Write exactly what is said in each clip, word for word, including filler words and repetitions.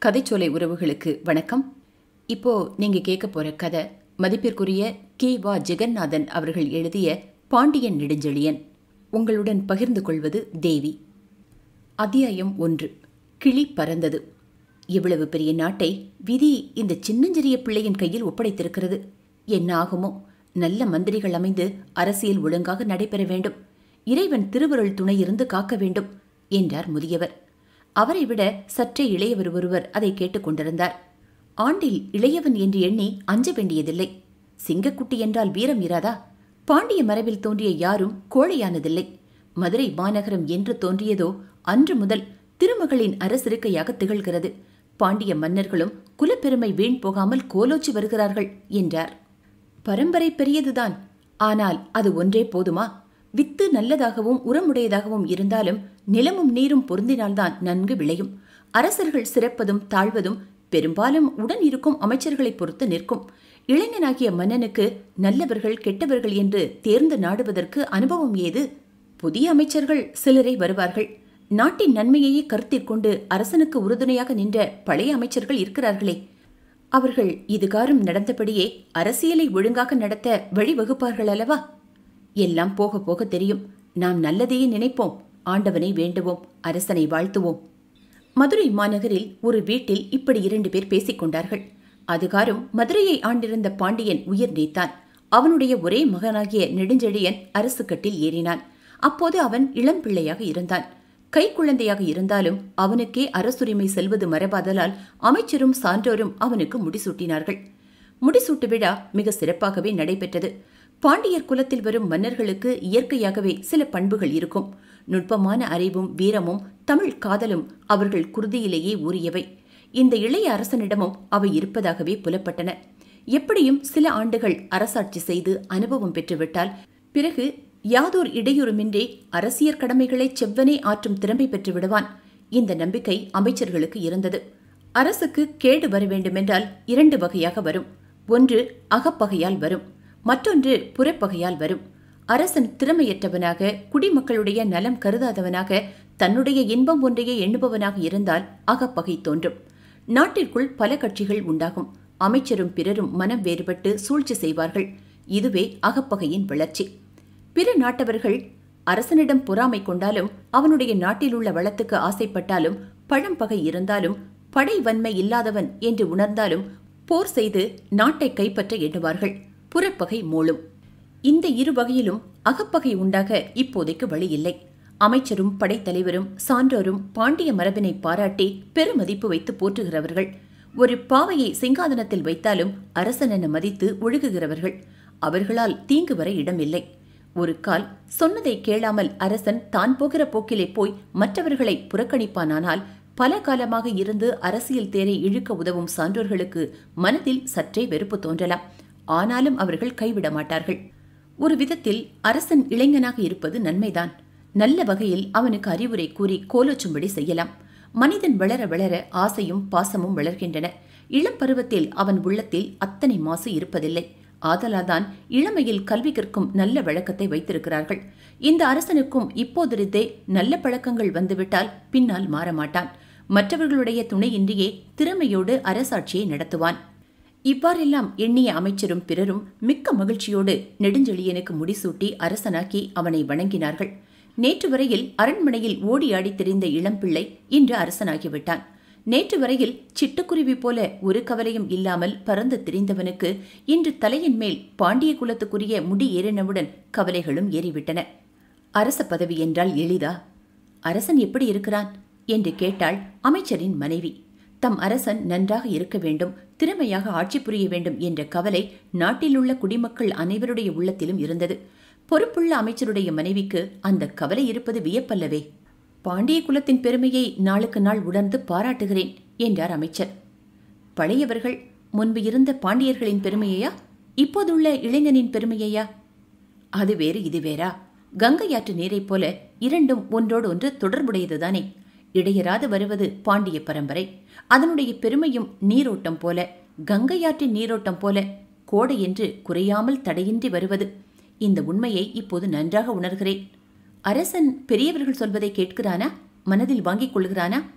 கதைச்சோலை உறவுகளுக்கு வணக்கம். இப்போ நீங்க கேட்க போற கதை மதிப்பிற்குரிய கே வா ஜெகநாதன் அவர்கள் எழுதிய பாண்டியன் நெடுஞ்செழியன். உங்களுடன் பகிர்ந்து கொள்வது தேவி. அத்தியாயம் ஒன்று. கிளி பறந்தது. இவ்வளவு பெரிய நாட்டை விதி இந்த சின்னஞ்சிறிய பிள்ளையின் கையில் ஒப்படைத்திருக்கிறது. என்ன ஆகுமோ? நல்ல மந்திரிகள் அமைந்து அரசியல் ஒழுங்காக நடைபெற வேண்டும். இறைவன் திருவருள் துணை இருந்து காக்க வேண்டும் என்றார் முதியவர். அவரை விட சற்றே இளையவர் ஒருவர் அதை கேட்டுக்கொண்டிருந்தார். ஆண்டில் இளையவன் என்று எண்ணி அஞ்ச வேண்டியதில்லை. சிங்கக்குட்டி என்றால் வீரம் இராதா? பாண்டிய மரபில் தோன்றிய யாரும் கோழையானதில்லை. மதுரை மாநகரம் என்று தோன்றியதோ அன்று முதல் திருமகளின் அரசிருக்கையாக திகழ்கிறது. பாண்டிய மன்னர்களும் குலப்பெருமை வீண் போகாமல் கோலோச்சி வருகிறார்கள் என்றார். பரம்பரை பெரியதுதான். ஆனால் அது ஒன்றே போதுமா? வித்து நல்லதாகவும் உரமுடையதாகவும் இருந்தாலும் நிலமும் நீரும் பொருந்தினால்தான் நன்கு விளையும். அரசர்கள் சிறப்பதும் தாழ்வதும் பெரும்பாலும் உடன் இருக்கும் அமைச்சர்களை பொறுத்து நிற்கும். இளைஞனாகிய மன்னனுக்கு நல்லவர்கள் கெட்டவர்கள் என்று தேர்ந்து நாடுவதற்கு அனுபவம் ஏது? புதிய அமைச்சர்கள் சிலரே வருவார்கள். நாட்டின் நன்மையையே கருத்திற்கொண்டு அரசனுக்கு உறுதுணையாக நின்ற பழைய அமைச்சர்கள் இருக்கிறார்களே. அவர்கள் இதுகாரும் நடந்தபடியே அரசியலை ஒழுங்காக நடத்த வழிவகுப்பார்கள் அல்லவா? எல்லாம் போக போக தெரியும். நாம் நல்லதையே நினைப்போம், ஆண்டவனை வேண்டுவோம், அரசனை வாழ்த்துவோம். மதுரை மாநகரில் ஒரு வீட்டில் இப்படி இரண்டு பேர் பேசிக் கொண்டார்கள். அதுகாரும் மதுரையை ஆண்டிருந்த பாண்டியன் உயிர் நீத்தான். அவனுடைய ஒரே மகனாகிய நெடுஞ்செழியன் அரசு கட்டில் ஏறினான். அப்போது அவன் இளம் பிள்ளையாக இருந்தான். கைக்குழந்தையாக இருந்தாலும் அவனுக்கே அரசுரிமை செல்வது மரபாதலால் அமைச்சரும் சான்றோரும் அவனுக்கு முடிசூட்டினார்கள். முடிசூட்டு விழா மிக சிறப்பாகவே நடைபெற்றது. பாண்டியர் குலத்தில் வரும் மன்னர்களுக்கு இயற்கையாகவே சில பண்புகள் இருக்கும். நுட்பமான அறிவும் வீரமும் தமிழ் காதலும் அவர்கள் குருதியிலேயே ஊறியவை. இந்த இளைய அரசனிடமும் அவை இருப்பதாகவே புலப்பட்டன. எப்படியும் சில ஆண்டுகள் அரசாட்சி செய்து அனுபவம் பெற்றுவிட்டால் பிறகு யாதோர் இடையூறுமின்றி அரசியற் கடமைகளை செவ்வனே ஆற்றும் திறமை பெற்று விடுவான். இந்த நம்பிக்கை அமைச்சர்களுக்கு இருந்தது. அரசுக்கு கேடு வர வேண்டுமென்றால் இரண்டு வகையாக வரும். ஒன்று அகப்பகையால் வரும், மற்றொன்று புறப்பகையால் வரும். அரசன் திறமையற்றவனாக, குடிமக்களுடைய நலம் கருதாதவனாக, தன்னுடைய இன்பம் ஒன்றையே எண்ணுபவனாக இருந்தால் அகப்பகை தோன்றும். நாட்டிற்குள் பல கட்சிகள் உண்டாகும். அமைச்சரும் பிறரும் மனம் வேறுபட்டு சூழ்ச்சி செய்வார்கள். இதுவே அகப்பகையின் வளர்ச்சி. பிற நாட்டவர்கள் அரசனிடம் பொறாமை கொண்டாலும், அவனுடைய நாட்டில் உள்ள வளத்துக்கு ஆசைப்பட்டாலும், பழம்பகை இருந்தாலும், படை வன்மை இல்லாதவன் என்று உணர்ந்தாலும் போர் செய்து நாட்டை கைப்பற்ற எண்ணுவார்கள். புறப்பகை மூளும். இந்த இரு வகையிலும் அகப்பகை உண்டாக இப்போதைக்கு வழி இல்லை. அமைச்சரும் படைத்தலைவரும் சான்றோரும் பாண்டிய மரபினை பாராட்டி பெருமதிப்பு வைத்து போற்றுகிறவர்கள். ஒரு பாவையை சிங்காதனத்தில் வைத்தாலும் அரசன் என மதித்து ஒழுகுகிறவர்கள். அவர்களால் தீங்கு வர இடமில்லை. ஒரு கால் சொன்னதை கேளாமல் அரசன் தான் போகிற போக்கிலே போய் மற்றவர்களை புறக்கணிப்பானால் பல காலமாக இருந்து அரசியல் தேரை இழுக்க உதவும் சான்றோர்களுக்கு மனதில் சற்றே வெறுப்பு தோன்றலாம். ஆனாலும் அவர்கள் கைவிட மாட்டார்கள். ஒரு விதத்தில் அரசன் இளைஞனாக இருப்பது நன்மைதான். நல்ல வகையில் அவனுக்கு அறிவுரை கூறி கோலோச்சும்படி செய்யலாம். மனிதன் வளர வளர ஆசையும் பாசமும் வளர்கின்றன. இளம் பருவத்தில் அவன் உள்ளத்தில் அத்தனை மாசு இருப்பதில்லை. ஆதலால்தான் இளமையில் கல்வி கற்கும் நல்ல வழக்கத்தை வைத்திருக்கிறார்கள். இந்த அரசனுக்கும் இப்போதிருந்தே நல்ல பழக்கங்கள் வந்துவிட்டால் பின்னால் மாறமாட்டான். மற்றவர்களுடைய துணையின்றியே திறமையோடு அரசாட்சியை நடத்துவான். இவ்வாறெல்லாம் எண்ணிய அமைச்சரும் பிறரும் மிக்க மகிழ்ச்சியோடு நெடுஞ்செழியனுக்கு முடிசூட்டி அரசனாக்கி அவனை வணங்கினார்கள். நேற்று வரையில் அரண்மனையில் ஓடி ஆடி திரிந்த இளம்பிள்ளை இன்று அரசனாகிவிட்டான். நேற்று வரையில் சிட்டுக்குருவி போல ஒரு கவலையும் இல்லாமல் பறந்து திரிந்தவனுக்கு இன்று தலையின் மேல் பாண்டிய குலத்துக்குரிய முடி ஏறினவுடன் கவலைகளும் ஏறிவிட்டன. அரச பதவி என்றால் எளிதா? அரசன் எப்படி இருக்கிறான் என்று கேட்டாள் அமைச்சரின் மனைவி. தம் அரசன் நன்றாக இருக்க வேண்டும், திறமையாக ஆட்சி புரிய வேண்டும் என்ற கவலை நாட்டிலுள்ள குடிமக்கள் அனைவருடைய உள்ளத்திலும் இருந்தது. பொறுப்புள்ள அமைச்சருடைய மனைவிக்கு அந்த கவலை இருப்பது வியப்பல்லவே. பாண்டிய குலத்தின் பெருமையை நாளுக்கு நாள் உணர்ந்து பாராட்டுகிறேன் என்றார் அமைச்சர். பழையவர்கள் முன்பு இருந்த பாண்டியர்களின் பெருமையையா, இப்போதுள்ள இளைஞனின் பெருமையையா? அது வேறு இது வேறா? கங்கையாற்று நீரைப் போல இரண்டும் ஒன்றோடு ஒன்று தொடர்புடையதுதானே. இடையராது வருவது பாண்டிய பரம்பரை. அதனுடைய பெருமையும் நீரோட்டம் போல, கங்கையாற்றின் நீரோட்டம் போல கோடை என்று குறையாமல் தடையின்றி வருவது. இந்த உண்மையை இப்போது நன்றாக உணர்கிறேன். அரசன் பெரியவர்கள் சொல்வதை கேட்கிறானா? மனதில் வாங்கிக் கொள்கிறானா?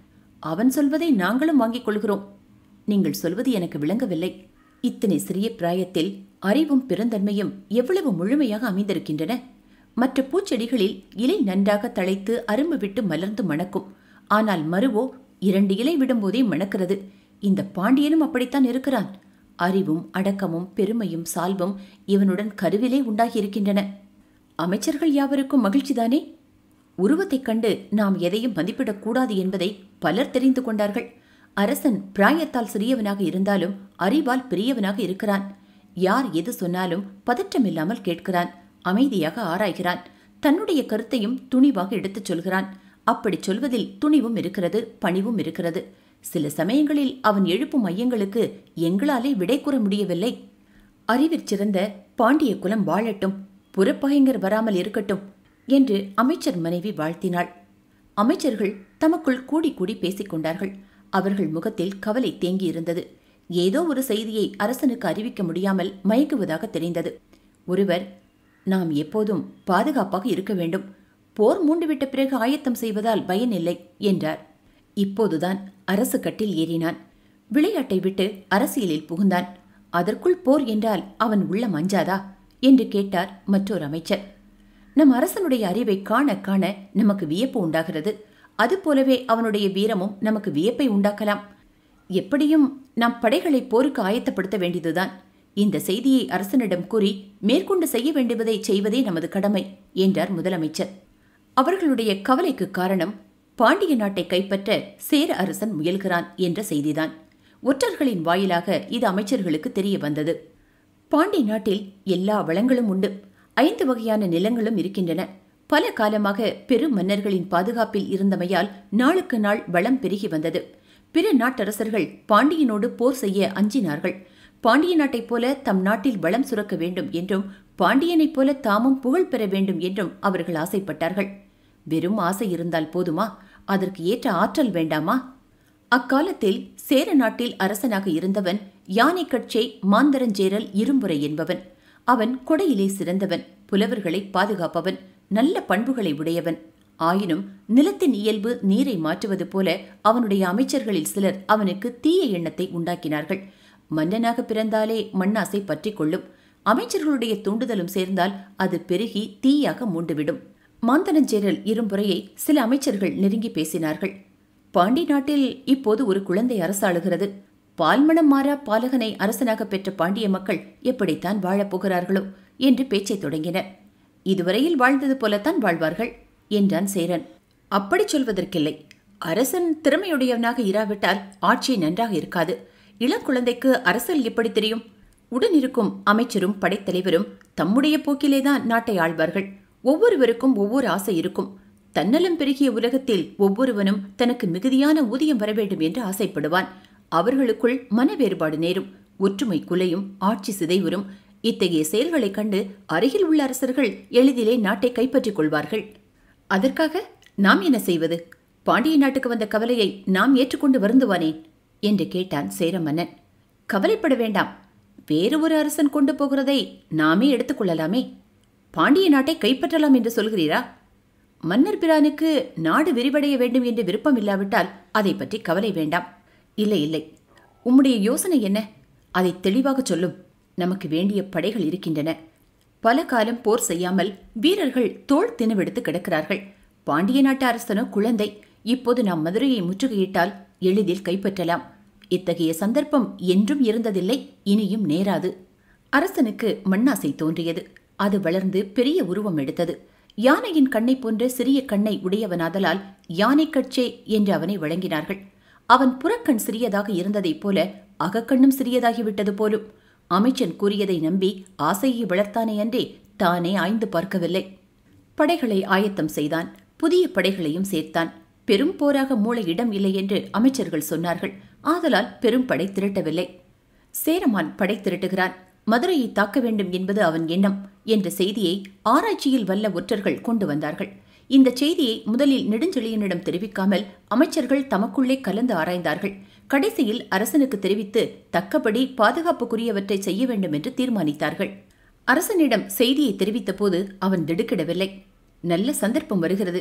அவன் சொல்வதை நாங்களும் வாங்கிக் கொள்கிறோம். நீங்கள் சொல்வது எனக்கு விளங்கவில்லை. இத்தனை சிறிய பிராயத்தில் அறிவும் பெருந்தன்மையும் எவ்வளவு முழுமையாக அமைந்திருக்கின்றன. மற்ற பூச்செடிகளில் இலை நன்றாக தழைத்து அரும்பு விட்டு மலர்ந்து மணக்கும். ஆனால் மருவோ இரண்டு இலை விடும்போதே மணக்கிறது. இந்த பாண்டியனும் அப்படித்தான் இருக்கிறான். அறிவும் அடக்கமும் பெருமையும் சால்வும் இவனுடன் கருவிலே உண்டாகியிருக்கின்றன. அமைச்சர்கள் யாவருக்கும் மகிழ்ச்சிதானே? உருவத்தைக் கண்டு நாம் எதையும் மதிப்பிடக்கூடாது என்பதை பலர் தெரிந்து கொண்டார்கள். அரசன் பிராயத்தால் சிறியவனாக இருந்தாலும் அறிவால் பெரியவனாக இருக்கிறான். யார் எது சொன்னாலும் பதற்றமில்லாமல் கேட்கிறான். அமைதியாக ஆராய்கிறான். தன்னுடைய கருத்தையும் துணிவாக எடுத்துச் சொல்கிறான். அப்படி சொல்வதில் துணிவும் இருக்கிறது, பணிவும் இருக்கிறது. சில சமயங்களில் அவன் எழுப்பும் ஐயங்களுக்கு எங்களாலே விடை கூற முடியவில்லை. அறிவிற்சிறந்த பாண்டிய குலம் வாழட்டும், புறப்பகைஞர் வராமல் இருக்கட்டும் என்று அமைச்சர் மனைவி வாழ்த்தினாள். அமைச்சர்கள் தமக்குள் கூடி கூடி பேசிக் கொண்டார்கள். அவர்கள் முகத்தில் கவலை தேங்கியிருந்தது. ஏதோ ஒரு செய்தியை அரசனுக்கு அறிவிக்க முடியாமல் மயங்குவதாக தெரிந்தது. ஒருவர், நாம் எப்போதும் பாதுகாப்பாக இருக்க வேண்டும். போர் மூண்டுவிட்ட பிறகு ஆயத்தம் செய்வதால் பயனில்லை என்றார். இப்போதுதான் அரசு கட்டில் ஏறினான். விளையாட்டை விட்டு அரசியலில் புகுந்தான். அதற்குள் போர் என்றால் அவன் உள்ளம் அஞ்சாதா என்று கேட்டார் மற்றொரு அமைச்சர். நம் அரசனுடைய அறிவை காண காண நமக்கு வியப்பு உண்டாகிறது. அதுபோலவே அவனுடைய வீரமும் நமக்கு வியப்பை உண்டாக்கலாம். எப்படியும் நம் படைகளை போருக்கு ஆயத்தப்படுத்த வேண்டியதுதான். இந்த செய்தியை அரசனிடம் கூறி மேற்கொண்டு செய்ய வேண்டுவதை செய்வதே நமது கடமை என்றார் முதலமைச்சர். அவர்களுடைய கவலைக்கு காரணம் பாண்டிய நாட்டை கைப்பற்ற சேர அரசன் முயல்கிறான் என்ற செய்திதான். ஒற்றர்களின் வாயிலாக இது அமைச்சர்களுக்கு தெரிய வந்தது. பாண்டிய நாட்டில் எல்லா வளங்களும் உண்டு. ஐந்து வகையான நிலங்களும் இருக்கின்றன. பல காலமாக பெரும் மன்னர்களின் பாதுகாப்பில் இருந்தமையால் நாளுக்கு நாள் வளம் பெருகி வந்தது. பிற நாட்டரசர்கள் பாண்டியனோடு போர் செய்ய அஞ்சினார்கள். பாண்டிய நாட்டைப் போல தம் நாட்டில் வளம் சுரக்க வேண்டும் என்றும் பாண்டியனைப் போல தாமும் புகழ் பெற வேண்டும் என்றும் அவர்கள் ஆசைப்பட்டார்கள். வெறும் ஆசை இருந்தால் போதுமா? அதற்கு ஏற்ற ஆற்றல் வேண்டாமா? அக்காலத்தில் சேர நாட்டில் அரசனாக இருந்தவன் யானைக்கட்சை மாந்தரஞ்சேரல் இரும்புரை என்பவன். அவன் கொடையிலே சிறந்தவன், புலவர்களை பாதுகாப்பவன், நல்ல பண்புகளை உடையவன். ஆயினும் நிலத்தின் இயல்பு நீரை மாற்றுவது போல அவனுடைய அமைச்சர்களில் சிலர் அவனுக்கு தீய எண்ணத்தை உண்டாக்கினார்கள். மன்னனாக பிறந்தாலே மண்ணாசை பற்றி கொள்ளும். அமைச்சர்களுடைய தூண்டுதலும் சேர்ந்தால் அது பெருகி தீயாக மூண்டுவிடும். மாந்தனஞ்சேரல் இரும்புரையை சில அமைச்சர்கள் நெருங்கி பேசினார்கள். பாண்டி நாட்டில் இப்போது ஒரு குழந்தை அரசாளுகிறது. பால்மணம் மாறா பாலகனை அரசனாக பெற்ற பாண்டிய மக்கள் எப்படித்தான் வாழப்போகிறார்களோ என்று பேச்சை தொடங்கினர். இதுவரையில் வாழ்ந்தது போலத்தான் வாழ்வார்கள் என்றான் சேரன். அப்படி சொல்வதற்கில்லை. அரசன் திறமையுடையவனாக இராவிட்டால் ஆட்சி நன்றாக இருக்காது. இளங்குழந்தைக்கு அரசல் எப்படி தெரியும்? உடனிருக்கும் அமைச்சரும் படைத்தலைவரும் தம்முடைய போக்கிலேதான் நாட்டை ஆள்வார்கள். ஒவ்வொருவருக்கும் ஒவ்வொரு ஆசை இருக்கும். தன்னலம் பெருகிய உலகத்தில் ஒவ்வொருவனும் தனக்கு மிகுதியான ஊதியம் வரவேண்டும் என்று ஆசைப்படுவான். அவர்களுக்குள் மன வேறுபாடு நேரும், ஒற்றுமை குலையும், ஆட்சி சிதைவரும். இத்தகைய செயல்களைக் கண்டு அருகில் உள்ள அரசர்கள் எளிதிலே நாட்டை கைப்பற்றிக் கொள்வார்கள். அதற்காக நாம் என்ன செய்வது? பாண்டிய நாட்டுக்கு வந்த கவலையை நாம் ஏற்றுக்கொண்டு வருந்துவானேன் என்று கேட்டான் சேர மன்னன். கவலைப்பட வேண்டாம். வேறு ஒரு அரசன் கொண்டு போகிறதை நாமே எடுத்துக்கொள்ளலாமே. பாண்டிய நாட்டை கைப்பற்றலாம் என்று சொல்கிறீரா? மன்னர் பிரானுக்கு நாடு விரிவடைய வேண்டும் என்று விருப்பம் இல்லாவிட்டால் அதை பற்றி கவலை வேண்டாம். இல்லை இல்லை, உம்முடைய யோசனை என்ன? அதை தெளிவாக சொல்லும். நமக்கு வேண்டிய படைகள் இருக்கின்றன. பல காலம் போர் செய்யாமல் வீரர்கள் தோள் தினவெடுத்து கிடக்கிறார்கள். பாண்டிய நாட்டு அரசனோ குழந்தை. இப்போது நாம் மதுரையை முற்றுகையிட்டால் எளிதில் கைப்பற்றலாம். இத்தகைய சந்தர்ப்பம் என்றும் இருந்ததில்லை, இனியும் நேராது. அரசனுக்கு மண்ணாசை தோன்றியது. அது வளர்ந்து பெரிய உருவம் எடுத்தது. யானையின் கண்ணை போன்ற சிறிய கண்ணை உடையவனாதலால் யானைக்கட்சே என்று அவனை வழங்கினார்கள். அவன் புறக்கண் சிறியதாக இருந்ததைப் போல அகக்கண்ணும் சிறியதாகிவிட்டது போலும். அமைச்சன் கூறியதை நம்பி ஆசையை வளர்த்தானே அன்றே தானே ஆய்ந்து பார்க்கவில்லை. படைகளை ஆயத்தம் செய்தான். புதிய படைகளையும் சேர்த்தான். பெரும் போராக மூளை இடம் இல்லை என்று அமைச்சர்கள் சொன்னார்கள். ஆதலால் பெரும் படை திரட்டவில்லை. சேரமான் படை திரட்டுகிறான். மதுரையை தாக்க வேண்டும் என்பது அவன் எண்ணம் என்ற செய்தியை ஆராய்ச்சியில் வல்ல ஒற்றர்கள் கொண்டு வந்தார்கள். இந்த செய்தியை முதலில் நெடுஞ்செழியனிடம் தெரிவிக்காமல் அமைச்சர்கள் தமக்குள்ளே கலந்து ஆராய்ந்தார்கள். கடைசியில் அரசனுக்கு தெரிவித்து தக்கபடி பாதுகாப்புக்குரியவற்றை செய்ய வேண்டும் என்று தீர்மானித்தார்கள். அரசனிடம் செய்தியை தெரிவித்த போது அவன் திடுக்கிடவில்லை. நல்ல சந்தர்ப்பம் வருகிறது.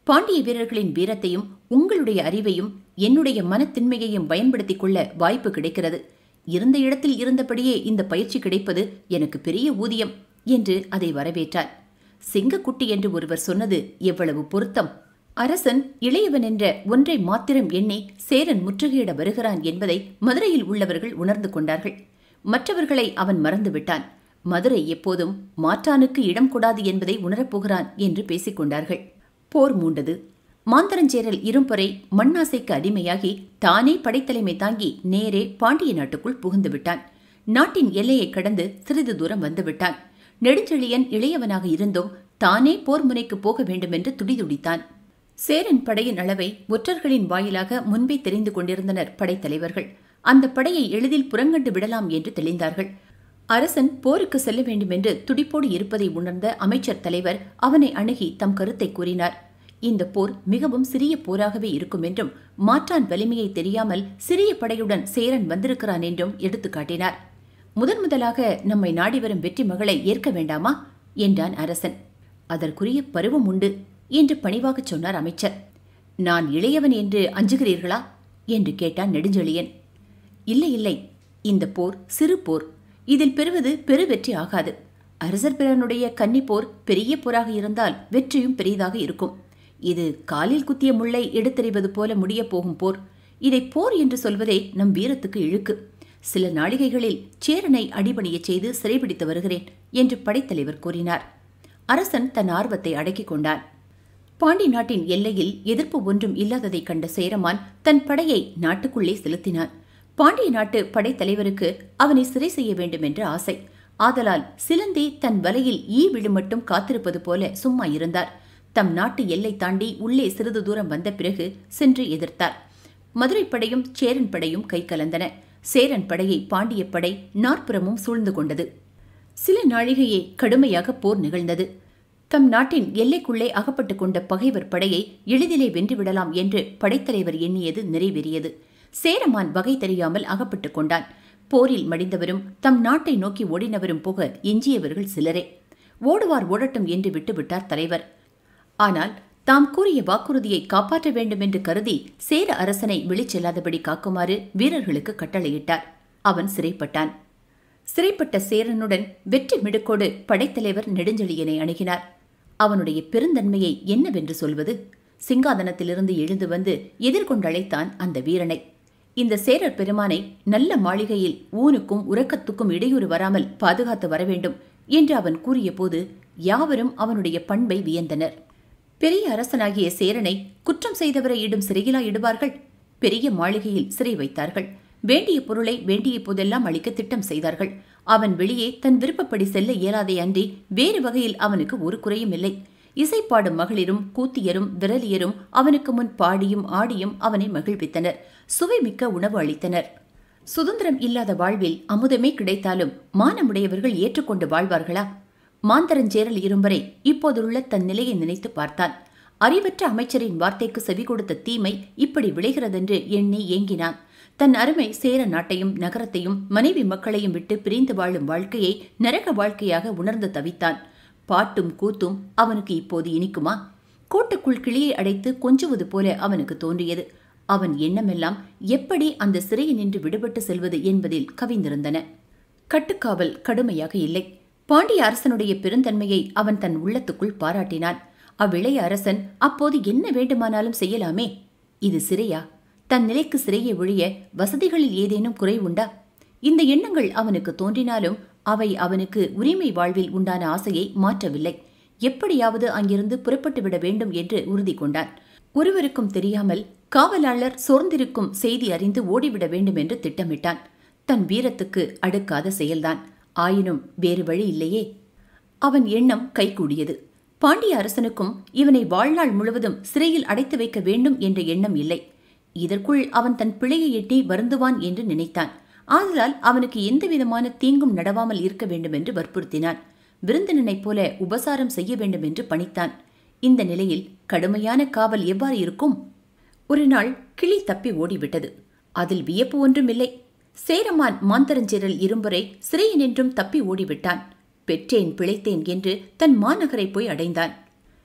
பாண்டிய வீரர்களின் வீரத்தையும் உங்களுடைய அறிவையும் என்னுடைய மனத்தின்மையையும் பயன்படுத்திக் கொள்ள வாய்ப்பு கிடைக்கிறது. இருந்த இடத்தில் இருந்தபடியே இந்த பயிற்சி கிடைப்பது எனக்கு பெரிய ஊதியம் என்று அதை வரவேற்றார். சிங்கக்குட்டி என்று ஒருவர் சொன்னது எவ்வளவு பொருத்தம்! அரசன் இளையவன் என்ற ஒன்றை மாத்திரம் எண்ணி சேரன் முற்றுகையிட வருகிறான் என்பதை மதுரையில் உள்ளவர்கள் உணர்ந்து கொண்டார்கள். மற்றவர்களை அவன் மறந்துவிட்டான். மதுரை எப்போதும் மாற்றானுக்கு இடம் கொடாது என்பதை உணரப்போகிறான் என்று பேசிக் கொண்டார்கள். போர் மூண்டது. மாந்தரஞ்சேரல் இரும்பொறை மண்ணாசைக்கு அடிமையாகி தானே படைத்தலைமை தாங்கி நேரே பாண்டிய நாட்டுக்குள் புகுந்து விட்டான். நாட்டின் எல்லையை கடந்து சிறிது தூரம் வந்துவிட்டான். நெடுஞ்செழியன் இளையவனாக இருந்தும் தானே போர் முனைக்கு போக வேண்டுமென்று துடிதுடித்தான். சேரன் படையின் அளவை ஒற்றர்களின் வாயிலாக முன்பே தெரிந்து கொண்டிருந்தனர் படைத்தலைவர்கள். அந்த படையை எளிதில் புறங்கண்டு விடலாம் என்று தெளிந்தார்கள். அரசன் போருக்கு செல்ல வேண்டுமென்று துடிப்போடு இருப்பதை உணர்ந்த அமைச்சர் தலைவர் அவனை அணுகி தம் கருத்தை கூறினார். இந்த போர் மிகவும் சிறிய போராகவே இருக்கும் என்றும் மாற்றான் வலிமையை தெரியாமல் சிறிய படையுடன் சேரன் வந்திருக்கிறான் என்றும் எடுத்து காட்டினார். முதன் முதலாக நம்மை நாடி வரும் வெற்றி மகளை ஏற்க வேண்டாமா என்றான் அரசன். அதற்குரிய பருவம் உண்டு என்று பணிவாகச் சொன்னார் அமைச்சர். நான் இளையவன் என்று அஞ்சுகிறீர்களா என்று கேட்டான் நெடுஞ்செழியன். இல்லை இல்லை, இந்த போர் சிறு போர். இதில் பெறுவது பெரு வெற்றி ஆகாது. அரசர் பிறனுடைய கன்னி போர் பெரிய போராக இருந்தால் வெற்றியும் பெரியதாக இருக்கும். இது காலில் குத்திய முள்ளை எடுத்தறிவது போல முடிய போகும் போர். இதை போர் என்று சொல்வதே நம் வீரத்துக்கு இழுக்கு. சில நாளிகைகளில் சேரனை அடிபணியச் செய்து சிறைபிடித்து வருகிறேன் என்று படைத்தலைவர் கூறினார். அரசன் தன் ஆர்வத்தை அடக்கிக் கொண்டான். பாண்டி நாட்டின் எல்லையில் எதிர்ப்பு ஒன்றும் இல்லாததை கண்ட சேரமான் தன் படையை நாட்டுக்குள்ளே செலுத்தினான். பாண்டிய நாட்டு படைத்தலைவருக்கு அவனை சிறை செய்ய வேண்டும் என்று ஆசை. ஆதலால் சிலந்தி தன் வலையில் ஈ விழு மட்டும் காத்திருப்பது போல சும்மா இருந்தார். தம் நாட்டு எல்லை தாண்டி உள்ளே சிறிது தூரம் வந்த பிறகு சென்று எதிர்த்தார். மதுரை படையும் சேரன் படையும் கை கலந்தன. சேரன் படையை பாண்டிய படை நாற்புறமும் சூழ்ந்து கொண்டது. சில நாழிகையே கடுமையாக போர் நிகழ்ந்தது. தம் நாட்டின் எல்லைக்குள்ளே அகப்பட்டுக் கொண்ட பகைவர் படையை எளிதிலே வென்றுவிடலாம் என்று படைத்தலைவர் எண்ணியது நிறைவேறியது. சேரமான் வகை தெரியாமல் அகப்பட்டுக் கொண்டான். போரில் மடிந்தவரும் தம் நாட்டை நோக்கி ஓடினவரும் போக எஞ்சியவர்கள் சிலரே. ஓடுவார் ஓடட்டும் என்று விட்டுவிட்டார் தலைவர். ஆனால் தாம் கூறிய வாக்குறுதியை காப்பாற்ற வேண்டும் என்று கருதி சேர அரசனை வெளிச்செல்லாதபடி காக்குமாறு வீரர்களுக்கு கட்டளையிட்டார். அவன் சிறைப்பட்டான். சிறைப்பட்ட சேரனுடன் வெற்றி மிடுக்கோடு படைத்தலைவர் நெடுஞ்செழியனை அணுகினார். அவனுடைய பெருந்தன்மையை என்னவென்று சொல்வது? சிங்காதனத்திலிருந்து எழுந்து வந்து எதிர்கொண்டழைத்தான் அந்த வீரனை. இந்த சேரர் பெருமானை நல்ல மாளிகையில் ஊனுக்கும் உறக்கத்துக்கும் இடையூறு வராமல் பாதுகாத்து வரவேண்டும் என்று அவன் கூறிய போது யாவரும் அவனுடைய பண்பை வியந்தனர். பெரிய அரசனாகிய சேரனை குற்றம் செய்தவரை இடும் சிறையிலா இடுவார்கள்? பெரிய மாளிகையில் சிறை வைத்தார்கள். வேண்டிய பொருளை வேண்டிய போதெல்லாம் அளிக்க திட்டம் செய்தார்கள். அவன் வெளியே தன் விருப்பப்படி செல்ல இயலாதே அன்றி வேறு வகையில் அவனுக்கு ஒரு குறையும் இல்லை. இசைப்பாடும் மகளிரும் கூத்தியரும் விரலியரும் அவனுக்கு முன் பாடியும் ஆடியும் அவனை மகிழ்வித்தனர். சுவைமிக்க உணவு அளித்தனர். சுதந்திரம் இல்லாத வாழ்வில் அமுதமே கிடைத்தாலும் மானமுடையவர்கள் ஏற்றுக்கொண்டு வாழ்வார்களா? மாந்தரஞ்சேரல் இரும்பரை இப்போதுள்ள தன் நிலையை நினைத்து பார்த்தான். அறிவற்ற அமைச்சரின் வார்த்தைக்கு செவி கொடுத்த தீமை இப்படி விளைகிறதென்று எண்ணி ஏங்கினான். தன் அருமை சேர நாட்டையும் நகரத்தையும் மனைவி மக்களையும் விட்டு பிரிந்து வாழும் வாழ்க்கையை நரக வாழ்க்கையாக உணர்ந்து தவித்தான். பாட்டும் கூத்தும் அவனுக்கு இப்போது இனிக்குமா? கோட்டுக்குள் கிளியை அடைத்து கொஞ்சுவது போல அவனுக்கு தோன்றியது. அவன் எண்ணமெல்லாம் எப்படி அந்த சிறையில் நின்று விடுபட்டு செல்வது என்பதில் கவிந்திருந்தன. கட்டுக்காவல் கடுமையாக இல்லை. பாண்டிய அரசனுடைய பெருந்தன்மையை அவன் தன் உள்ளத்துக்குள் பாராட்டினான். அவ்விளைய அரசன் அப்போது என்ன வேண்டுமானாலும் செய்யலாமே. இது சிறையா? தன் நிலைக்கு சிறையை ஒழிய வசதிகளில் ஏதேனும் குறை உண்டா? இந்த எண்ணங்கள் அவனுக்கு தோன்றினாலும் அவை அவனுக்கு உரிமை வாழ்வில் உண்டான ஆசையை மாற்றவில்லை. எப்படியாவது அங்கிருந்து புறப்பட்டு விட வேண்டும் என்று உறுதி கொண்டான். ஒருவருக்கும் தெரியாமல் காவலாளர் சோர்ந்திருக்கும் செய்தி அறிந்து ஓடிவிட வேண்டும் என்று திட்டமிட்டான். தன் வீரத்துக்கு அடுக்காத செயல்தான். ஆயினும் வேறு வழி இல்லையே. அவன் எண்ணம் கைகூடியது. பாண்டிய அரசனுக்கும் இவனை வாழ்நாள் முழுவதும் சிறையில் அடைத்து வைக்க வேண்டும் என்ற எண்ணம் இல்லை. இதற்குள் அவன் தன் பிழையை எட்டி வருந்துவான் என்று நினைத்தான். ஆதலால் அவனுக்கு எந்தவிதமான தீங்கும் நடவாமல் இருக்க வேண்டும் என்று வற்புறுத்தினான். விருந்தினனைப் போல உபசாரம் செய்ய வேண்டும் என்று பணித்தான். இந்த நிலையில் கடுமையான காவல் எவ்வாறு இருக்கும்? ஒரு நாள் கிளி தப்பி ஓடிவிட்டது. அதில் வியப்பு ஒன்றுமில்லை. சேரமான் மாந்தரஞ்சேரல் இரும்பரை சிறையினின்றும் தப்பி ஓடிவிட்டான். பெற்றேன் பிழைத்தேன் என்று தன் மாநகரை போய் அடைந்தான்.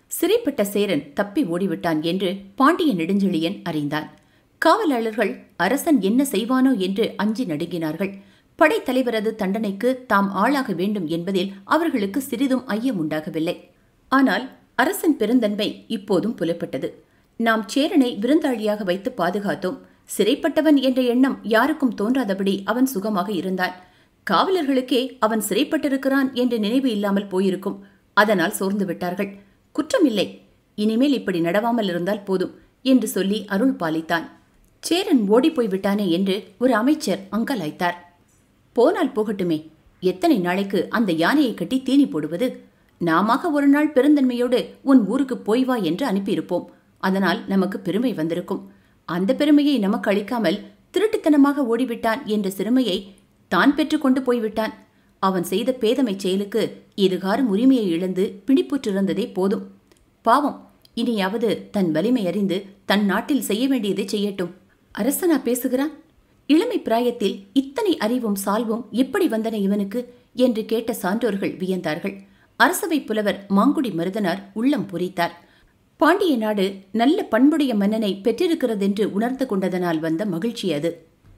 சிறைப்பட்ட சேரன் தப்பி ஓடிவிட்டான் என்று பாண்டிய நெடுஞ்செழியன் அறிந்தான். காவலாளர்கள் அரசன் என்ன செய்வானோ என்று அஞ்சி நடுங்கினார்கள். படைத்தலைவரது தண்டனைக்கு தாம் ஆளாக வேண்டும் என்பதில் அவர்களுக்கு சிறிதும் ஐயம் உண்டாகவில்லை. ஆனால் அரசன் பெருந்தன்மை இப்போதும் புலப்பட்டது. நாம் சேரனை விருந்தாளியாக வைத்து பாதுகாத்தோம். சிறைப்பட்டவன் என்ற எண்ணம் யாருக்கும் தோன்றாதபடி அவன் சுகமாக இருந்தான். காவலர்களுக்கே அவன் சிறைப்பட்டிருக்கிறான் என்ற நினைவு இல்லாமல் போயிருக்கும். அதனால் சோர்ந்து விட்டார்கள். குற்றமில்லை, இனிமேல் இப்படி நடவாமல் இருந்தால் போதும் என்று சொல்லி அருள் பாலித்தான். சேரன் ஓடிப்போய் விட்டானே என்று ஒரு அமைச்சர் அங்கலாய்த்தார். போனால் போகட்டுமே, எத்தனை நாளைக்கு அந்த யானையை கட்டி தீனி போடுவது? நாமாக ஒரு நாள் பெருந்தன்மையோடு உன் ஊருக்கு போய் வா என்று அனுப்பியிருப்போம். அதனால் நமக்கு பெருமை வந்திருக்கும். அந்த பெருமையை நமக்கு அளிக்காமல் திருட்டுத்தனமாக ஓடிவிட்டான் என்ற சிறுமையை தான் பெற்றுக்கொண்டு போய்விட்டான். அவன் செய்த பேதமை செயலுக்கு இதுகாரும் உரிமையை இழந்து பிடிப்புற்றிருந்ததே போதும். பாவம், இனியாவது தன் வலிமை அறிந்து தன் நாட்டில் செய்ய வேண்டியதை செய்யட்டும். அரசனா பேசுகிறான்? இளமை பிராயத்தில் இத்தனை அறிவும் சால்வும் எப்படி வந்தன இவனுக்கு என்று கேட்ட சான்றோர்கள் வியந்தார்கள். அரசவை புலவர் மாங்குடி மருதனார் உள்ளம் பொறித்தார். பாண்டிய நாடு நல்ல பண்புடைய மன்னனை பெற்றிருக்கிறதென்று உணர்ந்து கொண்டதனால் வந்த மகிழ்ச்சி அது.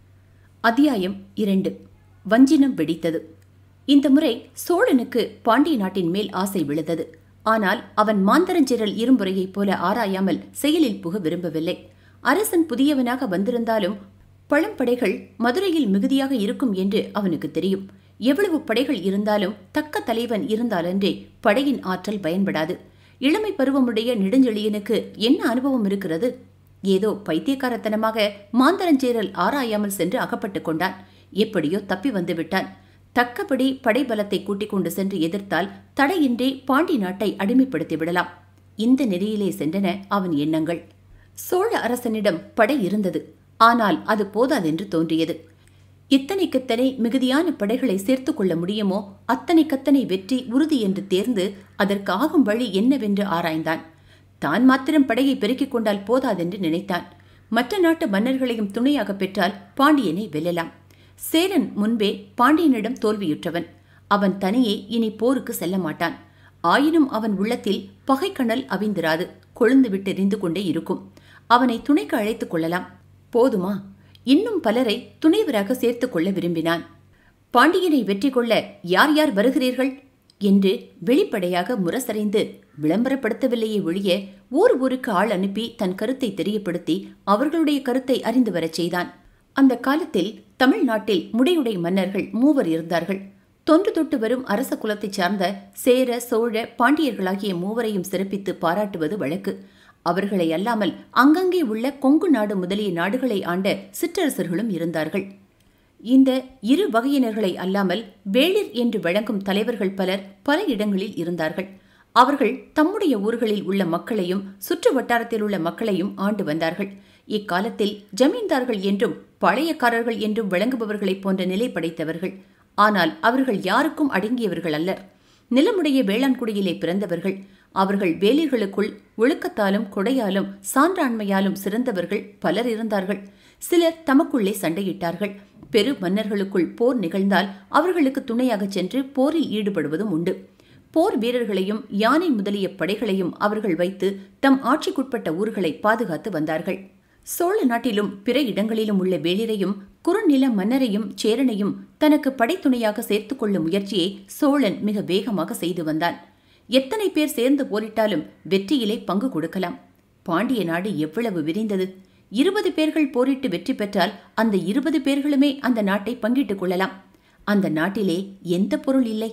அத்தியாயம் இரண்டு. வஞ்சினம் வெடித்தது. இந்த முறை சோழனுக்கு பாண்டிய நாட்டின் மேல் ஆசை விழுந்தது. ஆனால் அவன் மாந்தரஞ்சிரல் இரும்புறையைப் போல ஆராயாமல் செயலில் புக விரும்பவில்லை. அரசன் புதியவனாக வந்திருந்தாலும் பழம்படைகள் மதுரையில் மிகுதியாக இருக்கும் என்று அவனுக்கு தெரியும். எவ்வளவு படைகள் இருந்தாலும் தக்க தலைவன் இருந்தாலன்றே படையின் ஆற்றல் பயன்படாது. இளமை பருவமுடைய நெடுஞ்செழியனுக்கு என்ன அனுபவம் இருக்கிறது? ஏதோ பைத்தியக்காரத்தனமாக மாந்தரஞ்சேரல் ஆராயாமல் சென்று அகப்பட்டு கொண்டான். எப்படியோ தப்பி வந்து விட்டான். தக்கபடி படைபலத்தை கூட்டிக் கொண்டு சென்று எதிர்த்தால் தடையின்றி பாண்டி நாட்டை அடிமைப்படுத்தி விடலாம். இந்த நெறியிலே சென்றன அவன் எண்ணங்கள். சோழ அரசனிடம் படை இருந்தது. ஆனால் அது போதாதென்று தோன்றியது. இத்தனைக்கத்தனை மிகுதியான படைகளை சேர்த்து கொள்ள முடியுமோ அத்தனைக்கத்தனை வெற்றி உறுதி என்று தேர்ந்து அதற்காகும் வழி என்னவென்று ஆராய்ந்தான். தான் மாத்திரம் படையை பெருக்கிக் கொண்டால் போதாதென்று நினைத்தான். மற்ற நாட்டு மன்னர்களையும் துணையாக பெற்றால் பாண்டியனை வெல்லலாம். சேரன் முன்பே பாண்டியனிடம் தோல்வியுற்றவன். அவன் தனியே இனி போருக்கு செல்ல மாட்டான். ஆயினும் அவன் உள்ளத்தில் பகைக்கணல் அவிந்திராது, கொழுந்து விட்டெறிந்து கொண்டே இருக்கும். அவனை துணைக்கு அழைத்துக் கொள்ளலாம். போதுமா? இன்னும் பலரை துணைவராக சேர்த்துக் கொள்ள விரும்பினான். பாண்டியனை வெற்றி கொள்ள யார் யார் வருகிறீர்கள் என்று வெளிப்படையாக முரசறைந்து விளம்பரப்படுத்தவில்லையே ஒழிய ஊர் ஊருக்கு ஆள் அனுப்பி தன் கருத்தை தெரியப்படுத்தி அவர்களுடைய கருத்தை அறிந்து வரச் செய்தான். அந்த காலத்தில் தமிழ்நாட்டில் முடியுடை மன்னர்கள் மூவர் இருந்தார்கள். தொன்று தொட்டு வரும் அரச குலத்தைச் சார்ந்த சேர, சோழ, பாண்டியர்களாகிய மூவரையும் சிறப்பித்து பாராட்டுவது வழக்கு. அவர்களை அல்லாமல் அங்கங்கே உள்ள கொங்கு நாடு முதலிய நாடுகளை ஆண்ட சிற்றரசர்களும் இருந்தார்கள். இந்த இரு வகையினர்களை அல்லாமல் வேளிர் என்று வழங்கும் தலைவர்கள் பலர் பல இடங்களில் இருந்தார்கள். அவர்கள் தம்முடைய ஊர்களில் உள்ள மக்களையும் சுற்று வட்டாரத்தில் உள்ள மக்களையும் ஆண்டு வந்தார்கள். இக்காலத்தில் ஜமீன்தார்கள் என்றும் பழையக்காரர்கள் என்றும் வழங்குபவர்களைப் போன்ற நிலை படைத்தவர்கள். ஆனால் அவர்கள் யாருக்கும் அடங்கியவர்கள் அல்லர். நிலமுடைய வேளாண்குடியிலே பிறந்தவர்கள். அவர்கள் வேலிர்களுக்குள் ஒழுக்கத்தாலும் கொடையாலும் சான்றாண்மையாலும் சிறந்தவர்கள் பலர் இருந்தார்கள். சிலர் தமக்குள்ளே சண்டையிட்டார்கள். பெரு மன்னர்களுக்குள் போர் நிகழ்ந்தால் அவர்களுக்கு துணையாக சென்று போரில் ஈடுபடுவதும் உண்டு. போர் வீரர்களையும் யானை முதலிய படைகளையும் அவர்கள் வைத்து தம் ஆட்சிக்குட்பட்ட ஊர்களை பாதுகாத்து வந்தார்கள். சோழ நாட்டிலும் பிற இடங்களிலும் உள்ள வேளிரையும் குறுநில மன்னரையும் சேரனையும் தனக்கு படைத்துணையாக சேர்த்து கொள்ளும் முயற்சியை சோழன் மிக வேகமாக செய்து வந்தான். எத்தனை பேர் சேர்ந்து போரிட்டாலும் வெற்றியிலே பங்கு கொடுக்கலாம். பாண்டிய நாடு எவ்வளவு விரிந்தது! இருபது பேர்கள் போரிட்டு வெற்றி பெற்றால் அந்த இருபது பேர்களுமே அந்த நாட்டை பங்கிட்டுக் கொள்ளலாம். அந்த நாட்டிலே எந்த பொருள் இல்லை.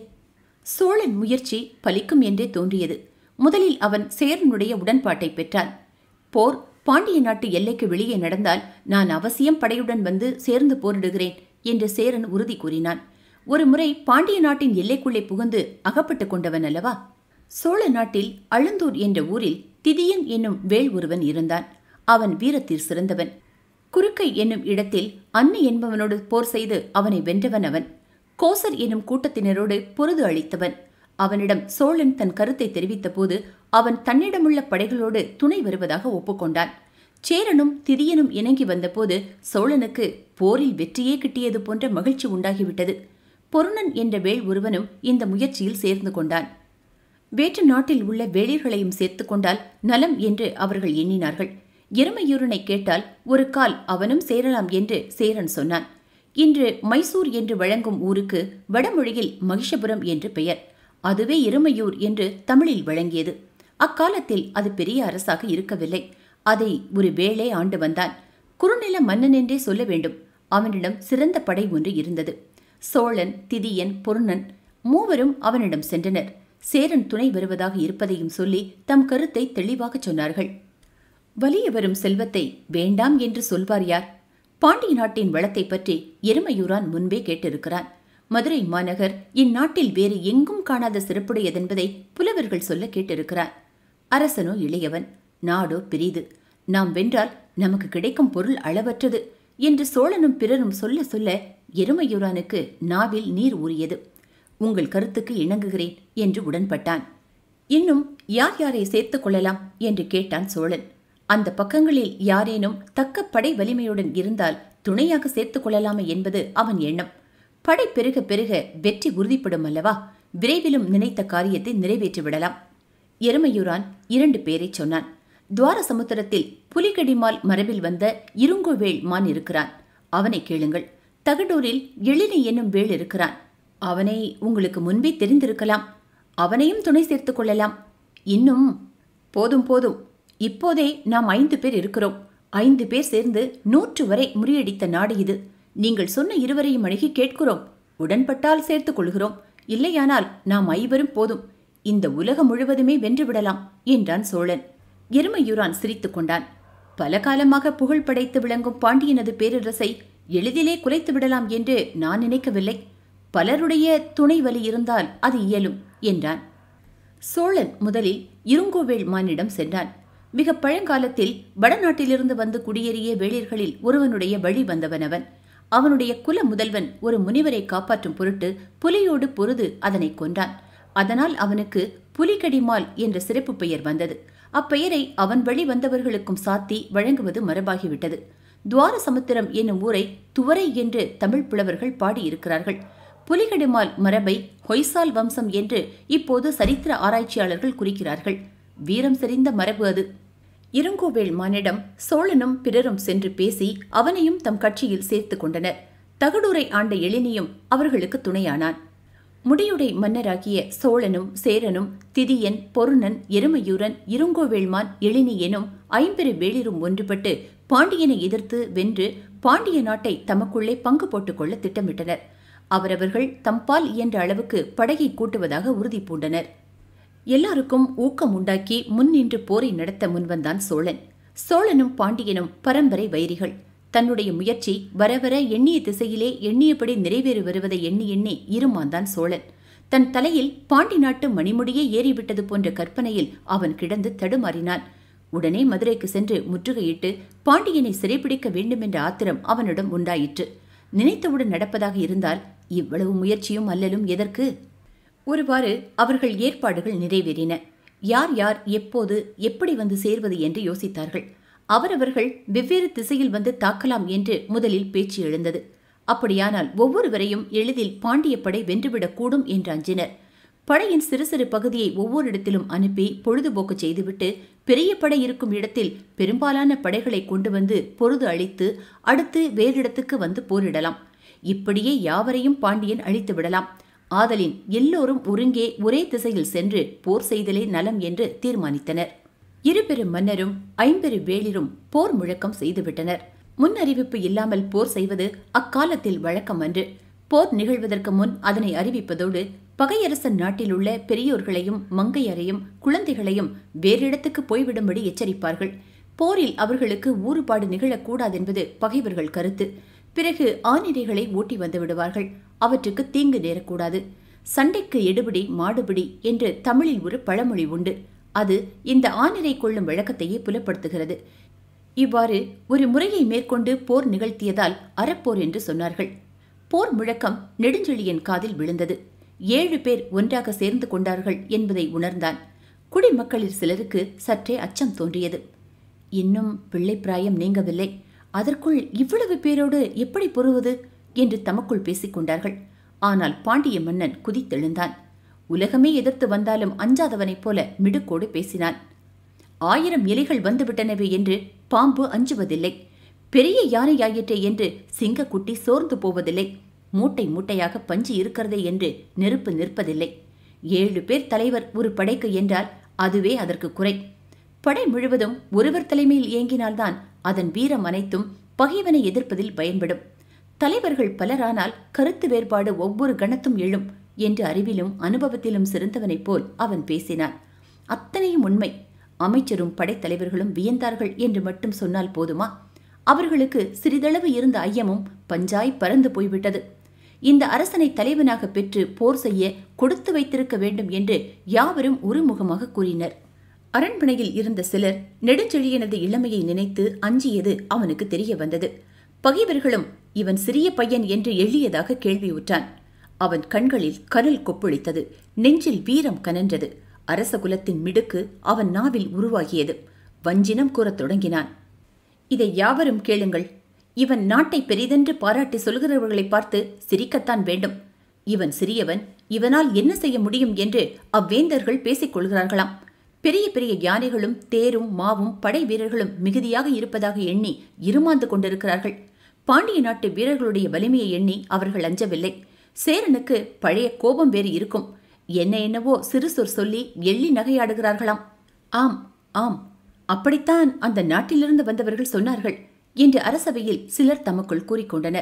சோழன் முயற்சி பலிக்கும் என்றே தோன்றியது. முதலில் அவன் சேரனுடைய உடன்பாட்டை பெற்றான். போர் பாண்டிய நாட்டு எல்லைக்கு வெளியே நடந்தால் நான் அவசியம் படையுடன் வந்து சேர்ந்து போரிடுகிறேன் என்று சேரன் உறுதி கூறினான். ஒரு முறை பாண்டிய நாட்டின் எல்லைக்குள்ளே புகுந்து அகப்பட்டு கொண்டவன் அல்லவா? சோழ நாட்டில் அழுந்தூர் என்ற ஊரில் திதியன் என்னும் வேள் ஒருவன் இருந்தான். அவன் வீரத்தில் சிறந்தவன். குறுக்கை என்னும் இடத்தில் அன்னு என்பவனோடு போர் செய்து அவனை வென்றவன் அவன். கோசர் என்னும் கூட்டத்தினரோடு பொருது அளித்தவன். அவனிடம் சோழன் தன் கருத்தை தெரிவித்த போது அவன் தன்னிடமுள்ள படைகளோடு துணை வருவதாக ஒப்புக்கொண்டான். சேரனும் திதியனும் இணங்கி வந்தபோது சோழனுக்கு போரில் வெற்றியே கிட்டியது போன்ற மகிழ்ச்சி உண்டாகிவிட்டது. பொருணன் என்ற வேள் ஒருவனும் இந்த முயற்சியில் சேர்ந்து கொண்டான். வேற்று நாட்டில் உள்ள வேளிர்களையும் சேர்த்து கொண்டால் நலம் என்று அவர்கள் எண்ணினார்கள். எருமையூரனை கேட்டால் ஒரு கால் அவனும் சேரலாம் என்று சேரன் சொன்னான். இன்று மைசூர் என்று வழங்கும் ஊருக்கு வடமொழியில் மகிஷபுரம் என்று பெயர். அதுவே எருமையூர் என்று தமிழில் வழங்கியது. அக்காலத்தில் அது பெரிய அரசாக இருக்கவில்லை. அதை ஒரு வேளே ஆண்டு வந்தான். குறுநில மன்னன் என்றே சொல்ல வேண்டும். அவனிடம் சிறந்த படை ஒன்று இருந்தது. சோழன், திதியன், பொருணன் மூவரும் அவனிடம் சென்றனர். சேரன் துணை வருவதாக இருப்பதையும் சொல்லி தம் கருத்தை தெளிவாக சொன்னார்கள். வலிய வரும் செல்வத்தை வேண்டாம் என்று சொல்வார் யார்? பாண்டிய நாட்டின் வளத்தை பற்றி எருமையூரான் முன்பே கேட்டிருக்கிறான். மதுரை மாநகர் இந்நாட்டில் வேறு எங்கும் காணாத சிறப்புடையதென்பதை புலவர்கள் சொல்ல கேட்டிருக்கிறான். அரசனோ இளையவன், நாடோ பெரிது. நாம் வென்றால் நமக்கு கிடைக்கும் பொருள் அளவற்றது என்று சோழனும் பிறரும் சொல்ல சொல்ல எருமையூரானுக்கு நாவில் நீர் ஊறியது. உங்கள் கருத்துக்கு இணங்குகிறேன் என்று உடன்பட்டான். இன்னும் யார் யாரை சேர்த்துக் கொள்ளலாம் என்று கேட்டான் சோழன். அந்த பக்கங்களில் யாரேனும் தக்க படை வலிமையுடன் இருந்தால் துணையாக சேர்த்துக் கொள்ளலாமே என்பது அவன் எண்ணம். படை பெருக பெருக வெற்றி உறுதிப்படும் அல்லவா? விரைவிலும் நினைத்த காரியத்தை நிறைவேற்றிவிடலாம். எருமையூரான் இரண்டு பேரை சொன்னான். துவார சமுத்திரத்தில் புலிகடிமால் மரபில் வந்த இருங்கோவேள் மான் இருக்கிறான். அவனை கேளுங்கள். தகடூரில் எழினி என்னும் வேள் இருக்கிறான். அவனை உங்களுக்கு முன்பே தெரிந்திருக்கலாம். அவனையும் துணை சேர்த்துக் கொள்ளலாம். இன்னும் போதும் போதும், இப்போதே நாம் ஐந்து பேர் இருக்கிறோம். ஐந்து பேர் சேர்ந்து நூற்று வரை முறியடித்த நாடு இது. நீங்கள் சொன்ன இருவரையும் அணுகி கேட்கிறோம். உடன்பட்டால் சேர்த்துக் கொள்கிறோம். இல்லையானால் நாம் ஐவரும் போதும். இந்த உலகம் முழுவதுமே வென்றுவிடலாம் என்றான் சோழன். எருமையூரான் சிரித்துக் கொண்டான். பல காலமாக புகழ் படைத்து விளங்கும் பாண்டியனது பேரரசை எளிதிலே குலைத்து விடலாம் என்று நான் நினைக்கவில்லை. பலருடைய துணை வலி இருந்தால் அது இயலும் என்றான். சோழன் முதலில் இருங்கோவேள் மானிடம் சென்றான். மிக பழங்காலத்தில் வடநாட்டிலிருந்து வந்து குடியேறிய வேளிர்களில் ஒருவனுடைய வழி வந்தவன் அவன். அவனுடைய குல முதல்வன் ஒரு முனிவரை காப்பாற்றும் பொருட்டு புலியோடு பொருது அதனை கொன்றான். அதனால் அவனுக்கு புலிகடிமால் என்ற சிறப்பு பெயர் வந்தது. அப்பெயரை அவன் வழி வந்தவர்களுக்கும் சாத்தி வழங்குவது மரபாகிவிட்டது. துவார சமுத்திரம் என்னும் ஊரை துவரை என்று தமிழ் புலவர்கள் பாடியிருக்கிறார்கள். புலிகடிமால் மரபை ஹொய்சால் வம்சம் என்று இப்போது சரித்திர ஆராய்ச்சியாளர்கள் குறிக்கிறார்கள். வீரம் செறிந்த மரபு அது. இருங்கோவேள் மானிடம் சோழனும் பிறரும் சென்று பேசி அவனையும் தம் கட்சியில் சேர்த்து கொண்டனர். தகடூரை ஆண்ட எழினியும் அவர்களுக்கு துணையானான். முடியுடை மன்னராகிய சோழனும் சேரனும் திதியன், பொருணன், எருமையூரன், இருங்கோவேள்மான், எழினி எனும் ஐம்பெரு வேளிரும் ஒன்றுபட்டு பாண்டியனை எதிர்த்து வென்று பாண்டிய நாட்டை தமக்குள்ளே பங்கு போட்டுக்கொள்ள திட்டமிட்டனர். அவரவர்கள் தம்பால் இயன்ற அளவுக்கு படையை கூட்டுவதாக உறுதி பூண்டனர். எல்லாருக்கும் ஊக்கம் உண்டாக்கி முன் நின்று போரை நடத்த முன்வந்தான் சோழன். சோழனும் பாண்டியனும் பரம்பரை வைரிகள். தன்னுடைய முயற்சி வரவர எண்ணிய திசையிலே எண்ணியபடி நிறைவேறி வருவதை எண்ணி எண்ணி இருமாந்தான் சோழன். தன் தலையில் பாண்டி நாட்டு மணிமுடியே ஏறிவிட்டது போன்ற கற்பனையில் அவன் கிடந்து தடுமாறினான். உடனே மதுரைக்கு சென்று முற்றுகையிட்டு பாண்டியனை சிறைப்பிடிக்க வேண்டுமென்ற ஆத்திரம் அவனிடம் உண்டாயிற்று. நினைத்தவுடன் நடப்பதாக இருந்தால் இவ்வளவு முயற்சியும் அல்லலும் எதற்கு? ஒருவாறு அவர்கள் ஏற்பாடுகள் நிறைவேறின. யார் யார் எப்போது எப்படி வந்து சேர்வது என்று யோசித்தார்கள். அவரவர்கள் வெவ்வேறு திசையில் வந்து தாக்கலாம் என்று முதலில் பேச்சு எழுந்தது. அப்படியானால் ஒவ்வொருவரையும் எளிதில் பாண்டிய படை வென்றுவிடக்கூடும் என்று அஞ்சினர். படையின் சிறு சிறு பகுதியை ஒவ்வொரு இடத்திலும் அனுப்பி பொழுதுபோக்கு செய்துவிட்டு பெரிய படை இருக்கும் இடத்தில் பெரும்பாலான படைகளை கொண்டு வந்து பொழுது அழித்து அடுத்து வேறிடத்துக்கு வந்து போரிடலாம். இப்படியே யாவரையும் பாண்டியன் அழித்து விடலாம். ஆதலின் எல்லோரும் ஒருங்கே ஒரே திசையில் சென்று போர் செய்தலே நலம் என்று தீர்மானித்தனர். இருபெரு மன்னரும் ஐம்பெரு வேளிரும் போர் முழக்கம் செய்துவிட்டனர். முன் அறிவிப்பு இல்லாமல் போர் செய்வது அக்காலத்தில் வழக்கம் அன்று. போர் நிகழ்வதற்கு முன் அதனை அறிவிப்பதோடு பகையரசன் நாட்டில் உள்ள பெரியோர்களையும் மங்கையரையும் குழந்தைகளையும் வேறிடத்துக்கு போய்விடும்படி எச்சரிப்பார்கள். போரில் அவர்களுக்கு ஊறுபாடு நிகழக்கூடாதென்பது பகைவர்கள் கருத்து. பிறகு ஆனிரைகளை ஓட்டி வந்து விடுவார்கள். அவற்றுக்கு தீங்கு நேரக்கூடாது. சண்டைக்கு எடுபிடி மாடுபிடி என்று தமிழில் ஒரு பழமொழி உண்டு. அது இந்த ஆனிரை கொள்ளும் வழக்கத்தையே புலப்படுத்துகிறது. இவ்வாறு ஒரு முறையை மேற்கொண்டு போர் நிகழ்த்தியதால் அறப்போர் என்று சொன்னார்கள். போர் முழக்கம் நெடுஞ்செழியன் காதில் விழுந்தது. ஏழு பேர் ஒன்றாக சேர்ந்து கொண்டார்கள் என்பதை உணர்ந்தான். குடிமக்களில் சிலருக்கு சற்றே அச்சம் தோன்றியது. இன்னும் பிள்ளை பிராயம் நீங்கவில்லை, அதற்குள் இவ்வளவு பேரோடு எப்படி பொறுவது என்று தமக்குள் பேசிக் கொண்டார்கள். ஆனால் பாண்டிய மன்னன் குதித்தெழுந்தான். உலகமே எதிர்த்து வந்தாலும் அஞ்சாதவனைப் போல மிடுக்கோடு பேசினான். ஆயிரம் எலிகள் வந்துவிட்டனவே என்று பாம்பு அஞ்சுவதில்லை. பெரிய யானையாயிற்றே என்று சிங்கக்குட்டி சோர்ந்து போவதில்லை. மூட்டை மூட்டையாக பஞ்சு இருக்கிறதே என்று நெருப்பு நிற்பதில்லை. ஏழு பேர் தலைவர் ஒரு படைக்கு என்றால் அதுவே அதற்கு குறை. படை முழுவதும் ஒருவர் தலைமையில் இயங்கினால்தான் அதன் வீரம் அனைத்தும் பகைவனை எதிர்ப்பதில் பயன்படும். தலைவர்கள் பலரானால் கருத்து வேறுபாடு ஒவ்வொரு கணத்தும் எழும் என்று அறிவிலும் அனுபவத்திலும் சிறந்தவனைப் போல் அவன் பேசினான். அத்தனையும் உண்மை. அமைச்சரும் படைத்தலைவர்களும் வியந்தார்கள் என்று மட்டும் சொன்னால் போதுமா? அவர்களுக்கு சிறிதளவு இருந்த ஐயமும் பஞ்சாய் பறந்து போய்விட்டது. இந்த அரசனை தலைவனாக பெற்று போர் செய்ய கொடுத்து வைத்திருக்க வேண்டும் என்று யாவரும் ஒருமுகமாக கூறினர். அரண்மனையில் இருந்த சிலர் நெடுஞ்செழியனது இளமையை நினைத்து அஞ்சியது அவனுக்கு தெரிய வந்தது. பகைவர்களும் இவன் சிறிய பையன் என்று எள்ளியதாக கேள்வியுற்றான். அவன் கண்களில் கனல் கொப்பளித்தது. நெஞ்சில் வீரம் கனன்றது. அரச குலத்தின் மிடுக்கு அவன் நாவில் உருவாகியது. வஞ்சினம் கூறத் தொடங்கினான். இதை யாவரும் கேளுங்கள். இவன் நாட்டை பெரிதென்று பாராட்டி சொல்கிறவர்களை பார்த்து சிரிக்கத்தான் வேண்டும். இவன் சிறியவன், இவனால் என்ன செய்ய முடியும் என்று அவ்வேந்தர்கள் பேசிக் கொள்கிறார்களாம். பெரிய பெரிய யானைகளும் தேரும் மாவும் படை வீரர்களும் மிகுதியாக இருப்பதாக எண்ணி இருமாந்து கொண்டிருக்கிறார்கள். பாண்டிய நாட்டு வீரர்களுடைய வலிமையை எண்ணி அவர்கள் அஞ்சவில்லை. சேரனுக்கு பழைய கோபம் வேறு இருக்கும். என்ன என்னவோ சிறு சொற் சொல்லி எள்ளி நகையாடுகிறார்களாம். ஆம் ஆம், அப்படித்தான் அந்த நாட்டிலிருந்து வந்தவர்கள் சொன்னார்கள் என்று அரசவையில் சிலர் தமக்குள் கூறிக்கொண்டனர்.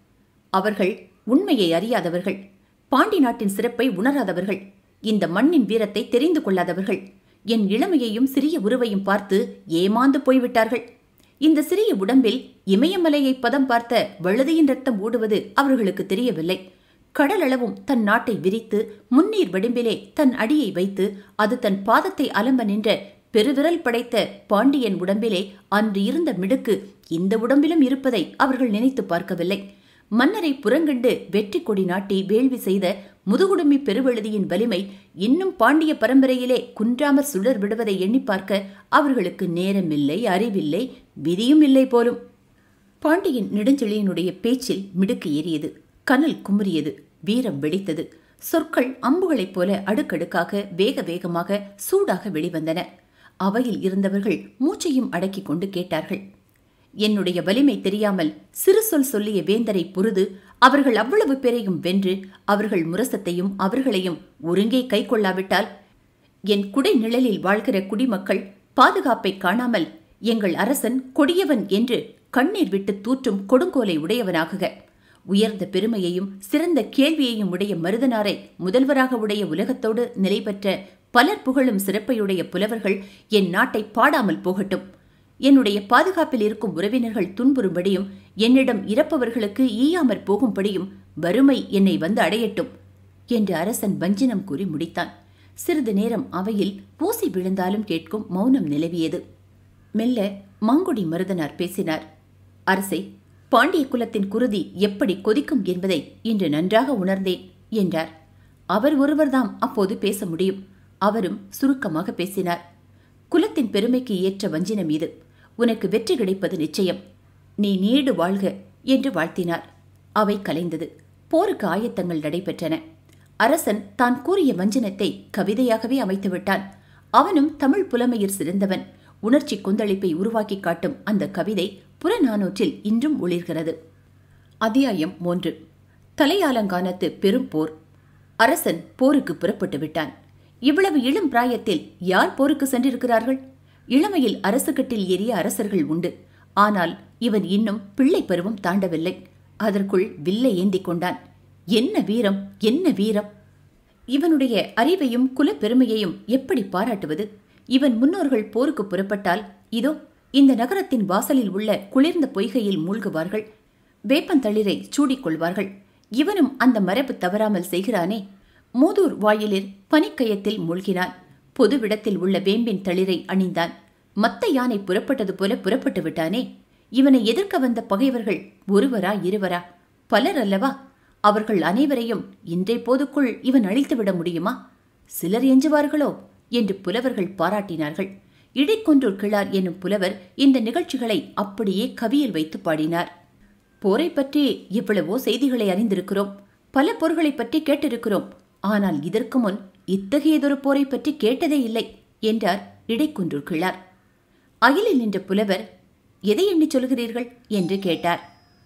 அவர்கள் உண்மையை அறியாதவர்கள், பாண்டி நாட்டின் சிறப்பை உணராதவர்கள், இந்த மண்ணின் வீரத்தை தெரிந்து கொள்ளாதவர்கள். என் இளமையையும் சிறிய உருவையும் பார்த்து ஏமாந்து போய்விட்டார்கள். இந்த சிறிய உடம்பில் இமயமலையை பதம் பார்த்த வழுதியின் ரத்தம் ஓடுவது அவர்களுக்கு தெரியவில்லை. கடலளவும் தன் நாட்டை விரித்து முன்னீர் வடிம்பிலே தன் அடியை வைத்து அது தன் பாதத்தை அலம்ப நின்ற பெருவிரல் படைத்த பாண்டியன் உடம்பிலே அன்று இருந்த மிடுக்கு இந்த உடம்பிலும் இருப்பதை அவர்கள் நினைத்து பார்க்கவில்லை. மன்னரை புறங்கண்டு வெற்றி கொடி நாட்டி வேள்வி செய்த முதுகுடுமி பெருவழுதியின் வலிமை இன்னும் பாண்டிய பரம்பரையிலே குன்றாமற் சுடர் விடுவதை எண்ணி பார்க்க அவர்களுக்கு நேரமில்லை, அறிவில்லை, விதியும் இல்லை போலும். பாண்டியன் நெடுஞ்செழியனுடைய பேச்சில் மிடுக்கு ஏறியது. கனல் குமுறியது. வீரம் வெடித்தது. சொற்கள் அம்புகளைப் போல அடுக்கடுக்காக வேக வேகமாக சூடாக வெளிவந்தன. அவையில் இருந்தவர்கள் மூச்சையும் அடக்கிக் கொண்டு கேட்டார்கள். என்னுடைய வலிமை தெரியாமல் சிறு சொல் சொல்லிய வேந்தரை பொருது அவர்கள் அவ்வளவு பேரையும் வென்று அவர்கள் முரசத்தையும் அவர்களையும் ஒருங்கே கை கொள்ளாவிட்டால் என் குடை நிழலில் வாழ்கிற குடிமக்கள் பாதுகாப்பை காணாமல் எங்கள் அரசன் கொடியவன் என்று கண்ணீர் விட்டு தூற்றும் கொடுங்கோலை உடையவனாகுக. உயர்ந்த பெருமையையும் சிறந்த கேள்வியையும் உடைய மருதனாரை முதல்வராக உடைய உலகத்தோடு நிலை பெற்ற பலர் புகழும் சிறப்பையுடைய புலவர்கள் என் நாட்டை பாடாமல் போகட்டும். என்னுடைய பாதுகாப்பில் இருக்கும் உறவினர்கள் துன்புறும்படியும் என்னிடம் இறப்பவர்களுக்கு ஈயாமற் போகும்படியும் வறுமை என்னை வந்து அடையட்டும் என்று அரசன் வஞ்சினம் கூறி முடித்தான். சிறிது நேரம் அவையில் பூசி விழுந்தாலும் கேட்கும் மௌனம் நிலவியது. மெல்ல மாங்குடி மருதனார் பேசினார். அரசே, பாண்டிய குலத்தின் குருதி எப்படி கொதிக்கும் என்பதை இன்று நன்றாக உணர்ந்தேன் என்றார். அவர் ஒருவர்தாம் அப்போது பேச முடியும். அவரும் சுருக்கமாக பேசினார். குலத்தின் பெருமைக்கு ஏற்ற வஞ்சினம் இது. உனக்கு வெற்றி கிடைப்பது நிச்சயம். நீ நீடு வாழ்க என்று வாழ்த்தினார். அவை கலைந்தது. போருக்கு ஆயத்தங்கள் நடைபெற்றன. அரசன் தான் கூறிய வஞ்சனத்தை கவிதையாகவே அமைத்து விட்டான். அவனும் தமிழ் புலமையில் சிறந்தவன். உணர்ச்சி கொந்தளிப்பை உருவாக்கி காட்டும் அந்த கவிதை புறநானூற்றில் இன்றும் ஒளிர்கிறது. அத்தியாயம் மூன்று. தலையாலங்கானத்து பெரும் போர். அரசன் போருக்கு புறப்பட்டு விட்டான். இவ்வளவு இளம் பிராயத்தில் யார் போருக்கு சென்றிருக்கிறார்கள்? இளமையில் அரசுகட்டில் ஏறிய அரசர்கள் உண்டு. ஆனால் இவன் இன்னும் பிள்ளை பருவம் தாண்டவில்லை. அதற்குள் வில்லை ஏந்தி கொண்டான். என்ன வீரம், என்ன வீரம்! இவனுடைய அறிவையும் குலப்பெருமையையும் எப்படி பாராட்டுவது? இவன் முன்னோர்கள் போருக்கு புறப்பட்டால் இதோ இந்த நகரத்தின் வாசலில் உள்ள குளிர்ந்த பொய்கையில் மூழ்குவார்கள். வேப்பந்தளிரை சூடிக்கொள்வார்கள். இவனும் அந்த மரபு தவறாமல் செய்கிறானே. மூதூர் வாயிலில் பனிக்கயத்தில் மூழ்கினான். பொதுவிடத்தில் உள்ள வேம்பின் தளிரை அணிந்தான். மத்த யானை புறப்பட்டது போல புறப்பட்டு விட்டானே. இவனை எதிர்க்க வந்த பகைவர்கள் ஒருவரா இருவரா? பலர் அல்லவா? அவர்கள் அனைவரையும் இன்றை போதுக்குள் இவன் அழித்துவிட முடியுமா? சிலர் எஞ்சுவார்களோ என்று புலவர்கள் பாராட்டினார்கள். இடைக்கொன்றூர் கிழார் என்னும் புலவர் இந்த நிகழ்ச்சிகளை அப்படியே கவியில் வைத்து பாடினார். போரை பற்றி எவ்வளவோ செய்திகளை அறிந்திருக்கிறோம். பல போர்களை பற்றி கேட்டிருக்கிறோம். ஆனால் இதற்கு முன் இத்தகையதொரு போரை பற்றி கேட்டதே இல்லை என்றார் இடைக்குன்றூர் கிழார். அகிலில் நின்ற புலவர், எதை எண்ணி சொல்கிறீர்கள் என்று கேட்டார்.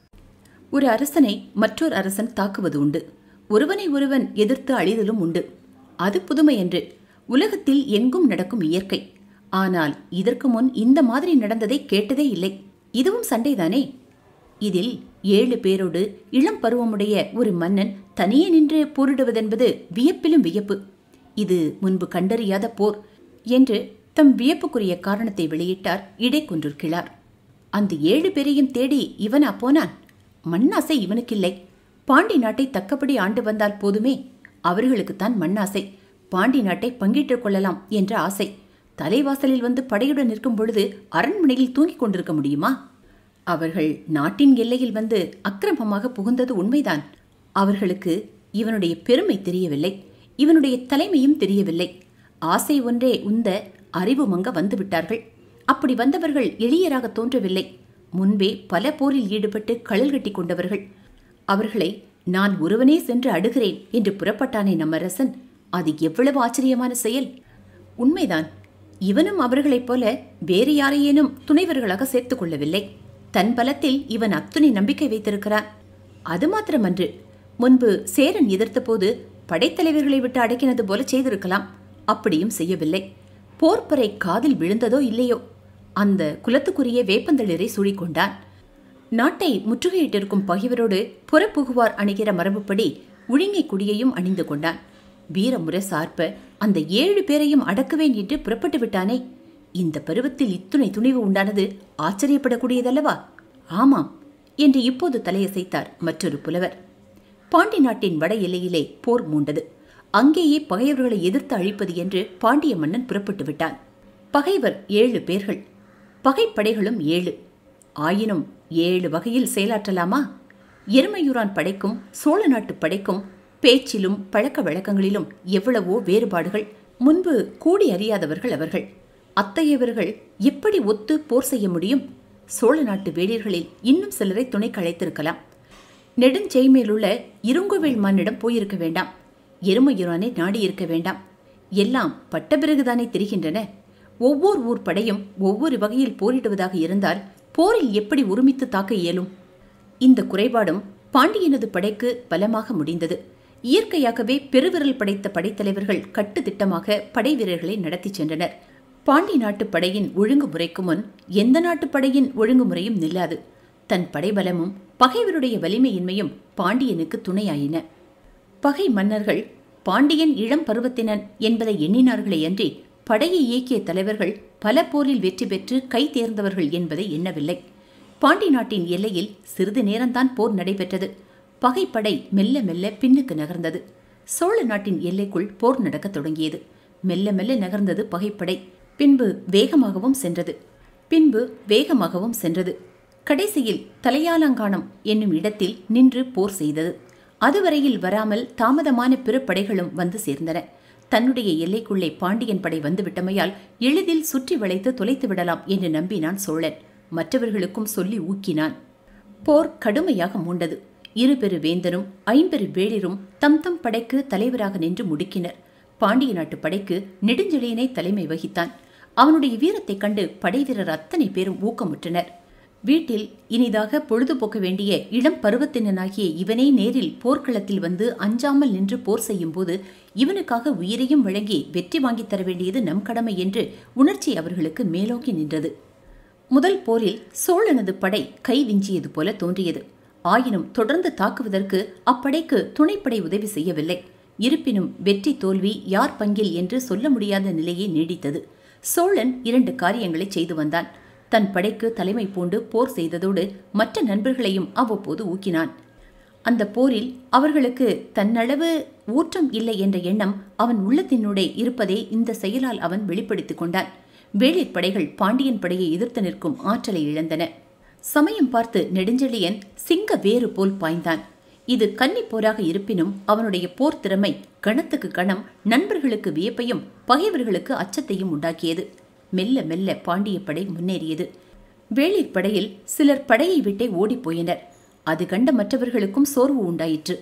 ஒரு அரசனை மற்றொரு அரசன் தாக்குவது உண்டு. ஒருவனை ஒருவன் எதிர்த்து அழிதலும் உண்டு. அது புதுமை என்று உலகத்தில் எங்கும் நடக்கும் இயற்கை. ஆனால் இதற்கு முன் இந்த மாதிரி நடந்ததை கேட்டதே இல்லை. இதுவும் சண்டைதானே? இதில் ஏழு பேரோடு இளம் பருவமுடைய ஒரு மன்னன் தனியே நின்று போரிடுவதென்பது வியப்பிலும் வியப்பு. இது முன்பு கண்டறியாத போர் என்று தம் வியப்புக்குரிய காரணத்தை வெளியிட்டார் இடைக்குன்றூர் கிழார். அந்த ஏழு பேரையும் தேடி இவனா போனான்? மண்ணாசை இவனுக்கில்லை. பாண்டி நாட்டை தக்கபடி ஆண்டு வந்தால் போதுமே. அவர்களுக்குத்தான் மண்ணாசை. பாண்டி நாட்டை பங்கிட்டுக் கொள்ளலாம் என்ற ஆசை. தலைவாசலில் வந்து படையுடன் நிற்கும் பொழுது அரண்மனையில் தூங்கிக் கொண்டிருக்க முடியுமா? அவர்கள் நாட்டின் எல்லையில் வந்து அக்கிரமமாக புகுந்தது உண்மைதான். அவர்களுக்கு இவனுடைய பெருமை தெரியவில்லை, இவனுடைய தலைமையும் தெரியவில்லை. ஆசை ஒன்றே உந்த அறிவு மங்க வந்து விட்டார்கள். அப்படி வந்தவர்கள் எளியராக தோன்றவில்லை. முன்பே பல போரில் ஈடுபட்டு களல் கட்டி கொண்டவர்கள். அவர்களை நான் ஒருவனே சென்று அடுகிறேன் என்று புறப்பட்டானே நம்மரசன், அது எவ்வளவு ஆச்சரியமான செயல்! உண்மைதான், இவனும் அவர்களைப் போல வேறு யாரையேனும் துணைவர்களாக சேர்த்துக் கொள்ளவில்லை. தன் பலத்தில் இவன் அத்துணை நம்பிக்கை வைத்திருக்கிறான். அது மாத்திரமன்று, முன்பு சேரன் எதிர்த்த போது படைத்தலைவர்களை விட்டு அடக்கினது போல செய்திருக்கலாம். அப்படியும் செய்யவில்லை. போர்ப்பறை காதில் விழுந்ததோ இல்லையோ, அந்த குலத்துக்குரிய வேப்பந்தளிரை சூழிக்கொண்டான். நாட்டை முற்றுகையிட்டிருக்கும் பகைவரோடு புறப்புகுவார் அணிகிற மரபுப்படி உழிங்கை குடியையும் அணிந்து கொண்டான். வீரமுறை சார்ப அந்த ஏழு பேரையும் அடக்குவேன் என்று புறப்பட்டு விட்டானே. இந்த பருவத்தில் இத்துணை துணிவு உண்டானது ஆச்சரியப்படக்கூடியதல்லவா? ஆமாம் என்று இப்போது தலையசைத்தார் மற்றொரு புலவர். பாண்டி நாட்டின் வட எல்லையிலே போர் மூண்டது. அங்கேயே பகைவர்களை எதிர்த்து அழிப்பது என்று பாண்டிய மன்னன் புறப்பட்டு விட்டான். பகைவர் ஏழு பேர்கள், பகைப்படைகளும் ஏழு. ஆயினும் ஏழு வகையில் செயலாற்றலாமா? எருமையூரான் படைக்கும் சோழ நாட்டு படைக்கும் பேச்சிலும் பழக்க வழக்கங்களிலும் எவ்வளவோ வேறுபாடுகள். முன்பு கூடி அறியாதவர்கள் அவர்கள். அத்தகையவர்கள் எப்படி ஒத்து போர் செய்ய முடியும்? சோழ நாட்டு வேளிர்களில் இன்னும் சிலரை துணைக்கு அழைத்திருக்கலாம். நெடுஞ்செய்மேலுள்ள இருங்கோவேள் மன்னிடம் போயிருக்க வேண்டாம். எருமையூரானை நாடியிருக்க வேண்டாம். எல்லாம் பட்ட பிறகுதானே தெரிகின்றன. ஒவ்வொரு ஊர் படையும் ஒவ்வொரு வகையில் போரிடுவதாக இருந்தால் போரில் எப்படி ஒருமித்து தாக்க இயலும்? இந்த குறைபாடும் பாண்டியனது படைக்கு பலமாக முடிந்தது. இயற்கையாகவே பெருவிரல் படைத்த படைத்தலைவர்கள் கட்டு திட்டமாக படை வீரர்களை நடத்தி சென்றனர். பாண்டி நாட்டு படையின் ஒழுங்குமுறைக்கு முன் எந்த நாட்டு படையின் ஒழுங்குமுறையும் நில்லாது. தன் படைபலமும் பகைவருடைய வலிமையின்மையும் பாண்டியனுக்கு துணையாயின. பகை மன்னர்கள் பாண்டியன் இளம் பருவத்தினன் என்பதை எண்ணினார்களே அன்றி படையை இயக்கிய தலைவர்கள் பல போரில் வெற்றி பெற்று கை தேர்ந்தவர்கள் என்பதை எண்ணவில்லை. பாண்டி நாட்டின் எல்லையில் சிறிது நேரம்தான் போர் நடைபெற்றது. பகைப்படை மெல்ல மெல்ல பின்னுக்கு நகர்ந்தது. சோழ நாட்டின் எல்லைக்குள் போர் நடக்கத் தொடங்கியது. மெல்ல மெல்ல நகர்ந்தது பகைப்படை. பின்பு வேகமாகவும் சென்றது. பின்பு வேகமாகவும் சென்றது. கடைசியில் தலையாலங்கானம் என்னும் இடத்தில் நின்று போர் செய்தது. அதுவரையில் வராமல் தாமதமான பிற படைகளும் வந்து சேர்ந்தன. தன்னுடைய எல்லைக்குள்ளே பாண்டியன் படை வந்துவிட்டமையால் எளிதில் சுற்றி வளைத்து தொலைத்து விடலாம் என்று நம்பினான் சோழன். மற்றவர்களுக்கும் சொல்லி ஊக்கினான். போர் கடுமையாக மூண்டது. இருபெரு வேந்தரும் ஐம்பெரு வேளிரும் தம் தம் படைக்கு தலைவராக நின்று முடுக்கினர். பாண்டிய நாட்டு படைக்கு நெடுஞ்செழியனை தலைமை வகித்தான். அவனுடைய வீரத்தைக் கண்டு படை வீரர் அத்தனை பேரும் ஊக்கமுற்றனர். வீட்டில் இனிதாக பொழுதுபோக்க வேண்டிய இளம் பருவத்தினனாகிய இவனே நேரில் போர்க்களத்தில் வந்து அஞ்சாமல் நின்று போர் செய்யும் போது இவனுக்காக உயிரையும் வழங்கி வெற்றி வாங்கித் தர வேண்டியது நம் கடமை என்று உணர்ச்சி அவர்களுக்கு மேலோக்கி நின்றது. முதல் போரில் சோழனது படை கை விஞ்சியது போல தோன்றியது. ஆயினும் தொடர்ந்து தாக்குவதற்கு அப்படைக்கு துணைப்படை உதவி செய்யவில்லை. இருப்பினும் வெற்றி தோல்வி யார் பங்கில் என்று சொல்ல முடியாத நிலையை நீடித்தது. சோழன் இரண்டு காரியங்களை செய்து வந்தான். தன் படைக்கு தலைமை பூண்டு போர் செய்ததோடு மற்ற நண்பர்களையும் அவ்வப்போது ஊக்கினான். அந்த போரில் அவர்களுக்கு தன்னளவு ஊற்றம் இல்லை என்ற எண்ணம் அவன் உள்ளத்தினூடே இருப்பதை இந்த செயலால் அவன் வெளிப்படுத்திக் கொண்டான். வேளிர் படைகள் பாண்டியன் படையை எதிர்த்து நிற்கும் ஆற்றலை இழந்தன. சமயம் பார்த்து நெடுஞ்செழியன் சிங்க வேறு போல் பாய்ந்தான். இது கன்னி போராக இருப்பினும் அவனுடைய போர் திறமை கணத்துக்கு கணம் நண்பர்களுக்கு வியப்பையும் பகைவர்களுக்கு அச்சத்தையும் உண்டாக்கியது. மெல்ல மெல்ல பாண்டிய படை முன்னேறியது. வேளிர் படையில் சிலர் படையை விட்டே ஓடிப்போயினர். அது கண்ட மற்றவர்களுக்கும் சோர்வு உண்டாயிற்று.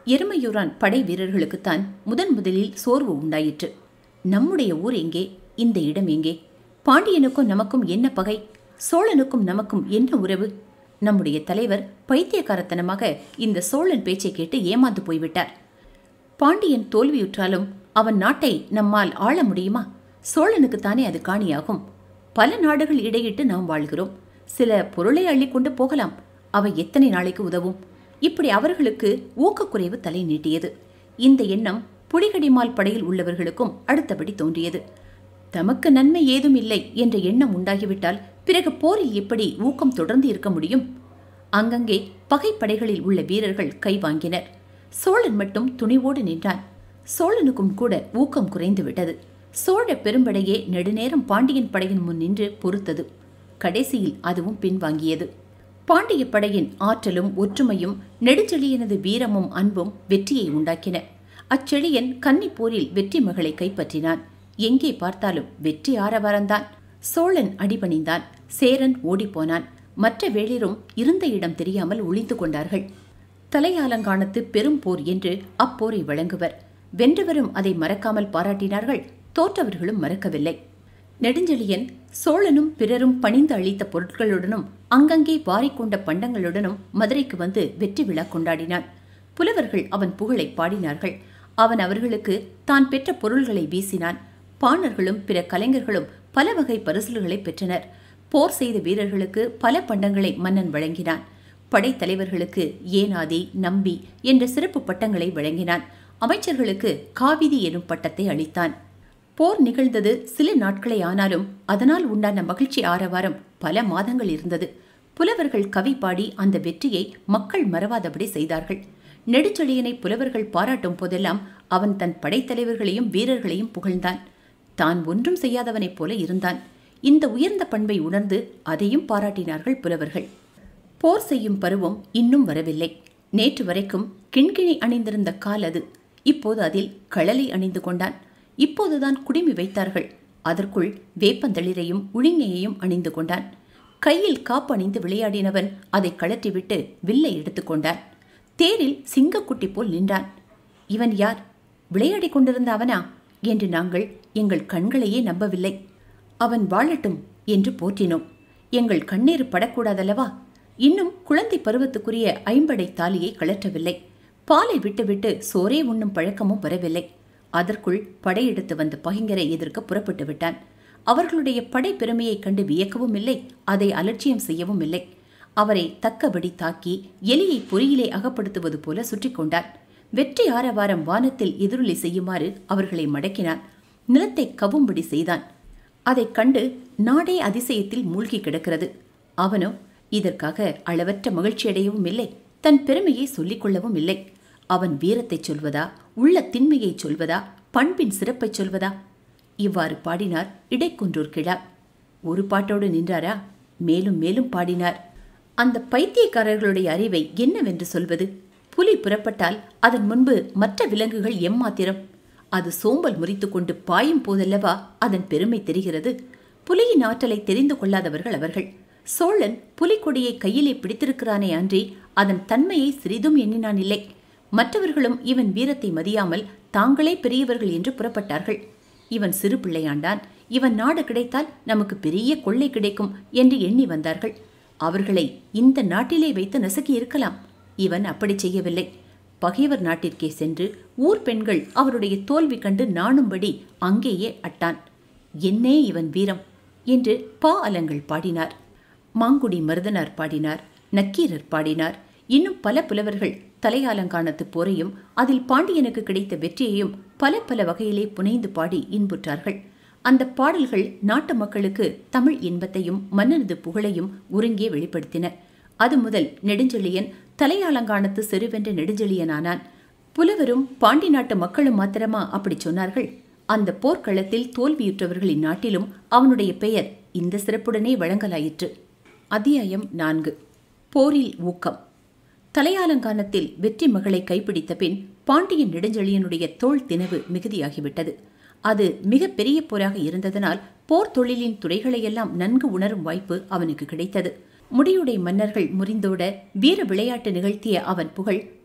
எருமையூரான் படை வீரர்களுக்குத்தான் முதன் முதலில் சோர்வு உண்டாயிற்று. நம்முடைய ஊர் எங்கே? இந்த இடம் எங்கே? பாண்டியனுக்கும் நமக்கும் என்ன பகை? சோழனுக்கும் நமக்கும் என்ன உறவு? நம்முடைய தலைவர் பைத்தியக்காரத்தனமாக இந்த சோழன் பேச்சை கேட்டு ஏமாந்து போய்விட்டார். பாண்டியன் தோல்வியுற்றாலும் அவன் நாட்டை நம்மால் ஆள முடியுமா? சோழனுக்குத்தானே அது காணியாகும். பல நாடுகள் இடையிட்டு நாம் வாழ்கிறோம். சில பொருளை அள்ளி கொண்டு போகலாம். அவை எத்தனை நாளைக்கு உதவும்? இப்படி அவர்களுக்கு ஊக்கக்குறைவு தலை நீட்டியது. இந்த எண்ணம் புலிகடிமால் படையில் உள்ளவர்களுக்கும் அடுத்தபடி தோன்றியது. தமக்கு நன்மை ஏதும் இல்லை என்ற எண்ணம் உண்டாகிவிட்டால் பிறகு போரில் எப்படி ஊக்கம் தொடர்ந்து இருக்க முடியும்? அங்கங்கே பகைப்படைகளில் உள்ள வீரர்கள் கை வாங்கினர். சோழன் மட்டும் துணிவோடு நின்றான். சோழனுக்கும் கூட ஊக்கம் குறைந்து விட்டது. சோழ பெரும்படையே நெடுநேரம் பாண்டியன் படையின் முன் நின்று பொறுத்தது. கடைசியில் அதுவும் பின்வாங்கியது. பாண்டிய படையின் ஆற்றலும் ஒற்றுமையும் நெடுஞ்செழியனது வீரமும் அன்பும் வெற்றியை உண்டாக்கின. அச்செழியன் கன்னி போரில் வெற்றி மகளை கைப்பற்றினான். எங்கே பார்த்தாலும் வெற்றி ஆரவாரந்தான். சோழன் அடிபணிந்தான். சேரன் ஓடிப்போனான். மற்ற வேளிரும் இருந்த இடம் தெரியாமல் ஒளிந்து கொண்டார்கள். தலையாலங்கானத்து பெரும் போர் என்று அப்போரை வழங்குவர். வென்றவரும் அதை மறக்காமல் பாராட்டினார்கள். தோற்றவர்களும் மறக்கவில்லை. நெடுஞ்செழியன் சோழனும் பிறரும் பணிந்து அளித்த பொருட்களுடனும் அங்கங்கே வாரிக்கொண்ட பண்டங்களுடனும் மதுரைக்கு வந்து வெற்றி விழா கொண்டாடினான். புலவர்கள் அவன் புகழை பாடினார்கள். அவன் அவர்களுக்கு தான் பெற்ற பொருள்களை வீசினான். பாணர்களும் பிற கலைஞர்களும் பல வகை பரிசுகளை பெற்றனர். போர் செய்த வீரர்களுக்கு பல பண்டங்களை மன்னன் வழங்கினான். படைத்தலைவர்களுக்கு ஏனாதி, நம்பி என்ற சிறப்பு பட்டங்களை வழங்கினான். அமைச்சர்களுக்கு காவிதி எனும் பட்டத்தை அளித்தான். போர் நிகழ்ந்தது சில நாட்களே ஆனாலும் அதனால் உண்டான மகிழ்ச்சி ஆரவாரம் பல மாதங்கள் இருந்தது. புலவர்கள் கவி பாடி அந்த வெற்றியை மக்கள் மறவாதபடி செய்தார்கள். நெடுஞ்செழியனை புலவர்கள் பாராட்டும் போதெல்லாம் அவன் தன் படைத்தலைவர்களையும் வீரர்களையும் புகழ்ந்தான். தான் ஒன்றும் செய்யாதவனைப் போல இருந்தான். இந்த உயர்ந்த பண்பை உணர்ந்து அதையும் பாராட்டினார்கள் புலவர்கள். போர் செய்யும் பருவம் இன்னும் வரவில்லை. நேற்று வரைக்கும் கிண்கிணி அணிந்திருந்த கால் அது. இப்போது அதில் களலை அணிந்து கொண்டான். இப்போதுதான் குடுமி வைத்தார்கள். அதற்குள் வேப்பந்தளிரையும் உழிஞையையும் அணிந்து கொண்டான். கையில் காப்பணிந்து விளையாடினவன் அதை கழற்றிவிட்டு வில்லை எடுத்துக்கொண்டான். தேரில் சிங்கக்குட்டி போல் நின்றான். இவன் யார்? விளையாடி கொண்டிருந்த அவனா என்று நாங்கள் எங்கள் கண்களையே நம்பவில்லை. அவன் வாழட்டும் என்று போற்றினோம். எங்கள் கண்ணீர் படக்கூடாதல்லவா? இன்னும் குழந்தை பருவத்துக்குரிய ஐம்படை தாலியை கழற்றவில்லை. பாலை விட்டுவிட்டு சோரே உண்ணும் பழக்கமும் வரவில்லை. அதற்குள் படையெடுத்து வந்த பகைஞரை எதிர்க்க புறப்பட்டு விட்டான். அவர்களுடைய படை பெருமையைக் கண்டு வியக்கவும் இல்லை, அதை அலட்சியம் செய்யவும் இல்லை. அவரை தக்கபடி தாக்கி எலியை பொறியிலே அகப்படுத்துவது போல சுற்றி கொண்டான். வெற்றி ஆரவாரம் வானத்தில் எதிரொலி செய்யுமாறு அவர்களை மடக்கினான். நிலத்தை கவும்படி செய்தான். அதைக் கண்டு நாடே அதிசயத்தில் மூழ்கி கிடக்கிறது. அவனோ இதற்காக அளவற்ற மகிழ்ச்சியடையவும் இல்லை, தன் பெருமையை சொல்லிக் கொள்ளவும் இல்லை. அவன் வீரத்தைச் சொல்வதா, உள்ள திண்மையை சொல்வதா, பண்பின் சிறப்பைச் சொல்வதா? இவ்வாறு பாடினார் இடைக்குன்றூர் கிழார். ஒரு பாட்டோடு நின்றாரா? மேலும் மேலும் பாடினார். அந்த பைத்தியக்காரர்களுடைய அறிவை என்னவென்று சொல்வது? புலி புறப்பட்டால் அதன் முன்பு மற்ற விலங்குகள் எம்மாத்திரம்? அது சோம்பல் முறித்து கொண்டு பாயும் போதல்லவா அதன் பெருமை தெரிகிறது. புலியின் ஆற்றலை தெரிந்து கொள்ளாதவர்கள் அவர்கள். சோழன் புலிக்கொடியை கையிலே பிடித்திருக்கிறானே அன்றி அதன் தன்மையை சிறிதும் எண்ணினான் இல்லை. மற்றவர்களும் இவன் வீரத்தை மதியாமல் தாங்களே பெரியவர்கள் என்று புறப்பட்டார்கள். இவன் சிறு பிள்ளையாண்டான், இவன் நாடு கிடைத்தால் நமக்கு பெரிய கொள்ளை கிடைக்கும் என்று எண்ணி வந்தார்கள். அவர்களை இந்த நாட்டிலே வைத்து நசுக்கி இருக்கலாம். இவன் அப்படி செய்யவில்லை. பகைவர் நாட்டிற்கே சென்று ஊர் பெண்கள் அவருடைய தோல்வி கண்டு நாணும்படி அங்கேயே அட்டான். என்னே இவன் வீரம் என்று பா அலங்கள் பாடினார். மாங்குடி மருதனார் பாடினார். நக்கீரர் பாடினார். இன்னும் பல புலவர்கள் தலையாலங்கானத்து போரையும் அதில் பாண்டியனுக்கு கிடைத்த வெற்றியையும் பல பல வகையிலே புனைந்து பாடி இன்புற்றார்கள். அந்த பாடல்கள் நாட்டு மக்களுக்கு தமிழ் இன்பத்தையும் மன்னனது புகழையும் ஒருங்கே வெளிப்படுத்தின. அது முதல் நெடுஞ்செழியன் தலையாலங்கானத்து செருவென்ற நெடுஞ்செழியனானான். புலவரும் பாண்டி நாட்டு மக்களும் மாத்திரமா அப்படி சொன்னார்கள். அந்த போர்க்களத்தில் தோல்வியுற்றவர்களின் நாட்டிலும் அவனுடைய பெயர் இந்த சிறப்புடனே வழங்கலாயிற்று. அத்தியாயம் நான்கு. போரில் ஊக்கம். தலையாலங்கானத்தில் வெற்றி மகளை கைப்பிடித்த பின் பாண்டியன் நெடுஞ்செழியனுடைய தோள் தினவு மிகுதியாகிவிட்டது. அது மிக பெரிய போராக இருந்ததனால் போர் தொழிலின் துறைகளையெல்லாம் நன்கு உணரும் வாய்ப்பு அவனுக்கு கிடைத்தது. முடியுடை மன்னர்கள் முறிந்தோட வீர விளையாட்டு நிகழ்த்திய அவன் புகழ்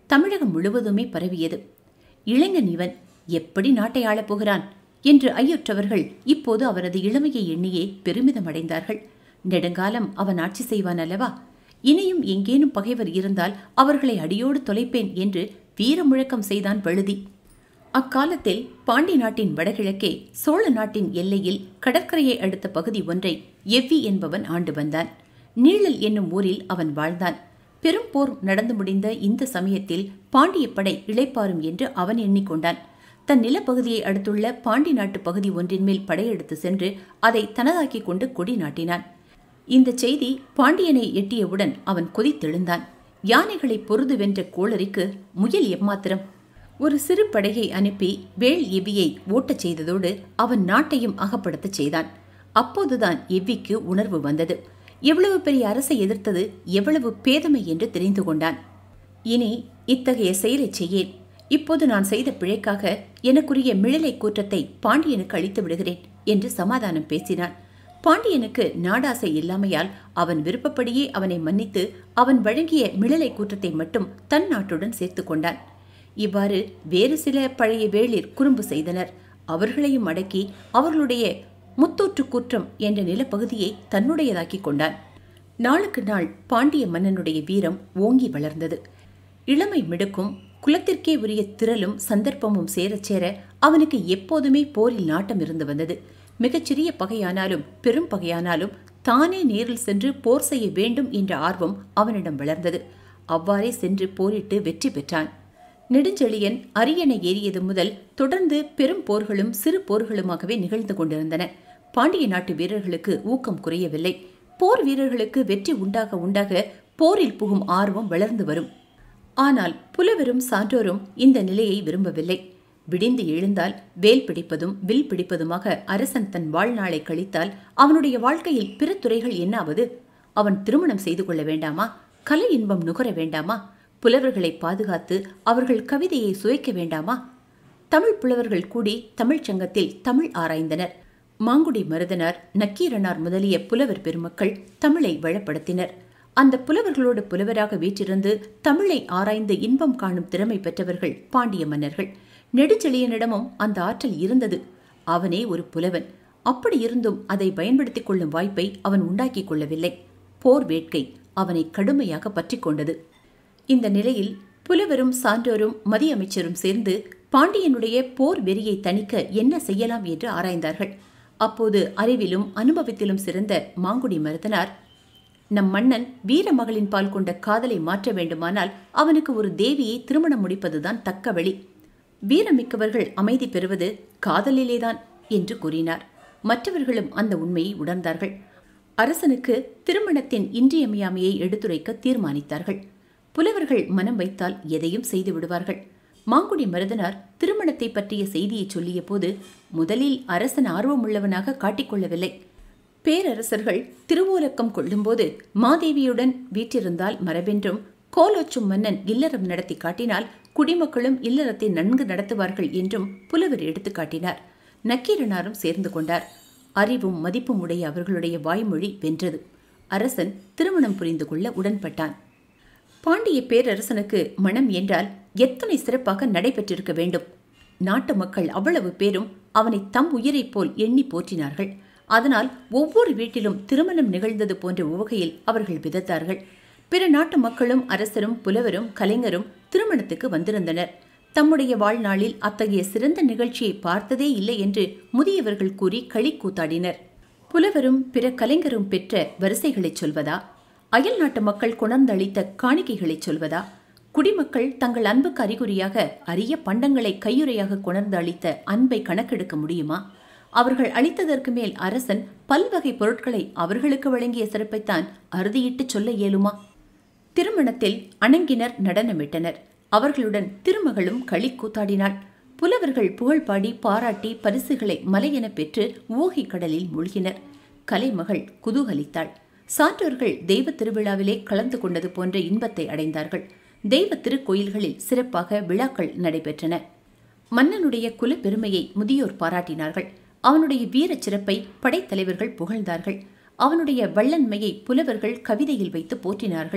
தமிழகம் முழுவதுமே பரவியது. இளைஞன் இவன் எப்படி நாட்டை ஆளப் போகிறான் என்று ஐயுற்றவர்கள் இப்போது அவரது இளமையை எண்ணியே பெருமிதம் அடைந்தார்கள். நெடுங்காலம் அவன் ஆட்சி செய்வான் அல்லவா? இனியும் எங்கேனும் பகைவர் இருந்தால் அவர்களை அடியோடு தொலைப்பேன் என்று வீர முழக்கம் செய்தான் வழுதி. அக்காலத்தில் பாண்டி நாட்டின் வடகிழக்கே சோழ நாட்டின் எல்லையில் கடற்கரையை அடுத்த பகுதி ஒன்றை எவ்வி என்பவன் ஆண்டு வந்தான். நீழல் என்னும் ஊரில் அவன் வாழ்ந்தான். பெரும் போர் நடந்து முடிந்த இந்த சமயத்தில் பாண்டிய படை இளைப்பாறும் என்று அவன் எண்ணிக்கொண்டான். தன் நிலப்பகுதியை அடுத்துள்ள பாண்டி நாட்டு பகுதி ஒன்றின் மேல் படையெடுத்து சென்று அதை தனதாக்கிக் கொண்டு கொடி நாட்டினான். இந்த செய்தி பாண்டியனை எட்டியவுடன் அவன் கொதித்தெழுந்தான். யானைகளை பொருது வென்ற கோளரிக்கு முயல் எம்மாத்திரம்? ஒரு சிறு படையை அனுப்பி வேள் எவ்வியை ஓட்டச் செய்ததோடு அவன் நாட்டையும் அகப்படுத்தச் செய்தான். அப்போதுதான் எவ்விக்கு உணர்வு வந்தது. எவ்வளவு பெரிய அரசை எதிர்த்தது எவ்வளவு பேதமை என்று தெரிந்து கொண்டான். இனி இத்தகைய செயலை செய்யேன். இப்போது நான் செய்த பிழைக்காக எனக்குரிய மிழலை கூற்றத்தை பாண்டியனுக்கு அளித்து விடுகிறேன் என்று சமாதானம் பேசினான். பாண்டியனுக்கு நாடாசை இல்லாமையால் அவன் விருப்பப்படியே அவனை மன்னித்து அவன் வழங்கிய மிழலை கூற்றத்தை மட்டும் தன் நாட்டுடன் சேர்த்து கொண்டான். இவ்வாறு வேறு சில பழைய வேளிர் குறும்பு செய்தனர். அவர்களையும் அடக்கி அவர்களுடைய முத்தூற்று கூற்றம் என்ற நிலப்பகுதியை தன்னுடையதாக்கிக் கொண்டான். நாளுக்கு நாள் பாண்டிய மன்னனுடைய வீரம் ஓங்கி வளர்ந்தது. இளமை மிடுக்கும் குலத்திற்கே உரிய திரளும் சந்தர்ப்பமும் சேரச் சேர அவனுக்கு எப்போதுமே போரில் நாட்டம் இருந்து வந்தது. மிகச்சிறிய பகையானாலும் பெரும் பகையானாலும் தானே நேரில் சென்று போர் செய்ய வேண்டும் என்ற ஆர்வம் அவனிடம் வளர்ந்தது. அவ்வாறே சென்று போரிட்டு வெற்றி பெற்றான். நெடுஞ்செழியன் அரியணை ஏறியது முதல் தொடர்ந்து பெரும் போர்களும் சிறு போர்களுமாகவே நிகழ்ந்து கொண்டிருந்தன. பாண்டிய நாட்டு வீரர்களுக்கு ஊக்கம் குறையவில்லை. போர் வீரர்களுக்கு வெற்றி உண்டாக உண்டாக போரில் புகும் ஆர்வம் வளர்ந்து வரும். ஆனால் புலவரும் சான்றோரும் இந்த நிலையை விரும்பவில்லை. விடிந்து எழுந்தால் வேல் பிடிப்பதும் வில் பிடிப்பதுமாக அரசன் தன் வாழ்நாளை கழித்தால் அவனுடைய வாழ்க்கையில் பிற துறைகள் என்னாவது? அவன் திருமணம் செய்து கொள்ள வேண்டாமா? கலை இன்பம் நுகர வேண்டாமா? புலவர்களை பாதுகாத்து அவர்கள் கவிதையை சுவைக்க வேண்டாமா? தமிழ் புலவர்கள் கூடி தமிழ்ச் சங்கத்தில் தமிழ் ஆராய்ந்தனர். மாங்குடி மருதனார், நக்கீரனார் முதலிய புலவர் பெருமக்கள் தமிழை வளப்படுத்தினர். அந்த புலவர்களோடு புலவராக வீற்றிருந்து தமிழை ஆராய்ந்து இன்பம் காணும் திறமை பெற்றவர்கள் பாண்டிய மன்னர்கள். நெடுஞ்செழியனிடமும் அந்த ஆற்றல் இருந்தது. அவனே ஒரு புலவன். அப்படி இருந்தும் அதை பயன்படுத்திக் கொள்ளும் வாய்ப்பை அவன் உண்டாக்கிக் கொள்ளவில்லை. போர் வேட்கை அவனை கடுமையாக பற்றி கொண்டது. இந்த நிலையில் புலவரும் சான்றோரும் மதியமைச்சரும் சேர்ந்து பாண்டியனுடைய போர் வெறியை தணிக்க என்ன செய்யலாம் என்று ஆராய்ந்தார்கள். அப்போது அறிவிலும் அனுபவத்திலும் சிறந்த மாங்குடி மருதனார், நம் மன்னன் வீர மகளின் பால் கொண்ட காதலை மாற்ற வேண்டுமானால் அவனுக்கு ஒரு தேவியை திருமணம் முடிப்பதுதான் தக்க வழி. வீரமிக்கவர்கள் அமைதி பெறுவது காதலிலேதான் என்று கூறினார். மற்றவர்களும் அந்த உண்மையை உணர்ந்தார்கள். அரசனுக்கு திருமணத்தின் இன்றியமையாமையை எடுத்துரைக்க தீர்மானித்தார்கள். புலவர்கள் மனம் வைத்தால் எதையும் செய்து விடுவார்கள். மாங்குடி மருதனார் திருமணத்தை பற்றிய செய்தியை சொல்லிய போது முதலில் அரசன் ஆர்வமுள்ளவனாக காட்டிக்கொள்ளவில்லை. பேரரசர்கள் திருவோலக்கம் கொள்ளும்போது மாதேவியுடன் வீற்றிருந்தால் மரபென்றும், கோலோச்சும் மன்னன் இல்லறம் நடத்தி காட்டினால் குடிமக்களும் இல்லறத்தை நன்கு நடத்துவார்கள் என்றும் புலவர் எடுத்து காட்டினார். நக்கீரனாரும் சேர்ந்து கொண்டார். அறிவும் மதிப்பும் உடைய அவர்களுடைய வாய்மொழி வென்றது. அரசன் திருமணம் புரிந்து கொள்ள உடன்பட்டான். பாண்டிய பேரரசனுக்கு மனம் என்றால் எத்தனை சிறப்பாக நடைபெற்றிருக்க வேண்டும்! நாட்டு மக்கள் அவ்வளவு பேரும் அவனை தம் உயிரைப் போல் எண்ணி போற்றினார்கள். அதனால் ஒவ்வொரு வீட்டிலும் திருமணம் நிகழ்ந்தது போன்ற உவகையில் அவர்கள் விதத்தார்கள். பிற நாட்டு மக்களும் அரசரும் புலவரும் கலைஞரும் திருமணத்துக்கு வந்திருந்தனர். தம்முடைய வாழ்நாளில் அத்தகைய சிறந்த நிகழ்ச்சியை பார்த்ததே இல்லை என்று முதியவர்கள் கூறி களி கூத்தாடினர். புலவரும் பிற கலைஞரும் பெற்ற வரிசைகளை சொல்வதா? அயல் நாட்டு மக்கள் கொணர்ந்தளித்த காணிக்கைகளை சொல்வதா? குடிமக்கள் தங்கள் அன்புக்கு அறிகுறியாக அரிய பண்டங்களை கையுறையாக கொணர்ந்து அளித்த அன்பை கணக்கெடுக்க முடியுமா? அவர்கள் அளித்ததற்கு மேல் அரசன் பல்வகை பொருட்களை அவர்களுக்கு வழங்கிய சிறப்பைத்தான் அறுதியிட்டு சொல்ல இயலுமா? திருமணத்தில் அணங்கினர் நடனமிட்டனர். அவர்களுடன் திருமகளும் களி கூத்தாடினாள். புலவர்கள் புகழ்பாடி பாராட்டி பரிசுகளை மலையென பெற்று ஊகை கடலில் மூழ்கினர். கலைமகள் குதூகலித்தாள். சான்றோர்கள் தெய்வ திருவிழாவிலே கலந்து கொண்டது போன்ற இன்பத்தை அடைந்தார்கள். தெய்வ திருக்கோயில்களில் சிறப்பாக விழாக்கள் நடைபெற்றன. மன்னனுடைய குல பெருமையை முதியோர் பாராட்டினார்கள். அவனுடைய வீரச் சிறப்பை படைத்தலைவர்கள் புகழ்ந்தார்கள். அவனுடைய வள்ளன்மையை புலவர்கள் கவிதையில் வைத்து போற்றினார்கள்.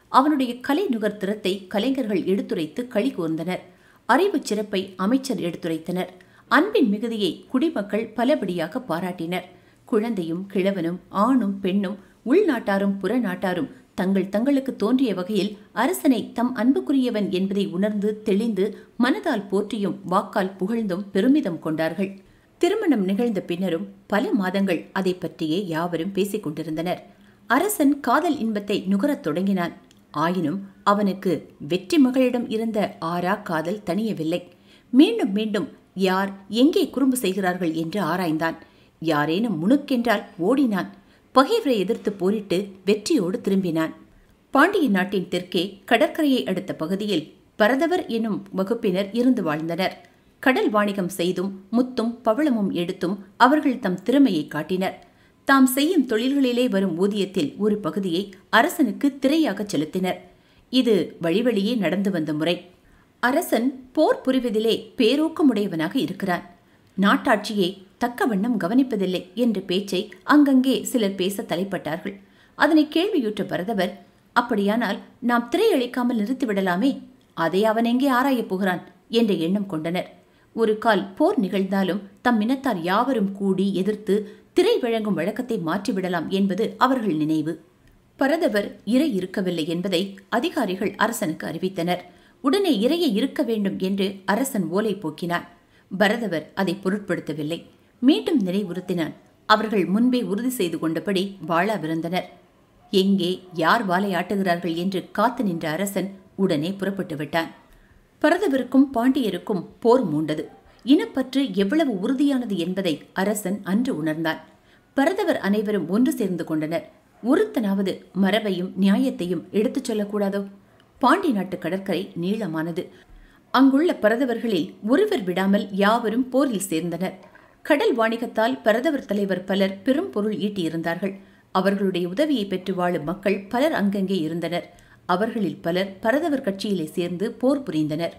அவனுடைய கலை நுகர்த்திறத்தை கலைஞர்கள் எடுத்துரைத்து களி கூர்ந்தனர். அறிவு சிறப்பை அமைச்சர் எடுத்துரைத்தனர். அன்பின் மிகுதியை குடிமக்கள் பலபடியாக பாராட்டினர். குழந்தையும் கிழவனும் ஆணும் பெண்ணும் உள்நாட்டாரும் புறநாட்டாரும் தங்கள் தங்களுக்கு தோன்றிய வகையில் அரசனை தம் அன்புக்குரியவன் என்பதை உணர்ந்து தெளிந்து மனதால் போற்றியும் வாக்கால் புகழ்ந்தும் பெருமிதம் கொண்டார்கள். திருமணம் நிகழ்ந்த பின்னரும் பல மாதங்கள் அதை பற்றியே யாவரும் பேசிக் கொண்டிருந்தனர். அரசன் காதல் இன்பத்தை நுகரத் தொடங்கினான். ஆயினும் அவனுக்கு வெற்றி மகளிடம் இருந்த ஆறா காதல் தணியவில்லை. மீண்டும் மீண்டும் யார் எங்கே குறும்பு செய்கிறார்கள் என்று ஆராய்ந்தான். யாரேனும் முணுக்கென்றால் ஓடினான். பகைவரை எதிர்த்து போரிட்டு வெற்றியோடு திரும்பினான். பாண்டிய நாட்டின் தெற்கே கடற்கரையை அடுத்த பகுதியில் பரதவர் என்னும் வகுப்பினர் இருந்து வாழ்ந்தனர். கடல் வாணிகம் செய்தும் முத்தும் பவளமும் எடுத்தும் அவர்கள் தம் திறமையை காட்டினர். தாம் செய்யும் தொழில்களிலே வரும் ஊதியத்தில் ஒரு பகுதியை அரசனுக்கு திரையாக செலுத்தினர். இது வழி வழியே நடந்து வந்த முறை. அரசன் போர் புரிவதிலே பேரோக்கமுடையவனாக இருக்கிறான். நாட்டாட்சியை தக்க வண்ணம் கவனிப்பதில்லை என்ற பேச்சை அங்கங்கே சிலர் பேச தலைப்பட்டார்கள். அதனை கேள்வியுற்ற பரதவர், அப்படியானால் நாம் திரையளிக்காமல் நிறுத்திவிடலாமே, அதை அவன் எங்கே ஆராயப் போகிறான் என்ற எண்ணம் கொண்டனர். ஒரு கால் போர் நிகழ்ந்தாலும் தம் இனத்தார் யாவரும் கூடி எதிர்த்து திரை வழங்கும் வழக்கத்தை மாற்றிவிடலாம் என்பது அவர்கள் நினைவு. பரதவர் இறை இருக்கவில்லை என்பதை அதிகாரிகள் அரசனுக்கு அறிவித்தனர். உடனே இறையை இருக்க வேண்டும் என்று அரசன் ஓலை போக்கினான். பரதவர் அதை பொருட்படுத்தவில்லை. மீண்டும் நினைவுறுத்தினான். அவர்கள் முன்பே உறுதி செய்து கொண்டபடி வாளாவிருந்தனர். எங்கே யார் வாளை ஆட்டுகிறார்கள் என்று காத்து நின்ற அரசன் உடனே புறப்பட்டு விட்டான். பரதவருக்கும் பாண்டியருக்கும் போர் மூண்டது. இனப்பற்று எவ்வளவு உறுதியானது என்பதை அரசன் அன்று உணர்ந்தான். பரதவர் அனைவரும் ஒன்று சேர்ந்து கொண்டனர். ஒருத்தனாவது மரபையும் நியாயத்தையும் எடுத்துச் சொல்லக்கூடாதோ? பாண்டி நாட்டு கடற்கரை நீளமானது. அங்குள்ள பரதவர்களில் ஒருவர் விடாமல் யாவரும் போரில் சேர்ந்தனர். கடல் வாணிகத்தால் பரதவர் தலைவர் பலர் பெரும் பொருள் ஈட்டியிருந்தார்கள். அவர்களுடைய உதவியை பெற்று வாழும் மக்கள் பலர் அங்கங்கே இருந்தனர். அவர்களில் பலர் பரதவர் கட்சியிலே சேர்ந்து போர் புரிந்தனர்.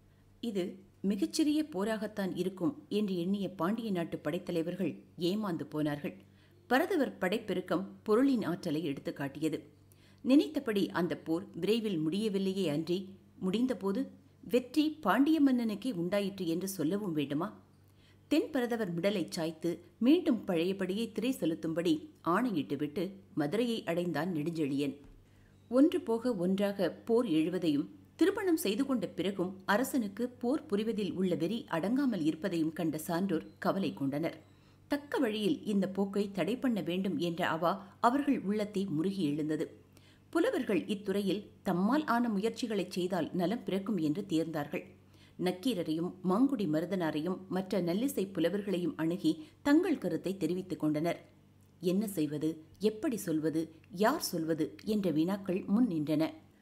இது மிகச்சிறிய போராகத்தான் இருக்கும் என்று எண்ணிய பாண்டிய நாட்டு படைத்தலைவர்கள் ஏமாந்து போனார்கள். பரதவர் படைப்பெருக்கம் பொருளின் ஆற்றலை எடுத்து காட்டியது. நினைத்தபடி அந்த போர் விரைவில் முடியவில்லையே அன்றி, முடிந்தபோது வெற்றி பாண்டிய மன்னனுக்கே உண்டாயிற்று என்று சொல்லவும் வேண்டுமா? தென் பரதவர் மிடலை சாய்த்து மீண்டும் பழையபடியே திரை செலுத்தும்படி ஆணையிட்டுவிட்டு மதுரையை அடைந்தான் நெடுஞ்செழியன். ஒன்று போக ஒன்றாக போர் எழுவதையும் திருமணம் செய்து கொண்ட பிறகும் அரசனுக்கு போர் புரிவதில் உள்ள வெறி அடங்காமல் இருப்பதையும் கண்ட சான்றோர் கவலை கொண்டனர். தக்க வழியில் இந்த போக்கை தடை பண்ண வேண்டும் என்ற அவா அவர்கள் உள்ளத்தை முருகி எழுந்தது. புலவர்கள் இத்துறையில் தம்மால் ஆன முயற்சிகளை செய்தால் நலம் பிறக்கும் என்று தேர்ந்தார்கள். நக்கீரரையும் மாங்குடி மருதனாரையும் மற்ற நல்லிசை புலவர்களையும் அணுகி தங்கள் கருத்தை தெரிவித்துக் கொண்டனர். என்ன செய்வது, எப்படி சொல்வது, யார் சொல்வது என்ற வினாக்கள் முன் நின்றன.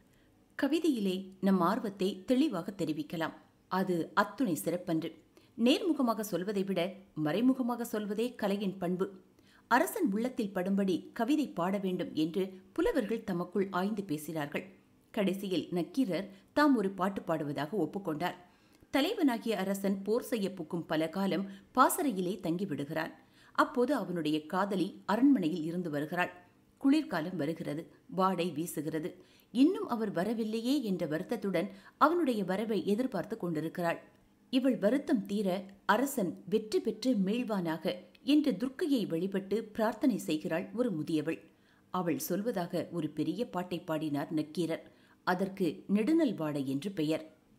கவிதையிலே நம் ஆர்வத்தை தெளிவாக தெரிவிக்கலாம். அது அத்துணை சிறப்பன்று. நேர்முகமாக சொல்வதை விட மறைமுகமாக சொல்வதே கலையின் பண்பு. அரசன் உள்ளத்தில் படும்படி கவிதை பாட வேண்டும் என்று புலவர்கள் தமக்குள் ஆய்ந்து பேசினார்கள். கடைசியில் நக்கீரர் தாம் ஒரு பாட்டு பாடுவதாக ஒப்புக்கொண்டார். தலைவனாகிய அரசன் போர் செய்ய புக்கும் பல காலம் பாசறையிலே தங்கிவிடுகிறான். அப்போது அவனுடைய காதலி அரண்மனையில் இருந்து வருகிறாள். குளிர்காலம் வருகிறது. வாடை வீசுகிறது. இன்னும் அவர் வரவில்லையே என்ற வருத்தத்துடன் அவனுடைய வரவை எதிர்பார்த்து கொண்டிருக்கிறாள். இவள் வருத்தம் தீர அரசன் வெற்றி பெற்று மீள்வானாக என்று துர்க்கையை வழிபட்டு பிரார்த்தனை செய்கிறாள் ஒரு முதியவள். அவள் சொல்வதாக ஒரு பெரிய பாட்டை பாடினார் நக்கீரர். அதற்கு நெடுநல் வாடை என்று பெயர்.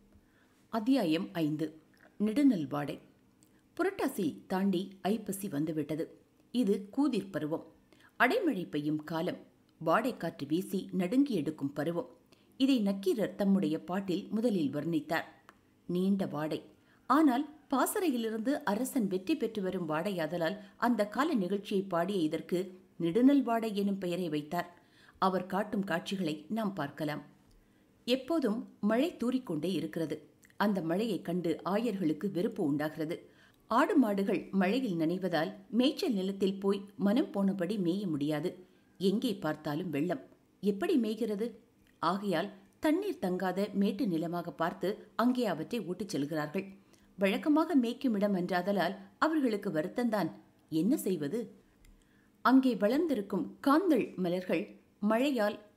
அத்தியாயம் ஐந்து. நெடுநல் வாடை. புரட்டாசி தாண்டி ஐப்பசி வந்துவிட்டது. இது கூதிர் பருவம். அடைமழை பெய்யும் காலம். வாடைக்காற்று வீசி நடுங்கி எடுக்கும் பருவம். இதை நக்கீரர் தம்முடைய பாட்டில் முதலில் வர்ணித்தார். நீண்ட வாடை. ஆனால் பாசறையிலிருந்து அரசன் வெற்றி பெற்று வரும் வாடையாதலால் அந்த கால நிகழ்ச்சியை பாடிய இதற்கு நெடுநல் வாடை எனும் பெயரை வைத்தார். அவர் காட்டும் காட்சிகளை நாம் பார்க்கலாம். எப்போதும் மழை தூறிக்கொண்டே இருக்கிறது. அந்த மழையை கண்டு ஆயர்களுக்கு வெறுப்பு உண்டாகிறது. ஆடு மாடுகள் மழையில் நனைவதால் மேய்ச்சல் நிலத்தில் போய் மனம் போனபடி மேய முடியாது. எங்கே பார்த்தாலும் வெள்ளம். எப்படி மேய்கிறது? ஆகையால் தண்ணீர் தங்காத மேட்டு நிலமாக பார்த்து அங்கே அவற்றை ஓட்டிச் செல்கிறார்கள். வழக்கமாக மேய்க்கும் இடம் என்றாதலால் அவர்களுக்கு வருத்தந்தான். என்ன செய்வது? அங்கே வளர்ந்திருக்கும் காந்தள் மலர்கள் மழையால்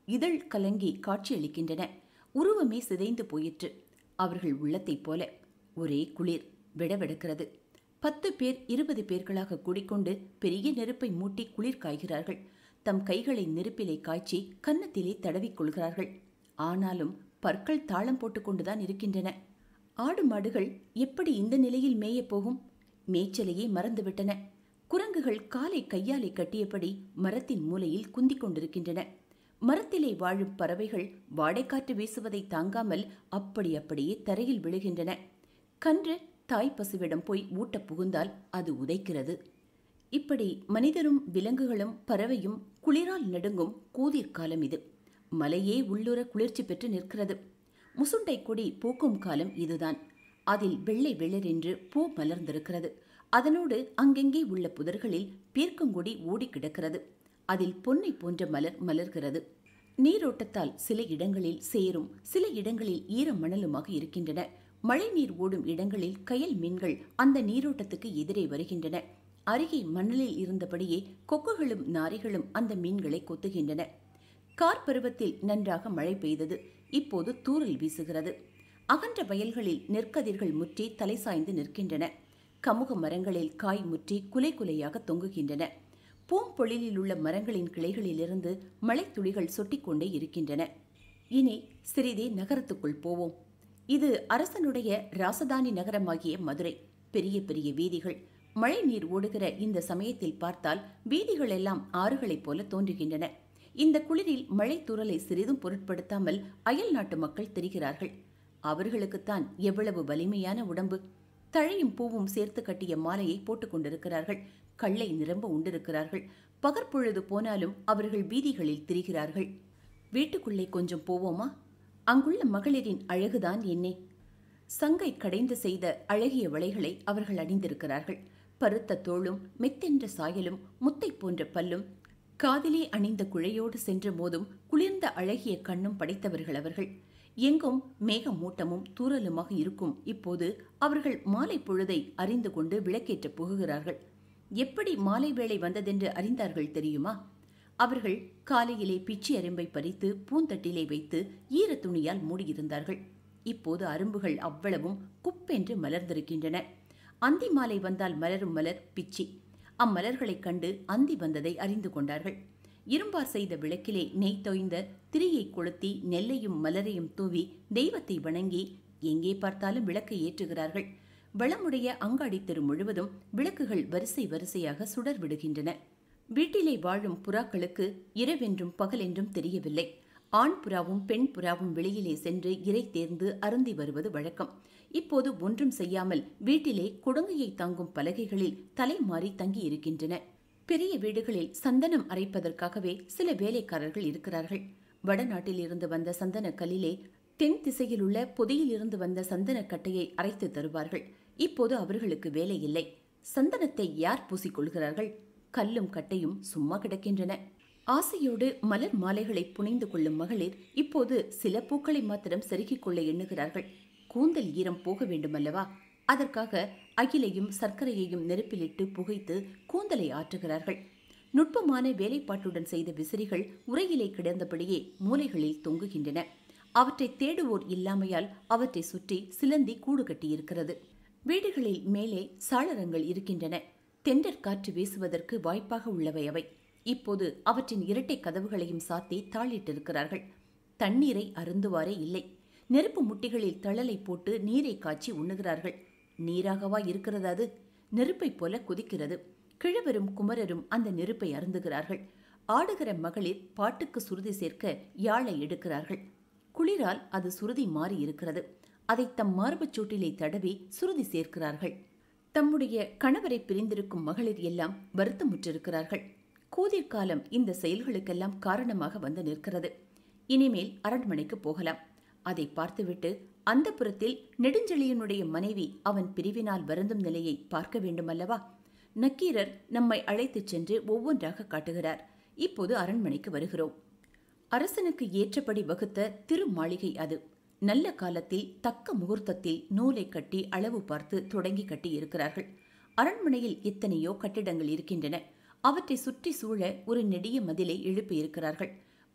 இதழ் கலங்கி காட்சியளிக்கின்றன. உருவமே சிதைந்து போயிற்று. அவர்கள் உள்ளத்தைப் போல. ஒரே குளிர் விடவெடுக்கிறது. பத்து பேர் இருபது பேர்களாக கூடிக்கொண்டு பெரிய நெருப்பை மூட்டி குளிர் காய்கிறார்கள். தம் கைகளை நெருப்பிலை காய்ச்சி கன்னத்திலே தடவிக் கொள்கிறார்கள். ஆனாலும் பற்கள் தாளம் போட்டுக்கொண்டுதான் இருக்கின்றன. ஆடு மாடுகள் எப்படி இந்த நிலையில் மேயப் போகும்? மேய்ச்சலையே மறந்துவிட்டன. குரங்குகள் காலை கையாலை கட்டியபடி மரத்தின் மூலையில் குந்திக் கொண்டிருக்கின்றன. மரத்திலே வாழும் பறவைகள் வாடைக்காற்று வீசுவதை தாங்காமல் அப்படி அப்படியே தரையில் விழுகின்றன. கன்று தாய் பசுவிடம் போய் ஊட்ட புகுந்தால் அது உதைக்கிறது. இப்படி மனிதரும் விலங்குகளும் பறவையும் குளிரால் நடுங்கும் கூதிர் காலம் இது. மலையே உள்ளுர குளிர்ச்சி பெற்று நிற்கிறது. முசுண்டை கொடி பூக்கும் காலம் இதுதான். அதில் வெள்ளை வெள்ளரென்று பூ மலர்ந்திருக்கிறது. அதனோடு அங்கெங்கே உள்ள புதர்களில் பீர்க்கங்கொடி ஓடி கிடக்கிறது. அதில் பொன்னை போன்ற மலர் மலர்கிறது. நீரோட்டத்தால் சில இடங்களில் சேரும், சில இடங்களில் ஈர மணலுமாக இருக்கின்றன. மழை நீர் ஓடும் இடங்களில் கயல் மீன்கள் அந்த நீரோட்டத்துக்கு எதிரே வருகின்றன. அருகே மணலில் இருந்தபடியே கொக்குகளும் நாரைகளும் அந்த மீன்களை கொத்துகின்றன. கார் பருவத்தில் நன்றாக மழை பெய்தது. இப்போது தூறல் வீசுகிறது. அகன்ற வயல்களில் நெற்கதிர்கள் முற்றி தலை சாய்ந்து நிற்கின்றன. கமுக மரங்களில் காய் முற்றி குலை குலையாக தொங்குகின்றன. பூம்பொழிலில் உள்ள மரங்களின் கிளைகளிலிருந்து மழை துளிகள் சொட்டிக்கொண்டே இருக்கின்றன. இனி சிறிதே நகரத்துக்குள் போவோம். இது அரசனுடைய ராசதானி நகரமாகிய மதுரை. பெரிய பெரிய வீதிகள். மழை நீர் ஓடுகிற இந்த சமயத்தில் பார்த்தால் வீதிகள் எல்லாம் ஆறுகளைப் போல தோன்றுகின்றன. இந்த குளிரில் மழை தூறலை சிறிதும் பொருட்படுத்தாமல் அயல் நாட்டு மக்கள் தெரிகிறார்கள். அவர்களுக்குத்தான் எவ்வளவு வலிமையான உடம்பு! தழையும் பூவும் சேர்த்து கட்டிய மாலையை போட்டுக் கொண்டிருக்கிறார்கள். கள்ளை நிரம்ப உண்டிருக்கிறார்கள். பகற்பொழுது போனாலும் அவர்கள் வீதிகளில் திரிகிறார்கள். வீட்டுக்குள்ளே கொஞ்சம் போவோமா? அங்குள்ள மகளிரின் அழகுதான் என்னே! சங்கை கடைந்து செய்த அழகிய வளைகளை அவர்கள் அணிந்திருக்கிறார்கள். பருத்த தோளும் மெத்தென்ற சாயலும் முத்தை போன்ற பல்லும் காதிலே அணிந்த குழையோடு சென்று மோதும் குளிர்ந்த அழகிய கண்ணும் படைத்தவர்கள் அவர்கள். எங்கும் மேகமூட்டமும் தூறலுமாக இருக்கும் இப்போது அவர்கள் மாலை பொழுதை அறிந்து கொண்டு விளக்கேற்ற புகுகிறார்கள். எப்படி மாலை வேளை வந்ததென்று அறிந்தார்கள் தெரியுமா? அவர்கள் காலையிலே பிச்சி அரும்பை பறித்து பூந்தட்டிலே வைத்து ஈர துணியால் மூடியிருந்தார்கள். இப்போது அரும்புகள் அவ்வளவும் குப்பென்று மலர்ந்திருக்கின்றன. அந்தி மாலை வந்தால் மலரும் மலர் பிச்சி. அம்மலர்களைக் கண்டு அந்தி வந்ததை அறிந்து கொண்டார்கள். இரும்பார் செய்த விளக்கிலே நெய் தோய்ந்த திரியை கொளுத்தி நெல்லையும் மலரையும் தூவி தெய்வத்தை வணங்கி எங்கே பார்த்தாலும் விளக்கை ஏற்றுகிறார்கள். வளமுடைய அங்காடி தெரு முழுவதும் விளக்குகள் வரிசை வரிசையாக சுடர் விடுகின்றன. வீட்டிலே வாழும் புறாக்களுக்கு இரவென்றும் பகலென்றும் தெரியவில்லை. ஆண் புறாவும் பெண் புறாவும் வெளியிலே சென்று இரை தேர்ந்து அருந்தி வருவது வழக்கம். இப்போது ஒன்றும் செய்யாமல் வீட்டிலே கொடுங்கையை தாங்கும் பலகைகளில் தலை மாறி தங்கி இருக்கின்றன. பெரிய வீடுகளில் சந்தனம் அரைப்பதற்காகவே சில வேலைக்காரர்கள் இருக்கிறார்கள். வடநாட்டில் இருந்து வந்த சந்தன கல்லிலே தென் திசையில் உள்ள பொதியில் இருந்து வந்த சந்தன கட்டையை அரைத்து தருவார்கள். இப்போது அவர்களுக்கு வேலை இல்லை. சந்தனத்தை யார் பூசிக்கொள்கிறார்கள்? கல்லும் கட்டையும் சும்மா கிடக்கின்றன. ஆசையோடு மலர் மாலைகளை புனைந்து கொள்ளும் மகளிர் இப்போது சில பூக்களை மாத்திரம் செருகிக் கொள்ள எண்ணுகிறார்கள். கூந்தல் ஈரம் போக வேண்டுமல்லவா? அதற்காக அகிலையும் சர்க்கரையையும் நெருப்பிலிட்டு புகைத்து கூந்தலை ஆற்றுகிறார்கள். நுட்பமான வேலைப்பாட்டுடன் செய்த விசிறிகள் உரையிலே கிடந்தபடியே மூலைகளில் தொங்குகின்றன. அவற்றை தேடுவோர் இல்லாமையால் அவற்றை சுற்றி சிலந்தி கூடு கட்டியிருக்கிறது. வீடுகளில் மேலே சாளரங்கள் இருக்கின்றன. தென்றற் காற்று வீசுவதற்கு வாய்ப்பாக உள்ளவை அவை. இப்போது அவற்றின் இரட்டை கதவுகளையும் சாத்தி தாளிட்டிருக்கிறார்கள். தண்ணீரை அருந்துவாரே இல்லை. நெருப்பு முட்டிகளில் தழலை போட்டு நீரை காய்ச்சி உண்ணுகிறார்கள். நீராகவா இருக்கிறது? அது நெருப்பை போல கொதிக்கிறது. கிழவரும் குமரரும் அந்த நெருப்பை அருந்துகிறார்கள். ஆடுகிற மகளிர் பாட்டுக்கு சுருதி சேர்க்க யாழை எடுக்கிறார்கள். குளிரால் அது சுருதி மாறி இருக்கிறது. அதை தம் மார்புச் சூட்டிலே தடவி சுருதி சேர்க்கிறார்கள். தம்முடைய கணவரை பிரிந்திருக்கும் மகளிர் எல்லாம் வருத்தமுற்றிருக்கிறார்கள். கூதிர்காலம் இந்த செயல்களுக்கெல்லாம் காரணமாக வந்து நிற்கிறது. இனிமேல் அரண்மனைக்கு போகலாம். அதை பார்த்துவிட்டு அந்த புறத்தில் நெடுஞ்செழியனுடைய மனைவி அவன் பிரிவினால் வருந்தும் நிலையை பார்க்க வேண்டுமல்லவா? நக்கீரர் நம்மை அழைத்துச் சென்று ஒவ்வொன்றாக காட்டுகிறார். இப்போது அரண்மனைக்கு வருகிறோம். அரசனுக்கு ஏற்றபடி வகுத்த திரு மாளிகை அது. நல்ல காலத்தில் தக்க முகூர்த்தத்தில் நூலை கட்டி அளவு பார்த்து தொடங்கி கட்டி இருக்கிறார்கள். அரண்மனையில் எத்தனையோ கட்டிடங்கள் இருக்கின்றன. அவற்றை சுற்றி சூழ ஒரு நெடிய மதிலை எழுப்பியிருக்கிறார்கள்.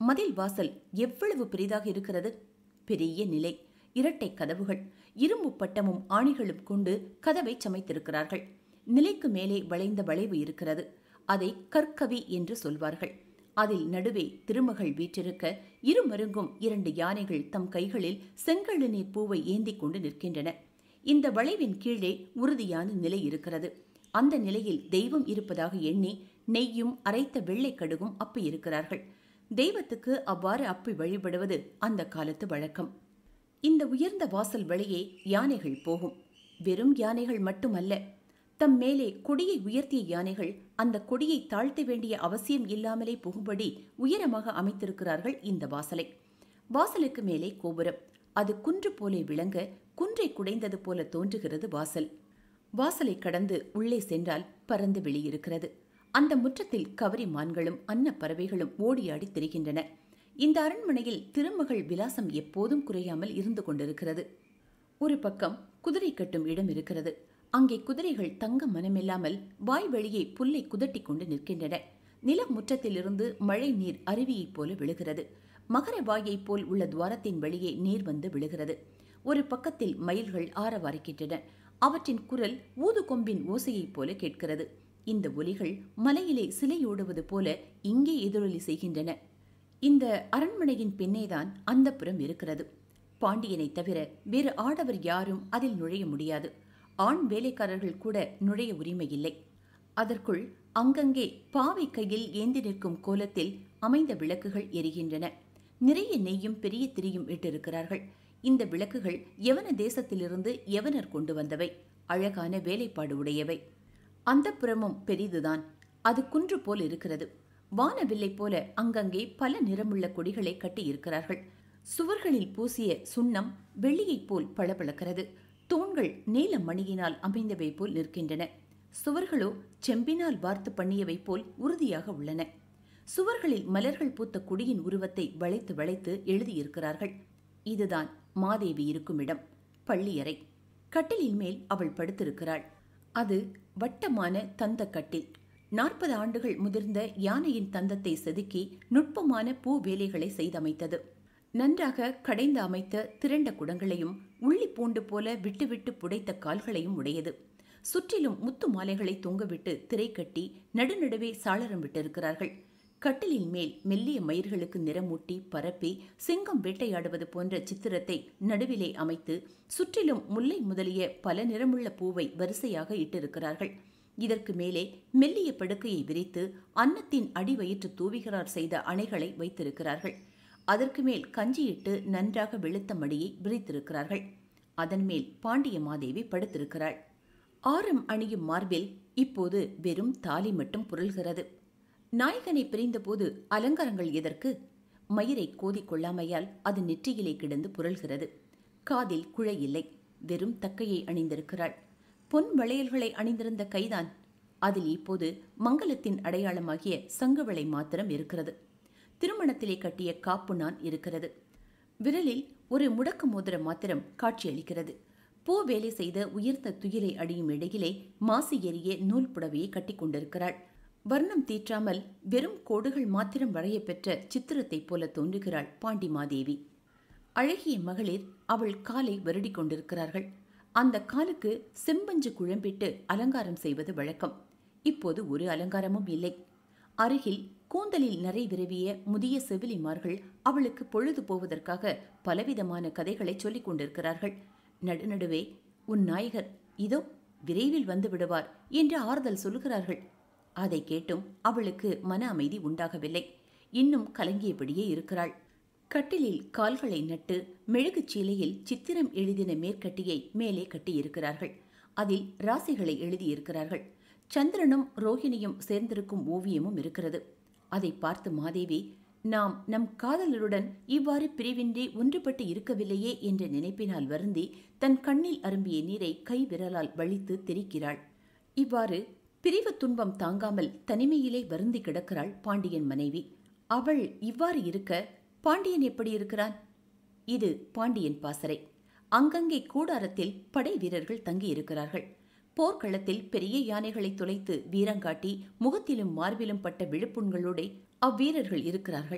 மதில் வாசல் எவ்வளவு பெரிதாக இருக்கிறது! பெரிய நிலை, இரட்டை கதவுகள், இரும்பு பட்டமும் ஆணிகளும் கொண்டு கதவை சமைத்திருக்கிறார்கள். நிலைக்கு மேலே வளைந்த வளைவு இருக்கிறது. அதை கற்கவி என்று சொல்வார்கள். அதில் நடுவே திருமகள் வீற்றிருக்க, இருமருங்கும் இரண்டு யானைகள் தம் கைகளில் செங்கழு நீர் பூவை ஏந்தி கொண்டு நிற்கின்றன. இந்த வளைவின் கீழே உறுதியான நிலை இருக்கிறது. அந்த நிலையில் தெய்வம் இருப்பதாக எண்ணி நெய்யும் அரைத்த வெள்ளை கடுகும் அப்பி இருக்கிறார்கள். தெய்வத்துக்கு அவ்வாறு அப்பி வழிபடுவது அந்த காலத்து வழக்கம். இந்த உயர்ந்த வாசல் வழியே யானைகள் போகும். வெறும் யானைகள் மட்டுமல்ல, தம் மேலே கொடியை உயர்த்திய யானைகள் அந்த கொடியை தாழ்த்த வேண்டிய அவசியம் இல்லாமலே போகும்படி உயரமாக அமைத்திருக்கிறார்கள் இந்த வாசலை. வாசலுக்கு மேலே கோபுரம். அது குன்று போலே விளங்க, குன்றை குடைந்தது போல தோன்றுகிறது வாசல். வாசலை கடந்து உள்ளே சென்றால் பரந்து வெளியிருக்கிறது. அந்த முற்றத்தில் கவரி மான்களும் அன்ன பறவைகளும் ஓடியாடி திரிகின்றன. இந்த அரண்மனையில் திருமகள் விலாசம் எப்போதும் குறையாமல் இருந்து கொண்டிருக்கிறது. ஒரு பக்கம் குதிரை கட்டும் இடம் இருக்கிறது. அங்கே குதிரைகள் தங்க மனமில்லாமல் வாய் வழியே புல்லை குதட்டி கொண்டு நிற்கின்றன. நில முற்றத்திலிருந்து மழை நீர் அருவியைப் போல விழுகிறது. மகர வாயைப் போல் உள்ள துவாரத்தின் வழியே நீர் வந்து விழுகிறது. ஒரு பக்கத்தில் மயில்கள் ஆரவாரிக்கின்றன. அவற்றின் குரல் ஊது கொம்பின் ஓசையைப் போல கேட்கிறது. இந்த ஒலிகள் மலையிலே சிலையோடுவது போல இங்கே எதிரொலி செய்கின்றன. இந்த அரண்மனையின் பின்னேதான் அந்தப்புறம் இருக்கிறது. பாண்டியனை தவிர வேறு ஆடவர் யாரும் அதில் நுழைய முடியாது. ஆண் வேலைக்காரர்கள் கூட நுழைய உரிமை இல்லை. அதற்குள் அங்கங்கே பாவை கையில் ஏந்தி நிற்கும் கோலத்தில் அமைந்த விளக்குகள் எரிகின்றன. நிறைய நெய்யும் பெரிய திரியும் இட்டிருக்கிறார்கள். இந்த விளக்குகள் யவன தேசத்திலிருந்து யவனர் கொண்டு வந்தவை. அழகான வேலைப்பாடு உடையவை. அந்தப்புறமும் பெரிதுதான். அது குன்று போல் இருக்கிறது. வானவில்லை போல அங்கங்கே பல நிறமுள்ள கொடிகளை கட்டியிருக்கிறார்கள். சுவர்களில் பூசிய சுண்ணம் வெள்ளியைப் போல் பளபளக்கிறது. தூண்கள் நீல மணியினால் அமைந்தவை போல் நிற்கின்றன. சுவர்களோ செம்பினால் வார்த்து பண்ணியவை போல் உறுதியாக உள்ளன. சுவர்களில் மலர்கள் பூத்த கொடியின் உருவத்தை வளைத்து வளைத்து எழுதியிருக்கிறார்கள். இதுதான் மாதேவி இருக்கும் இடம், பள்ளியறை. கட்டிலின் மேல் அவள் படுத்திருக்கிறாள். அது வட்டமான தந்த கட்டில். நாற்பது ஆண்டுகள் முதிர்ந்த யானையின் தந்தத்தை செதுக்கி நுட்பமான பூ வேலைகளை செய்தமைத்தது. நன்றாக கடைந்து அமைத்த திரண்ட குடங்களையும் உள்ளி பூண்டு போல விட்டுவிட்டு புடைத்த கால்களையும் உடையது. சுற்றிலும் முத்து மாலைகளை தொங்கவிட்டு திரை கட்டி நடுநடுவே சாளரம் விட்டிருக்கிறார்கள். கட்டிலின் மேல் மெல்லிய மயிர்களுக்கு நிறமூட்டி பரப்பி சிங்கம் வேட்டையாடுவது போன்ற சித்திரத்தை நடுவிலே அமைத்து சுற்றிலும் முல்லை முதலிய பல நிறமுள்ள பூவை வரிசையாக இட்டிருக்கிறார்கள். இதற்கு மேலே மெல்லிய படுக்கையை விரித்து அன்னத்தின் அடிவயிற்று தூவிகிறார் செய்த அணைகளை வைத்திருக்கிறார்கள். அதற்கு மேல் கஞ்சியிட்டு நன்றாக வெளுத்த மடியை விரித்திருக்கிறார்கள். அதன் மேல் பாண்டிய மாதேவி படுத்திருக்கிறாள். ஆரம் அணியும் மார்பில் இப்போது வெறும் தாலி மட்டும் புரள்கிறது. நாயகனை பிரிந்தபோது அலங்காரங்கள் எதற்கு? மயிரை கோதிக்கொள்ளாமையால் அது நெற்றியிலே கிடந்து புரள்கிறது. காதில் குழை இல்லை. வெறும் தக்கையை அணிந்திருக்கிறாள். பொன் வளையல்களை அணிந்திருந்த கைதான். அதில் இப்போது மங்களத்தின் அடையாளமாகிய சங்குவளை மாத்திரம் இருக்கிறது. திருமணத்திலே கட்டிய காப்பு நான் இருக்கிறது. விரலில் ஒரு முடக்கு மோதிரம் மாத்திரம் காட்சியளிக்கிறது. பூ வேலை செய்த உயர்ந்த துயிலை அடியும் இடையிலே மாசி எறிய நூல் புடவையை கட்டி கொண்டிருக்கிறாள். வர்ணம் தீற்றாமல் வெறும் கோடுகள் மாத்திரம் வரைய பெற்ற சித்திரத்தைப் போல தோன்றுகிறாள் பாண்டி மாதேவி. அழகிய மகளிர் அவள் காலை வருடி கொண்டிருக்கிறார்கள். அந்த காலுக்கு செம்பஞ்சு குழம்பிட்டு அலங்காரம் செய்வது வழக்கம். இப்போது ஒரு அலங்காரமும் இல்லை. அருகில் கூந்தலில் நரை விரவிய முதிய செவிலிமார்கள் அவளுக்கு பொழுது போவதற்காக பலவிதமான கதைகளை சொல்லிக் கொண்டிருக்கிறார்கள். நடுநடுவே உன் நாயகர் இதோ விரைவில் வந்து விடுவார் என்று ஆறுதல் சொல்லுகிறார்கள். அதை கேட்டும் அவளுக்கு மன அமைதி உண்டாகவில்லை. இன்னும் கலங்கியபடியே இருக்கிறாள். கட்டிலில் கால்களை நட்டு மெழுகுச் சீலையில் சித்திரம் எழுதின மேற்கட்டியை மேலே கட்டியிருக்கிறார்கள். அதில் ராசிகளை எழுதியிருக்கிறார்கள். சந்திரனும் ரோஹிணியும் சேர்ந்திருக்கும் ஓவியமும் இருக்கிறது. அதை பார்த்து மாதேவி, நாம் நம் காதலருடன் இவ்வாறு பிரிவின்றி ஒன்றுபட்டு இருக்கவில்லையே என்ற நினைப்பினால் வருந்தி தன் கண்ணில் அரும்பிய நீரை கை விரலால் வலித்து திரிக்கிறாள். இவ்வாறு பிரிவு துன்பம் தாங்காமல் தனிமையிலே வருந்தி கிடக்கிறாள் பாண்டியன் மனைவி. அவள் இவ்வாறு இருக்க பாண்டியன் எப்படி இருக்கிறான்? இது பாண்டியன் பாசறை. அங்கங்கே கூடாரத்தில் படை வீரர்கள் தங்கியிருக்கிறார்கள். போர்க்களத்தில் பெரிய யானைகளை துளைத்து வீரங்காட்டி முகத்திலும் மார்பிலும் பட்ட விழுப்புண்களோடு அவ்வீரர்கள் இருக்கிறார்கள்.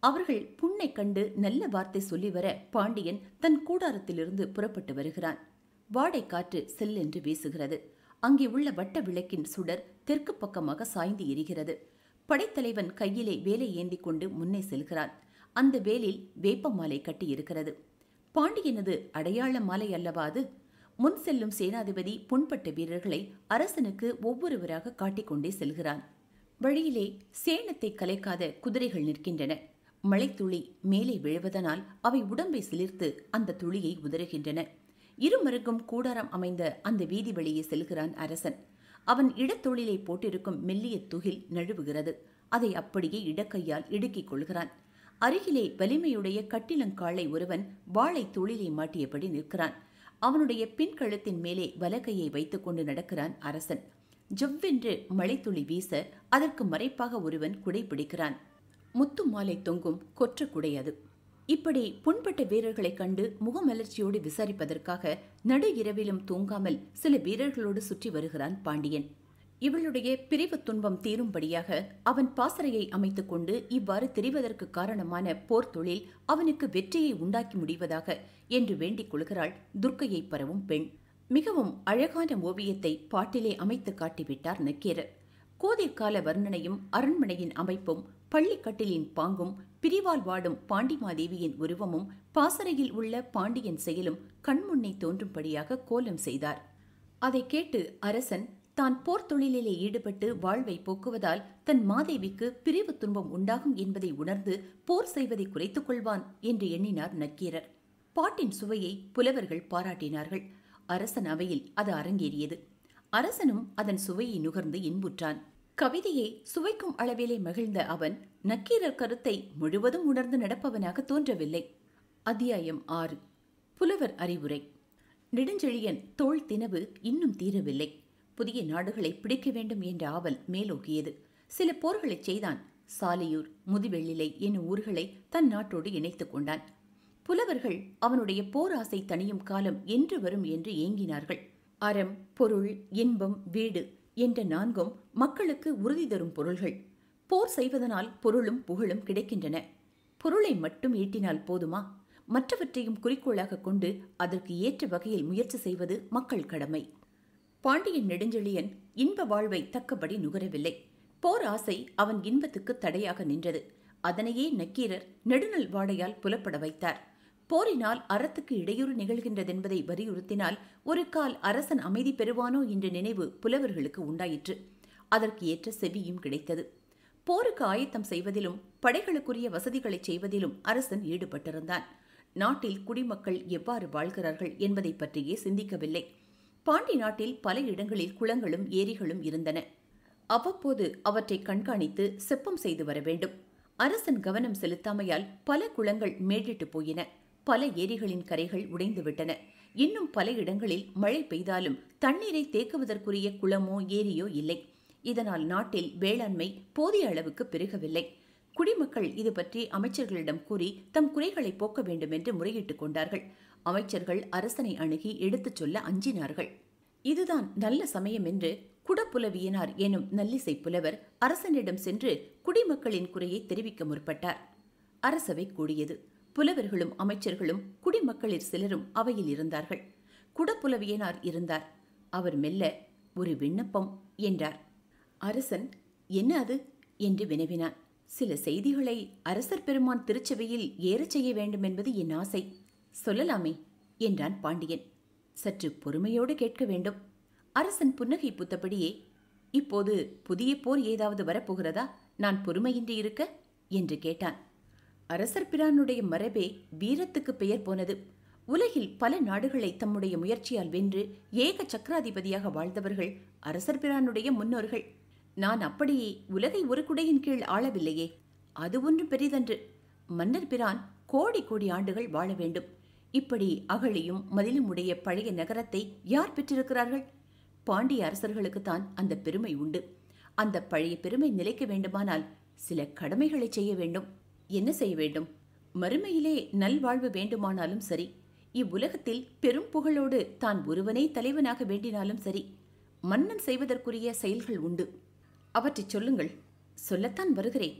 அவர்கள் புண்ணை கண்டு நல்ல வார்த்தை சொல்லி வர பாண்டியன் தன் கூடாரத்திலிருந்து புறப்பட்டு வருகிறான். வாடை காற்று செல்லென்று வீசுகிறது. அங்கே உள்ள வட்ட விளக்கின் சுடர் தெற்கு பக்கமாக சாய்ந்து எரிகிறது. படைத்தலைவன் கையிலே வேலை ஏந்தி கொண்டு முன்னே செல்கிறான். அந்த வேலில் வேப்ப மாலை கட்டியிருக்கிறது. பாண்டியனது அடையாள மாலை அல்லவா அது? முன் செல்லும் சேனாதிபதி புண்பட்ட வீரர்களை அரசனுக்கு ஒவ்வொருவராக காட்டிக்கொண்டே செல்கிறான். வழியிலே சேணத்தை கலைக்காத குதிரைகள் நிற்கின்றன. மழைத்துளி மேலே விழுவதனால் அவை உடம்பை சிலிர்த்து அந்த துளியை உதறுகின்றன. இருமருங்கும் கூடாரம் அமைந்த அந்த வீதி வழியே செல்கிறான் அரசன். அவன் இடத்தொழிலை போட்டிருக்கும் மெல்லிய துகில் நழுவுகிறது. அதை அப்படியே இடக்கையால் இடுக்கிக் கொள்கிறான். அருகிலே வலிமையுடைய கட்டிலங்காளை ஒருவன் வாளை தொழிலை மாட்டியபடி நிற்கிறான். அவனுடைய பின்கழுத்தின் மேலே வலக்கையை வைத்துக் கொண்டு நடக்கிறான் அரசன். ஜவ்வென்று மழைத்துளி வீச அதற்கு மறைப்பாக ஒருவன் குடை பிடிக்கிறான். முத்து மாலை தொங்கும் கொற்ற குடை அது. இப்படி புண்பட்ட வீரர்களைக் கண்டு முகமலர்ச்சியோடு விசாரிப்பதற்காக நடு இரவிலும் தூங்காமல் சில வீரர்களோடு சுற்றி வருகிறான் பாண்டியன். இவளுடைய பிரிவு துன்பம் தீரும்படியாக அவன் பாசறையை அமைத்துக் கொண்டு இவ்வாறு தெரிவதற்கு காரணமான போர் தொழில் அவனுக்கு வெற்றியை உண்டாக்கி முடிவதாக என்று வேண்டிக் கொள்கிறாள் துர்க்கையை பரவும் பெண். மிகவும் அழகான ஓவியத்தை பாட்டிலே அமைத்து காட்டிவிட்டார் நக்கீரர். கோதிர்கால வர்ணனையும் அரண்மனையின் அமைப்பும் பள்ளிக்கட்டிலின் பாங்கும் பிரிவால் வாடும் பாண்டிமாதேவியின் உருவமும் பாசறையில் உள்ள பாண்டியன் செயலும் கண்முன்னே தோன்றும்படியாக கோலம் செய்தார். அதை கேட்டு அரசன் தான் போர் தொழிலிலே ஈடுபட்டு வாழ்வை போக்குவதால் தன் மாதேவிக்கு பிரிவு துன்பம் உண்டாகும் என்பதை உணர்ந்து போர் செய்வதை குறைத்துக் கொள்வான் என்று எண்ணினார் நக்கீரர். பாட்டின் சுவையை புலவர்கள் பாராட்டினார்கள். அரசன் அவையில் அது அரங்கேறியது. அரசனும் அதன் சுவையை நுகர்ந்து இன்புற்றான். கவிதையை சுவைக்கும் அளவிலே மகிழ்ந்த அவன் நக்கீரர் கருத்தை முழுவதும் உணர்ந்து நடப்பவனாக தோன்றவில்லை. அத்தியாயம் ஆறு. புலவர் அறிவுரை. நெடுஞ்செழியன் தோள் தினவு இன்னும் தீரவில்லை. புதிய நாடுகளை பிடிக்க வேண்டும் என்ற ஆவல் மேலோகியது. சில போர்களைச் செய்தான். சாலையூர், முதுவெள்ளிலை என்னும் ஊர்களை தன் நாட்டோடு இணைத்துக் கொண்டான். புலவர்கள் அவனுடைய போர் ஆசை தணியும் காலம் என்று வரும் என்று ஏங்கினார்கள். அறம், பொருள், இன்பம், வீடு என்ற நான்கும் மக்களுக்கு உறுதி தரும் பொருள்கள். போர் செய்வதனால் பொருளும் புகழும் கிடைக்கின்றன. பொருளை மட்டும் ஈட்டினால் போதுமா? மற்றவற்றையும் குறிக்கோளாக கொண்டு அதற்கு ஏற்ற வகையில் முயற்சி செய்வது மக்கள் கடமை. பாண்டியன் நெடுஞ்செழியன் இன்ப வாழ்வை தக்கபடி நுகரவில்லை. போர் ஆசை அவன் இன்பத்துக்கு தடையாக நின்றது. அதனையே நக்கீரர் நெடுநல் வாடையால் புலப்பட வைத்தார். போரினால் அறத்துக்கு இடையூறு நிகழ்கின்றதென்பதை வலியுறுத்தினால் ஒரு கால் அரசன் அமைதி பெறுவானோ என்ற நினைவு புலவர்களுக்கு உண்டாயிற்று. அதற்கு ஏற்ற செவியும் கிடைத்தது. போருக்கு ஆயத்தம் செய்வதிலும் படைகளுக்குரிய வசதிகளை செய்வதிலும் அரசன் ஈடுபட்டிருந்தான். நாட்டில் குடிமக்கள் எவ்வாறு வாழ்கிறார்கள் என்பதை பற்றியே சிந்திக்கவில்லை. பாண்டி நாட்டில் பல இடங்களில் குளங்களும் ஏரிகளும் இருந்தன. அவ்வப்போது அவற்றை கண்காணித்து செப்பம் செய்து வர வேண்டும். அரசன் கவனம் செலுத்தாமையால் பல குளங்கள் மேடிட்டு போயின. பல ஏரிகளின் கரைகள் உடைந்துவிட்டன. இன்னும் பல இடங்களில் மழை பெய்தாலும் தண்ணீரை தேக்குவதற்குரிய குளமோ ஏரியோ இல்லை. இதனால் நாட்டில் வேளாண்மை போதிய அளவுக்கு பெருகவில்லை. குடிமக்கள் இது பற்றி அமைச்சர்களிடம் கூறி தம் குறைகளை போக்க வேண்டும் என்று முறையிட்டுக் கொண்டார்கள். அமைச்சர்கள் அரசனை அணுகி எடுத்துச் சொல்ல அஞ்சினார்கள். இதுதான் நல்ல சமயம் என்று குடப்புலவியனார் எனும் நல்லிசை புலவர் அரசனிடம் சென்று குடிமக்களின் குறையை தெரிவிக்க முற்பட்டார். அரசவை கூடியது. புலவர்களும் அமைச்சர்களும் குடிமக்களில் சிலரும் அவையில் இருந்தார்கள். குடப்புலவியனார் இருந்தார். அவர் மெல்ல ஒரு விண்ணப்பம் என்றார். அரசன் என்ன அது என்று வினவினான். சில செய்திகளை அரசர் பெருமான் திருச்சபையில் ஏறச் செய்ய வேண்டும் என்பது என் ஆசை. சொல்லலாமே என்றான் பாண்டியன். சற்று பொறுமையோடு கேட்க வேண்டும். அரசன் புன்னகை பூத்தபடியே, இப்போது புதிய போர் ஏதாவது வரப்போகிறதா நான் பொறுமையின்றி இருக்க என்று கேட்டான். அரசர் பிரானுடைய மரபே வீரத்துக்கு பெயர் போனது. உலகில் பல நாடுகளை தம்முடைய முயற்சியால் வென்று ஏக சக்கராதிபதியாக வாழ்ந்தவர்கள் அரசர் பிரானுடைய முன்னோர்கள். நான் அப்படியே உலகை ஒரு குடையின் கீழ் ஆளவில்லையே. அது ஒன்றும் பெரிதன்று. மன்னர் பிரான் கோடி கோடி ஆண்டுகள் வாழ வேண்டும். இப்படி அகழியும் மதிலும் உடைய பழைய நகரத்தை யார் பெற்றிருக்கிறார்கள்? பாண்டிய அரசர்களுக்குத்தான் அந்த பெருமை உண்டு. அந்த பழைய பெருமை நிலைக்க வேண்டுமானால் சில கடமைகளை செய்ய வேண்டும். என்ன செய்ய வேண்டும்? மறுமையிலே நல்வாழ்வு வேண்டுமானாலும் சரி, இவ்வுலகத்தில் பெரும் புகழோடு தான் ஒருவனே தலைவனாக வேண்டினாலும் சரி, மன்னன் செய்வதற்குரிய செயல்கள் உண்டு. அவற்றை சொல்லுங்கள். சொல்லத்தான் வருகிறேன்.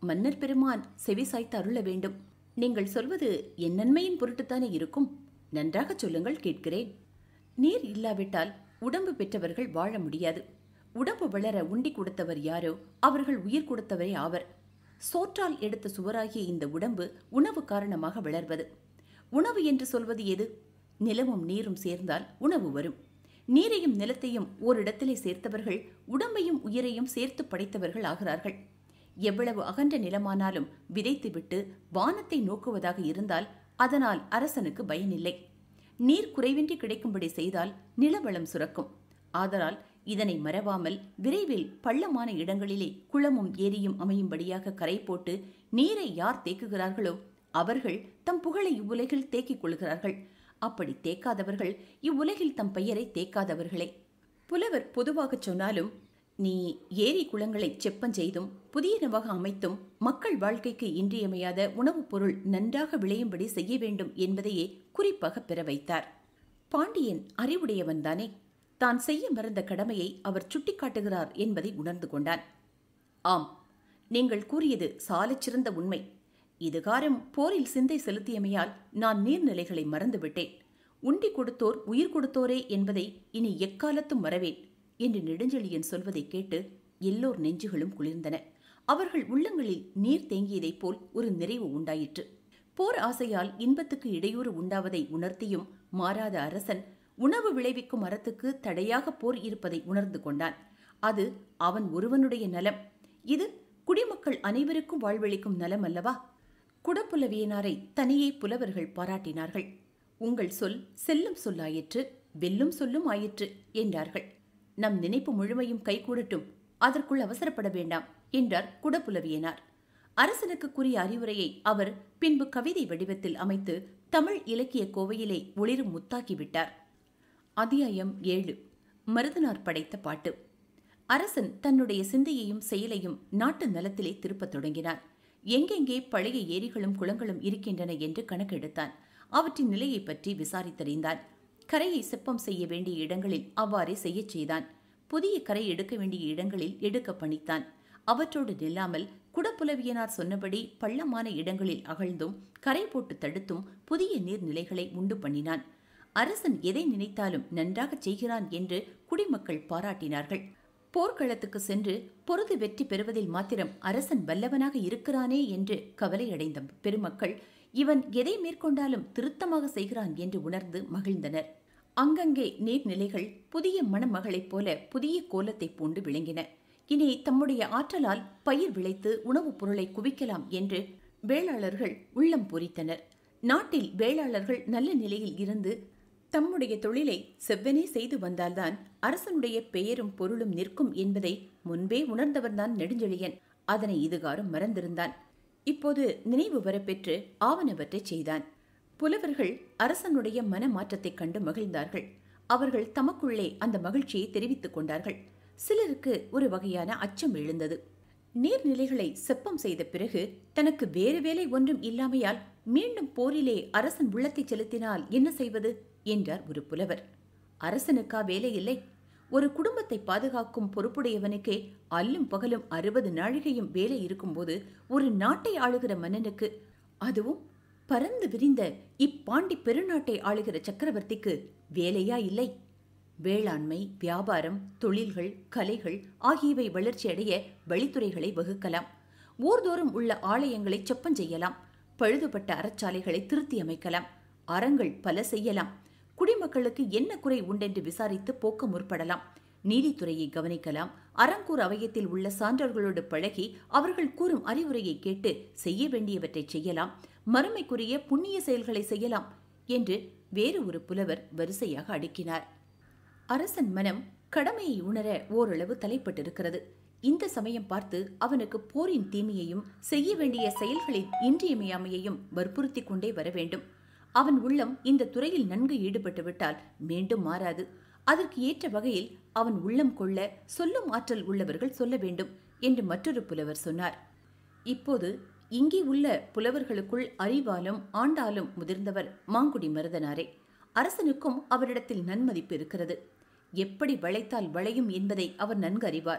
மன்னர் பெருமான் செவி சாய்த்து அருள வேண்டும். நீங்கள் சொல்வது என் நன்மையின் பொருட்டுத்தானே இருக்கும். நன்றாக சொல்லுங்கள், கேட்கிறேன். நீர் இல்லாவிட்டால் உடம்பு பெற்றவர்கள் வாழ முடியாது. உடம்பு வளர உண்டி கொடுத்தவர் யாரோ அவர்கள் உயிர் கொடுத்தவரே ஆவர். சோற்றால் எடுத்த சுவராகிய இந்த உடம்பு உணவு காரணமாக வளர்வது. உணவு என்று சொல்வது எது? நிலமும் நீரும் சேர்ந்தால் உணவு வரும். நீரையும் நிலத்தையும் ஓரிடத்திலே சேர்த்தவர்கள் உடம்பையும் உயிரையும் சேர்த்து படைத்தவர்கள் ஆகிறார்கள். எவ்வளவு அகன்ற நிலமானாலும் விதைத்துவிட்டு வானத்தை நோக்குவதாக இருந்தால் அதனால் அரசனுக்கு பயனில்லை. நீர் குறைவின்றி கிடைக்கும்படி செய்தால் நிலவளம் சுரக்கும். ஆதலால் இதனை மறவாமல் விரைவில் பள்ளமான இடங்களிலே குளமும் ஏரியும் அமையும்படியாக கரை போட்டு நீரை யார் தேக்குகிறார்களோ அவர்கள் தம் புகழை இவ்வுலகில் தேக்கிக் கொள்கிறார்கள். அப்படி தேக்காதவர்கள் இவ்வுலகில் தம் பெயரை தேக்காதவர்களே. புலவர் பொதுவாகச் சொன்னாலும் நீ ஏரி குளங்களை செப்பஞ்செய்தும் புதியனவாக அமைத்தும் மக்கள் வாழ்க்கைக்கு இன்றியமையாத உணவுப் பொருள் நன்றாக விளையும்படி செய்ய வேண்டும் என்பதையே குறிப்பாக பெற வைத்தார். பாண்டியன் அறிவுடையவன்தானே. தான் செய்ய மறந்த கடமையை அவர் சுட்டிக்காட்டுகிறார் என்பதை உணர்ந்து கொண்டான். ஆம், நீங்கள் கூறியது சாலச் சிறந்த உண்மை. இதுகாரம் போரில் சிந்தை செலுத்தியமையால் நான் நீர்நிலைகளை மறந்துவிட்டேன். உண்டி கொடுத்தோர் உயிர் கொடுத்தோரே என்பதை இனி எக்காலத்தும் மறவேன் என்று நெடுஞ்செழியன் சொல்வதை கேட்டு எல்லோர் நெஞ்சுகளும் குளிர்ந்தன. அவர்கள் உள்ளங்களில் நீர் தேங்கியதைப் போல் ஒரு நிறைவு உண்டாயிற்று. போர் ஆசையால் இன்பத்துக்கு இடையூறு உண்டாவதை உணர்த்தியும் மாறாத அரசன் உணவு விளைவிக்கும் அறத்துக்கு தடையாக போர் இருப்பதை உணர்ந்து கொண்டான். அது அவன் ஒருவனுடைய நலம். இது குடிமக்கள் அனைவருக்கும் வாழ்வளிக்கும் நலம் அல்லவா? குடப்புலவியனாரை தனியே புலவர்கள் பாராட்டினார்கள். உங்கள் சொல் செல்லும் சொல்லாயிற்று, வெல்லும் சொல்லும் ஆயிற்று என்றார்கள். நம் நினைப்பு முழுமையும் கைகூடட்டும், அதற்குள் அவசரப்பட வேண்டாம் என்றார் குடப்புலவியனார். அரசனுக்கு கூறிய அறிவுரையை அவர் பின்பு கவிதை வடிவத்தில் அமைத்து தமிழ் இலக்கிய கோவையிலே ஒளிரும் முத்தாக்கிவிட்டார். அத்தியாயம் ஏழு. மருதனார் படைத்த பாட்டு. அரசன் தன்னுடைய சிந்தையையும் செயலையும் நாட்டு நலத்திலே திருப்பத் தொடங்கினான். எங்கெங்கே பழைய ஏரிகளும் குளங்களும் இருக்கின்றன என்று கணக்கெடுத்தான். அவற்றின் நிலையை பற்றி விசாரித்தறிந்தான். கரையை செப்பம் செய்ய வேண்டிய இடங்களில் அவ்வாறே செய்யச் செய்தான். புதிய கரை எடுக்க வேண்டிய இடங்களில் எடுக்க பணித்தான். அவற்றோடு நில்லாமல் குடப்புலவியனார் சொன்னபடி பள்ளமான இடங்களில் அகழ்ந்தும் கரை போட்டு தடுத்தும் புதிய நீர்நிலைகளை உண்டு பண்ணினான். அரசன் எதை நினைத்தாலும் நன்றாகச் செய்கிறான் என்று குடிமக்கள் பாராட்டினார்கள். போர்க்களத்துக்கு சென்று பொருது வெற்றி பெறுவதில் மாத்திரம் அரசன் வல்லவனாக இருக்கிறானே என்று கவலையடைந்த பெருமக்கள் இவன் எதை மேற்கொண்டாலும் திருத்தமாக செய்கிறான் என்று உணர்ந்து மகிழ்ந்தனர். அங்கங்கே நீர்நிலைகள் புதிய மணமகளைப் போல புதிய கோலத்தை பூண்டு விளங்கின. இனி தம்முடைய ஆற்றலால் பயிர் விளைத்து உணவுப் பொருளை குவிக்கலாம் என்று வேளாளர்கள் உள்ளம் பொறித்தனர். நாட்டில் வேளாளர்கள் நல்ல நிலையில் இருந்து தம்முடைய தொழிலை செவ்வனே செய்து வந்தால்தான் அரசனுடைய பெயரும் பொருளும் நிற்கும் என்பதை முன்பே உணர்ந்தவன்தான் நெடுஞ்செழியன். அதனை இதுகாரும் மறந்திருந்தான். இப்போது நினைவு வரப்பெற்று ஆவனவற்றை செய்தான். புலவர்கள் அரசனுடைய மன மாற்றத்தைக் கண்டு மகிழ்ந்தார்கள். அவர்கள் தமக்குள்ளே அந்த மகிழ்ச்சியை தெரிவித்துக் கொண்டார்கள். சிலருக்கு ஒரு வகையான அச்சம் எழுந்தது. நீர்நிலைகளை செப்பம் செய்த பிறகு தனக்கு வேறு வேலை ஒன்றும் இல்லாமையால் மீண்டும் போரிலே அரசன் உள்ளத்தை செலுத்தினால் என்ன செய்வது என்றார் ஒரு புலவர். அரசனுக்கா வேலை இல்லை? ஒரு குடும்பத்தை பாதுகாக்கும் பொறுப்புடையவனுக்கே அல்லும் பகலும் அறுபது நாழிகையும் வேலை இருக்கும்போது ஒரு நாட்டை ஆளுகிற மன்னனுக்கு, அதுவும் பரந்து விரிந்த இப்பாண்டி பெருநாட்டை ஆளுகிற சக்கரவர்த்திக்கு வேலையா இல்லை? வேளாண்மை, வியாபாரம், தொழில்கள், கலைகள் ஆகியவை வளர்ச்சியடைய வழித்துறைகளை வகுக்கலாம். ஊர்தோறும் உள்ள ஆலயங்களை செப்பம் செய்யலாம். பழுதுபட்ட அறச்சாலைகளை திருத்தி அமைக்கலாம். அறங்கள் பல செய்யலாம். குடிமக்களுக்கு என்ன குறை உண்டென்று விசாரித்து போக்க முற்படலாம். நீதித்துறையை கவனிக்கலாம். அறங்கூர் அவையத்தில் உள்ள சான்றோர்களோடு பழகி அவர்கள் கூறும் அறிவுரையை கேட்டு செய்ய வேண்டியவற்றை செய்யலாம். மறுமைக்குரிய புண்ணிய செயல்களை செய்யலாம் என்று வேறு ஒரு புலவர் வரிசையாக அடுக்கினார். அரசன் மனம் கடமையை உணர ஓரளவு தலைப்பட்டிருக்கிறது. இந்த சமயம் பார்த்து அவனுக்கு போரின் தீமையையும் செய்ய வேண்டிய செயல்களின் இன்றியமையாமையையும் வற்புறுத்தி கொண்டே வர வேண்டும். அவன் உள்ளம் இந்த துறையில் நன்கு ஈடுபட்டுவிட்டால் மீண்டும் மாறாது. அதற்கு ஏற்ற வகையில் அவன் உள்ளம் கொள்ள சொல்லும் ஆற்றல் உள்ளவர்கள் சொல்ல வேண்டும் என்று மற்றொரு புலவர் சொன்னார். இப்போது இங்கே உள்ள புலவர்களுக்குள் அறிவாலும் ஆண்டாலும் முதிர்ந்தவர் மாங்குடி மருதனாரே. அரசனுக்கும் அவரிடத்தில் நன்மதிப்பு இருக்கிறது. எப்படி வளைத்தால் வளையும் என்பதை அவர் நன்கு அறிவார்.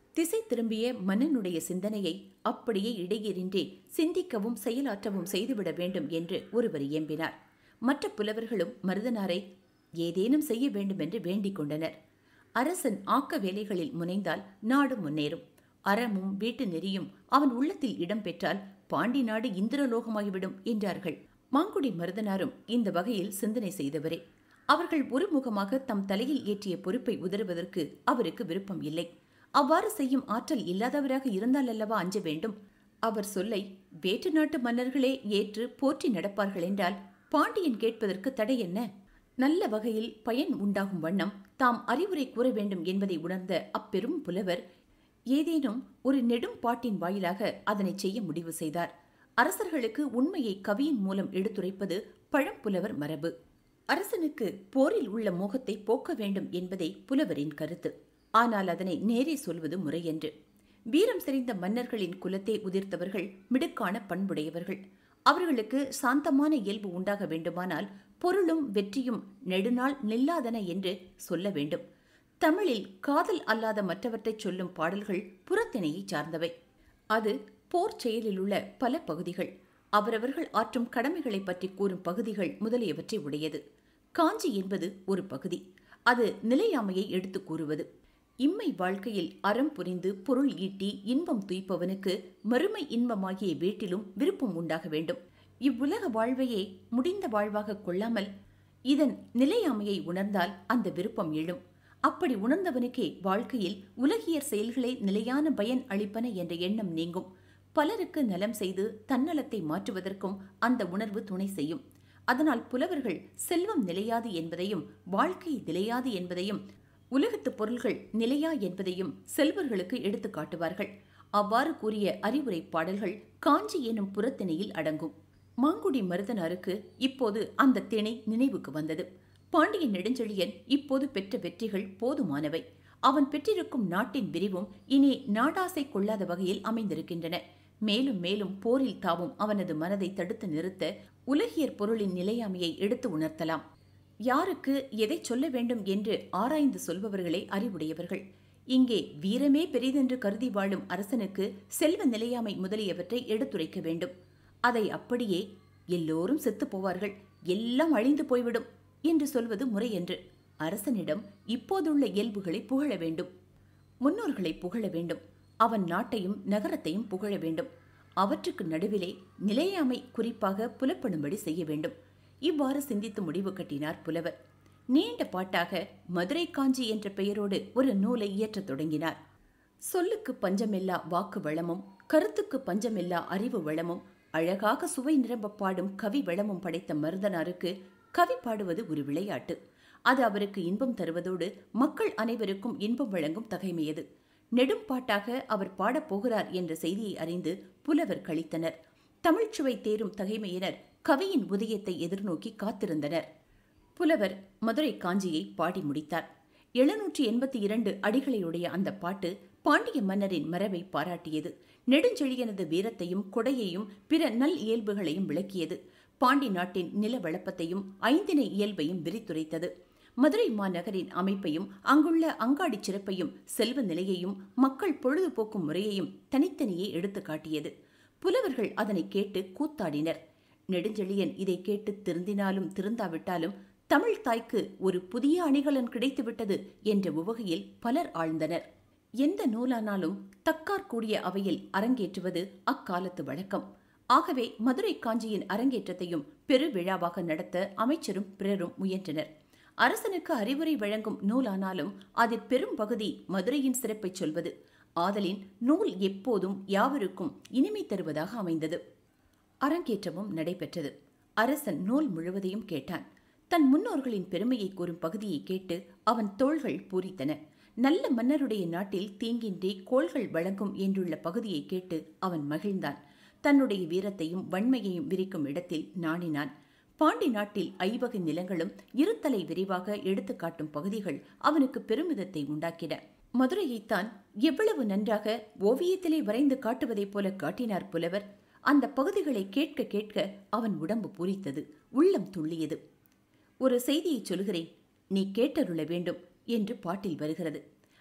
திசை திரும்பிய மன்னனுடைய சிந்தனையை அப்படியே இடையேறின்றி சிந்திக்கவும் செயலாற்றவும் செய்துவிட வேண்டும் என்று ஒருவர் இயம்பினார். மற்ற புலவர்களும் மருதனாரை ஏதேனும் செய்ய வேண்டும் என்று வேண்டிக் கொண்டனர். அரசன் ஆக்க வேலைகளில் முனைந்தால் நாடு முன்னேறும். அறமும் வீட்டு நெறியும் அவன் உள்ளத்தில் இடம் பெற்றால் பாண்டி நாடு இந்திரலோகமாகிவிடும் என்றார்கள். மாங்குடி மருதனாரும் இந்த வகையில் சிந்தனை செய்தவரே. அவர்கள் ஒருமுகமாக தம் தலையில் ஏற்றிய பொறுப்பை உதறுவதற்கு அவருக்கு விருப்பம் இல்லை. அவ்வாறு செய்யும் ஆற்றல் இல்லாதவராக இருந்தால் அல்லவா அஞ்ச வேண்டும்? அவர் சொல்லை வேற்று நாட்டு மன்னர்களே ஏற்று போற்றி நடப்பார்கள் என்றால் பாண்டியன் கேட்பதற்கு தடை என்ன? நல்ல வகையில் பயன் உண்டாகும் வண்ணம் தாம் அறிவுரை கூற வேண்டும் என்பதை உணர்ந்த அப்பெரும் புலவர் ஏதேனும் ஒரு நெடும் பாட்டின் வாயிலாக அதனை செய்ய முடிவு செய்தார். அரசர்களுக்கு உண்மையை கவியின் மூலம் எடுத்துரைப்பது பழம்புலவர் மரபு. அரசனுக்கு போரில் உள்ள மோகத்தை போக்க வேண்டும் என்பதே புலவரின் கருத்து. ஆனால் அதனை நேரே சொல்வது முறையன்று. வீரம் செறிந்த மன்னர்களின் குலத்தை உதிர்த்தவர்கள் மிடுக்கான பண்புடையவர்கள். அவர்களுக்கு சாந்தமான இயல்பு உண்டாக வேண்டுமானால் பொருளும் வெற்றியும் நெடுநாள் நில்லாதன என்று சொல்ல வேண்டும். தமிழில் காதல் அல்லாத மற்றவற்றை சொல்லும் பாடல்கள் புறத்திணையை சார்ந்தவை. அது போர் செயலில் உள்ள பல பகுதிகள், அவரவர்கள் ஆற்றும் கடமைகளை பற்றி கூறும் பகுதிகள் முதலியவற்றை உடையது. காஞ்சி என்பது ஒரு பகுதி. அது நிலையாமையை எடுத்து கூறுவது. இம்மை வாழ்க்கையில் அறம் புரிந்து பொருள் ஈட்டி இன்பம் துய்ப்பவனுக்கு மறுமை இன்பமாகிய வீட்டிலும் விருப்பம் உண்டாக வேண்டும். இவ்வுலக வாழ்வையே முடிந்த வாழ்வாக கொள்ளாமல் இதன் நிலையாமையை உணர்ந்தால் அந்த விருப்பம் எழும். அப்படி உணர்ந்தவனுக்கே வாழ்க்கையில் உலகியற் செயல்களே நிலையான பயன் அளிப்பன என்ற எண்ணம் நீங்கும். பலருக்கு நலம் செய்து தன்னலத்தை மாற்றுவதற்கும் அந்த உணர்வு துணை செய்யும். அதனால் புலவர்கள் செல்வம் நிலையாது என்பதையும் வாழ்க்கை நிலையாது என்பதையும் உலகத்து பொருள்கள் நிலையா என்பதையும் செல்வர்களுக்கு எடுத்து காட்டுவார்கள். அவ்வாறு கூறிய அறிவுரை பாடல்கள் காஞ்சி எனும் புறத்திணையில் அடங்கும். மாங்குடி மருதனாருக்கு இப்போது அந்த திணை நினைவுக்கு வந்தது. பாண்டிய நெடுஞ்செழியன் இப்போது பெற்ற வெற்றிகள் போதுமானவை. அவன் பெற்றிருக்கும் நாட்டின் விரிவும் இனி நாடாசை கொள்ளாத வகையில் அமைந்திருக்கின்றன. மேலும் மேலும் போரில் தாவும் அவனது மனதை தடுத்து நிறுத்த உலகியற் பொருளின் நிலையாமையை எடுத்து உணர்த்தலாம். யாருக்கு எதை சொல்ல வேண்டும் என்று ஆராய்ந்து சொல்பவர்களே அறிவுடையவர்கள். இங்கே வீரமே பெரிதென்று கருதி வாழும் அரசனுக்கு செல்வ நிலையாமை முதலியவற்றை எடுத்துரைக்க வேண்டும். அதை அப்படியே எல்லோரும் செத்து போவார்கள், எல்லாம் அழிந்து போய்விடும் என்று சொல்வது முறையன்று. அரசனிடம் இப்போதுள்ள இயல்புகளை புகழ வேண்டும். முன்னோர்களை புகழ வேண்டும். அவன் நாட்டையும் நகரத்தையும் புகழ வேண்டும். அவற்றுக்கு நடுவிலே நிலையாமை குறிப்பாக புலப்படும்படி செய்ய வேண்டும். இவ்வாறு சிந்தித்து முடிவு கட்டினார் புலவர். நீண்ட பாட்டாக மதுரை காஞ்சி என்ற பெயரோடு ஒரு நூலை இயற்றத் தொடங்கினார். சொல்லுக்கு பஞ்சமில்லா வாக்கு வளமும் கருத்துக்கு பஞ்சமில்லா அறிவு வளமும் அழகாக சுவை நிரம்ப பாடும் கவி வளமும் படைத்த மருதனாருக்கு கவி பாடுவது ஒரு விளையாட்டு. அது அவருக்கு இன்பம் தருவதோடு மக்கள் அனைவருக்கும் இன்பம் வழங்கும் தகைமையது. நெடும் பாட்டாக அவர் பாடப்போகிறார் என்ற செய்தியை அறிந்து புலவர் கழித்தனர். தமிழ்ச்சுவை தேரும் தகைமையினர் கவியின் உதயத்தை எதிர்நோக்கி காத்திருந்தனர். புலவர் மதுரை காஞ்சியை பாடி முடித்தார். எழுநூற்றி எண்பத்தி இரண்டு அடிகளையுடைய அந்த பாட்டு பாண்டிய மன்னரின் மரபை பாராட்டியது. நெடுஞ்செழியனது வீரத்தையும் கொடையையும் பிற நல் இயல்புகளையும் விளக்கியது. பாண்டி நாட்டின் நில வளப்பத்தையும் ஐந்தினை இயல்பையும் விரித்துரைத்தது. மதுரை மாநகரின் அமைப்பையும் அங்குள்ள அங்காடி சிறப்பையும் செல்வ நிலையையும் மக்கள் பொழுதுபோக்கும் முறையையும் தனித்தனியே எடுத்து காட்டியது. புலவர்கள் அதனை கேட்டு கூத்தாடினர். நெடுஞ்செழியன் இதை கேட்டு திருந்தினாலும் திருந்தாவிட்டாலும் தமிழ் தாய்க்கு ஒரு புதிய அணிகலன் கிடைத்துவிட்டது என்ற உவகையில் பலர் ஆழ்ந்தனர். எந்த நூலானாலும் தக்கார் கூடிய அவையில் அரங்கேற்றுவது அக்காலத்து வழக்கம். ஆகவே மதுரை காஞ்சியின் அரங்கேற்றத்தையும் பெரு விழாவாக நடத்த அமைச்சரும் பிறரும் முயன்றனர். அரசனுக்கு அறிவுரை வழங்கும் நூலானாலும் அதில் பெரும் பகுதி மதுரையின் சிறப்பை சொல்வது. ஆதலின் நூல் எப்போதும் யாவருக்கும் இனிமை தருவதாக அமைந்தது. அரங்கேற்றமும் நடைபெற்றது. அரசன் நூல் முழுவதையும் கேட்டான். தன் முன்னோர்களின் பெருமையை கூறும் பகுதியை கேட்டு அவன் தோள்கள் பூரித்தன. நல்ல மன்னருடைய நாட்டில் தீங்கின்றி கோள்கள் வழங்கும் என்றுள்ள பகுதியை கேட்டு அவன் மகிழ்ந்தான். தன்னுடைய வீரத்தையும் வன்மையையும் விரிக்கும் இடத்தில் நாணினான். பாண்டி நாட்டில் ஐவகை நிலங்களும் இருத்தலை விரிவாக எடுத்து காட்டும் பகுதிகள் அவனுக்கு பெருமிதத்தை உண்டாக்கின. மதுரையைத்தான் எவ்வளவு நன்றாக ஓவியத்திலே வரைந்து காட்டுவதைப் போல காட்டினார் புலவர். அந்த பகுதிகளை கேட்க கேட்க அவன் உடம்பு பூரித்தது, உள்ளம் துள்ளியது. ஒரு செய்தியை சொல்கிறேன், நீ கேட்டருள வேண்டும் என்று பாட்டில் வருகிறது.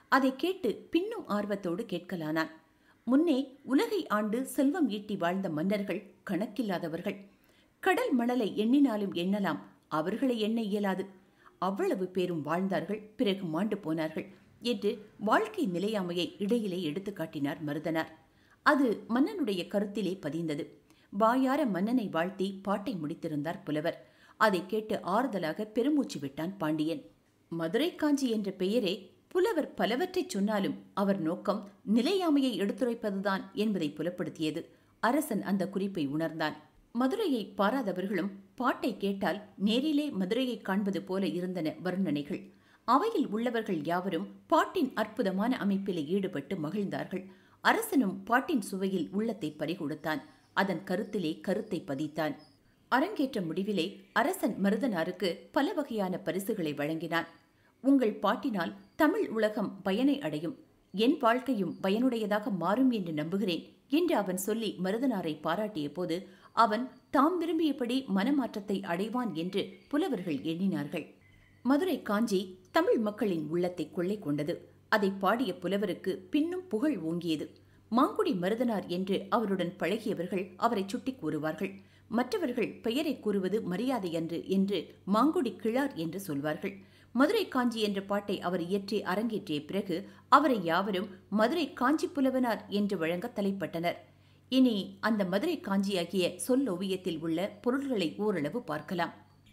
அதை கேட்டு பின்னும் ஆர்வத்தோடு கேட்கலானான். முன்னே உலகை ஆண்டு செல்வம் ஈட்டி வாழ்ந்த மன்னர்கள் கணக்கில்லாதவர்கள். கடல் மணலை எண்ணினாலும் எண்ணலாம், அவர்களை எண்ண இயலாது. அவ்வளவு பேரும் வாழ்ந்தார்கள், பிறகு மாண்டு போனார்கள் என்று வாழ்க்கை நிலையாமையை இடையிலே எடுத்து காட்டினார் மருதனார். அது மன்னனுடைய கருத்திலே பதிந்தது. வாயார மன்னனை வாழ்த்தி பாட்டை முடித்திருந்தார் புலவர். அதை கேட்டு ஆறுதலாக பெருமூச்சு விட்டான் பாண்டியன். மதுரை காஞ்சி என்ற பெயரே புலவர் பலவற்றை சொன்னாலும் அவர் நோக்கம் நிலையாமையை எடுத்துரைப்பதுதான் என்பதை புலப்படுத்தியது. அரசன் அந்த குறிப்பை உணர்ந்தான். மதுரையை பாராதவர்களும் பாட்டை கேட்டால் நேரிலே மதுரையை காண்பது போல இருந்தன வர்ணனைகள். அவையில் உள்ளவர்கள் யாவரும் பாட்டின் அற்புதமான அமைப்பிலே ஈடுபட்டு மகிழ்ந்தார்கள். அரசனும் பாட்டின் சுவையில் உள்ளத்தை பறிகொடுத்தான். அதன் கருத்திலே கருத்தை பதித்தான். அரங்கேற்ற முடிவிலே அரசன் மருதனாருக்கு பல வகையான பரிசுகளை வழங்கினான். உங்கள் பாட்டினால் தமிழ் உலகம் பயனை அடையும், என் வாழ்க்கையும் பயனுடையதாக மாறும் என்று நம்புகிறேன் என்று அவன் சொல்லி மருதனாரை பாராட்டிய போது அவன் தாம் விரும்பியபடி மனமாற்றத்தை அடைவான் என்று புலவர்கள் எண்ணினார்கள். மதுரை காஞ்சி தமிழ் மக்களின் உள்ளத்தை கொள்ளை கொண்டது. அதை பாடிய புலவருக்கு பின்னும் புகழ் ஓங்கியது. மாங்குடி மருதனார் என்று அவருடன் பழகியவர்கள் அவரை சுட்டி கூறுவார்கள். மற்றவர்கள் பெயரை கூறுவது மரியாதையன்று என்று மாங்குடி கிழார் என்று சொல்வார்கள். மதுரை காஞ்சி என்ற பாட்டை அவர் இயற்றி அரங்கேற்றிய பிறகு அவரை யாவரும் மதுரை காஞ்சி புலவனார் என்று வழங்க தலைப்பட்டனர். இனி அந்த மதுரை காஞ்சியாகிய சொல்லோவியத்தில் உள்ள பொருள்களை ஓரளவு பார்க்கலாம்.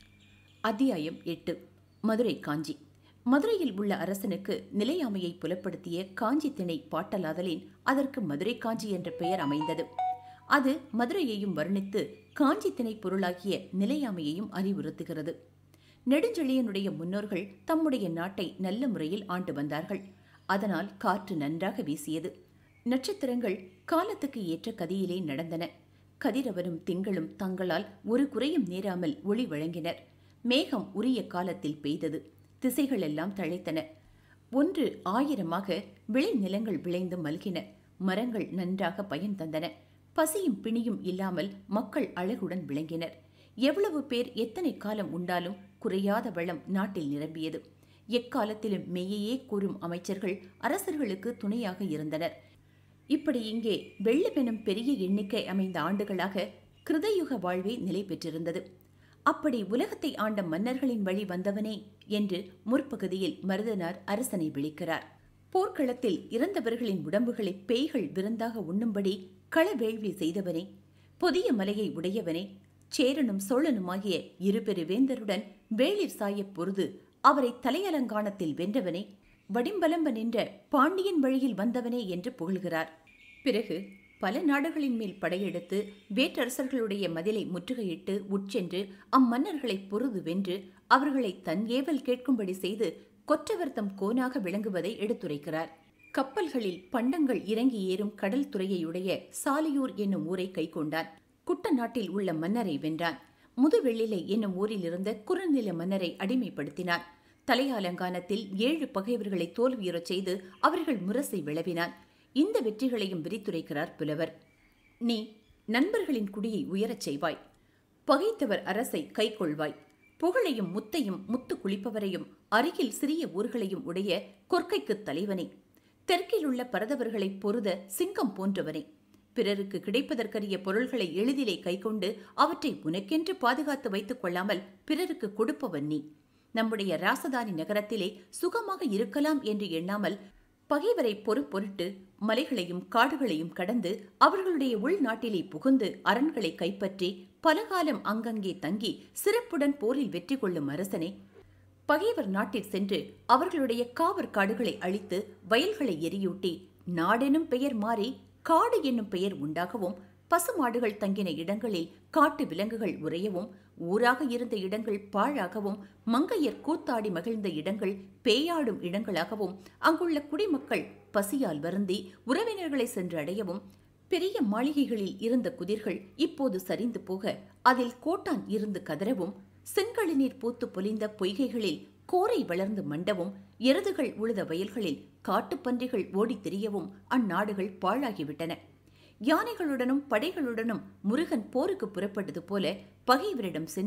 அத்தியாயம் எட்டு. மதுரை காஞ்சி. மதுரையில் உள்ள அரசனுக்கு நிலையாமையை புலப்படுத்திய காஞ்சி திணை பாட்டலாதலின் அதற்கு மதுரை காஞ்சி என்ற பெயர் அமைந்தது. அது மதுரையையும் வர்ணித்து காஞ்சி திணை பொருளாகிய நிலையாமையையும் அறிவுறுத்துகிறது. நெடுஞ்செழியனுடைய முன்னோர்கள் தம்முடைய நாட்டை நல்ல முறையில் ஆண்டு வந்தார்கள். அதனால் காற்று நன்றாக வீசியது. நட்சத்திரங்கள் காலத்துக்கு ஏற்ற கதியிலே நடந்தன. கதிரவனும் திங்களும் தங்களால் ஒரு குறையும் நேராமல் ஒளி வழங்கினர். மேகம் உரிய காலத்தில் பெய்தது. திசைகள் எல்லாம் தழைத்தன. ஒன்று ஆயிரமாக விளை நிலங்கள் விளைந்து மல்கின. மரங்கள் நன்றாக பயன் தந்தன. பசியும் பிணியும் இல்லாமல் மக்கள் அழகுடன் விளங்கினர். எவ்வளவு பேர் எத்தனை காலம் உண்டாலும் குறையாத வளம் நாட்டில் நிரம்பியது. எக்காலத்திலும் மெய்யையே கூறும் அமைச்சர்கள் அரசர்களுக்கு துணையாக இருந்தனர். இப்படி இங்கே வெள்ளமெனும் பெரிய எண்ணிக்கை அமைந்த ஆண்டுகளாக கிருதயுக வாழ்வே நிலை பெற்றிருந்தது. அப்படி உலகத்தை ஆண்ட மன்னர்களின் வழி வந்தவனே என்று முற்பகுதியில் மருதனார் அரசனை விழிக்கிறார். போர்க்களத்தில் இறந்தவர்களின் உடம்புகளை பேய்கள் விருந்தாக உண்ணும்படி களவேள்வி செய்தவனே, புதிய மலையை உடையவனே, சேரனும் சோழனுமாகிய இருபெரு வேந்தருடன் வேளிர் சாய பொருது அவரை தலையலங்கானத்தில் வென்றவனே, வடிம்பலம்ப நின்ற பாண்டியன் வழியில் வந்தவனே என்று புகழ்கிறார். பிறகு பல நாடுகளின் மேல் படையெடுத்து வேற்றரசர்களுடைய மதிலை முற்றுகையிட்டு உட்சென்று அம்மன்னர்களை பொருது வென்று அவர்களை தன் ஏவல் கேட்கும்படி செய்து கொற்றவர்த்தம் கோனாக விளங்குவதை எடுத்துரைக்கிறார். கப்பல்களில் பண்டங்கள் இறங்கி ஏறும் கடல் துறையுடைய சாலியூர் என்னும் ஊரை கைக்கொண்டான். குட்ட நாட்டில் உள்ள மன்னரை வென்றான். முதுவெள்ளிலை என்னும் ஊரில் இருந்த குறுநில மன்னரை அடிமைப்படுத்தினான். தலையாலங்கானத்தில் ஏழு பகைவர்களை தோல்வியுறச் செய்து அவர்கள் முரசை விளவினான். இந்த வெற்றிகளையும் விரித்துரைக்கிறார் புலவர். நீ நண்பர்களின் குடியை உயரச் செய்வாய், பகைத்தவர் அரசை கைக்கொள்வாய், புகழையும் முத்தையும் முத்து குளிப்பவரையும் அருகில் சிறிய ஊர்களையும் உடைய கொற்கைக்கு தலைவனே, தெற்கில் உள்ள பரதவர்களை பொருத சிங்கம் போன்றவனே, பிறருக்கு கிடைப்பதற்கரிய பொருள்களை எளிதிலே கைக்கொண்டு அவற்றை உனக்கென்று பாதுகாத்து வைத்துக் கொள்ளாமல் பிறருக்கு கொடுப்பவன் நீ. நம்முடைய ராசதானி நகரத்திலே சுகமாக இருக்கலாம் என்று எண்ணாமல் பகைவரை பொறுப்பொருட்டு மலைகளையும் காடுகளையும் கடந்து அவர்களுடைய உள்நாட்டிலே புகுந்து அரண்களை கைப்பற்றி பலகாலம் அங்கங்கே தங்கி சிறப்புடன் போரில் வெற்றி கொள்ளும் அரசனே, பகைவர் நாட்டில் சென்று அவர்களுடைய காவற் காடுகளை அழித்து வயல்களை எரியூட்டி நாடெனும் பெயர் மாறி காடு என்னும் பெயர் உண்டாகவும், பசுமாடுகள் தங்கின இடங்களில் காட்டு விலங்குகள் உறையவும், ஊராக இருந்த இடங்கள் பாழாகவும், மங்கையர் கூத்தாடி மகிழ்ந்த இடங்கள் பேயாடும் இடங்களாகவும், அங்குள்ள குடிமக்கள் பசியால் வருந்தி உறவினர்களை சென்று அடையவும், பெரிய மாளிகைகளில் இருந்த குதிர்கள் இப்போது சரிந்து போக அதில் கோட்டான் இருந்து கதறவும், செங்கழுநீர் பூத்து பொலிந்த பொய்கைகளில் கோரை வளர்ந்து மண்டவும், எருதுகள் உழுத வயல்களில் காட்டுப்பன்றிகள் ஓடித் திரியவும் அந்நாடுகள் பாழாகிவிட்டன. யானைகளுடனும் படைகளுடனும் முருகன் போருக்கு புறப்பட்டது போல பகைவரிடம் சென்று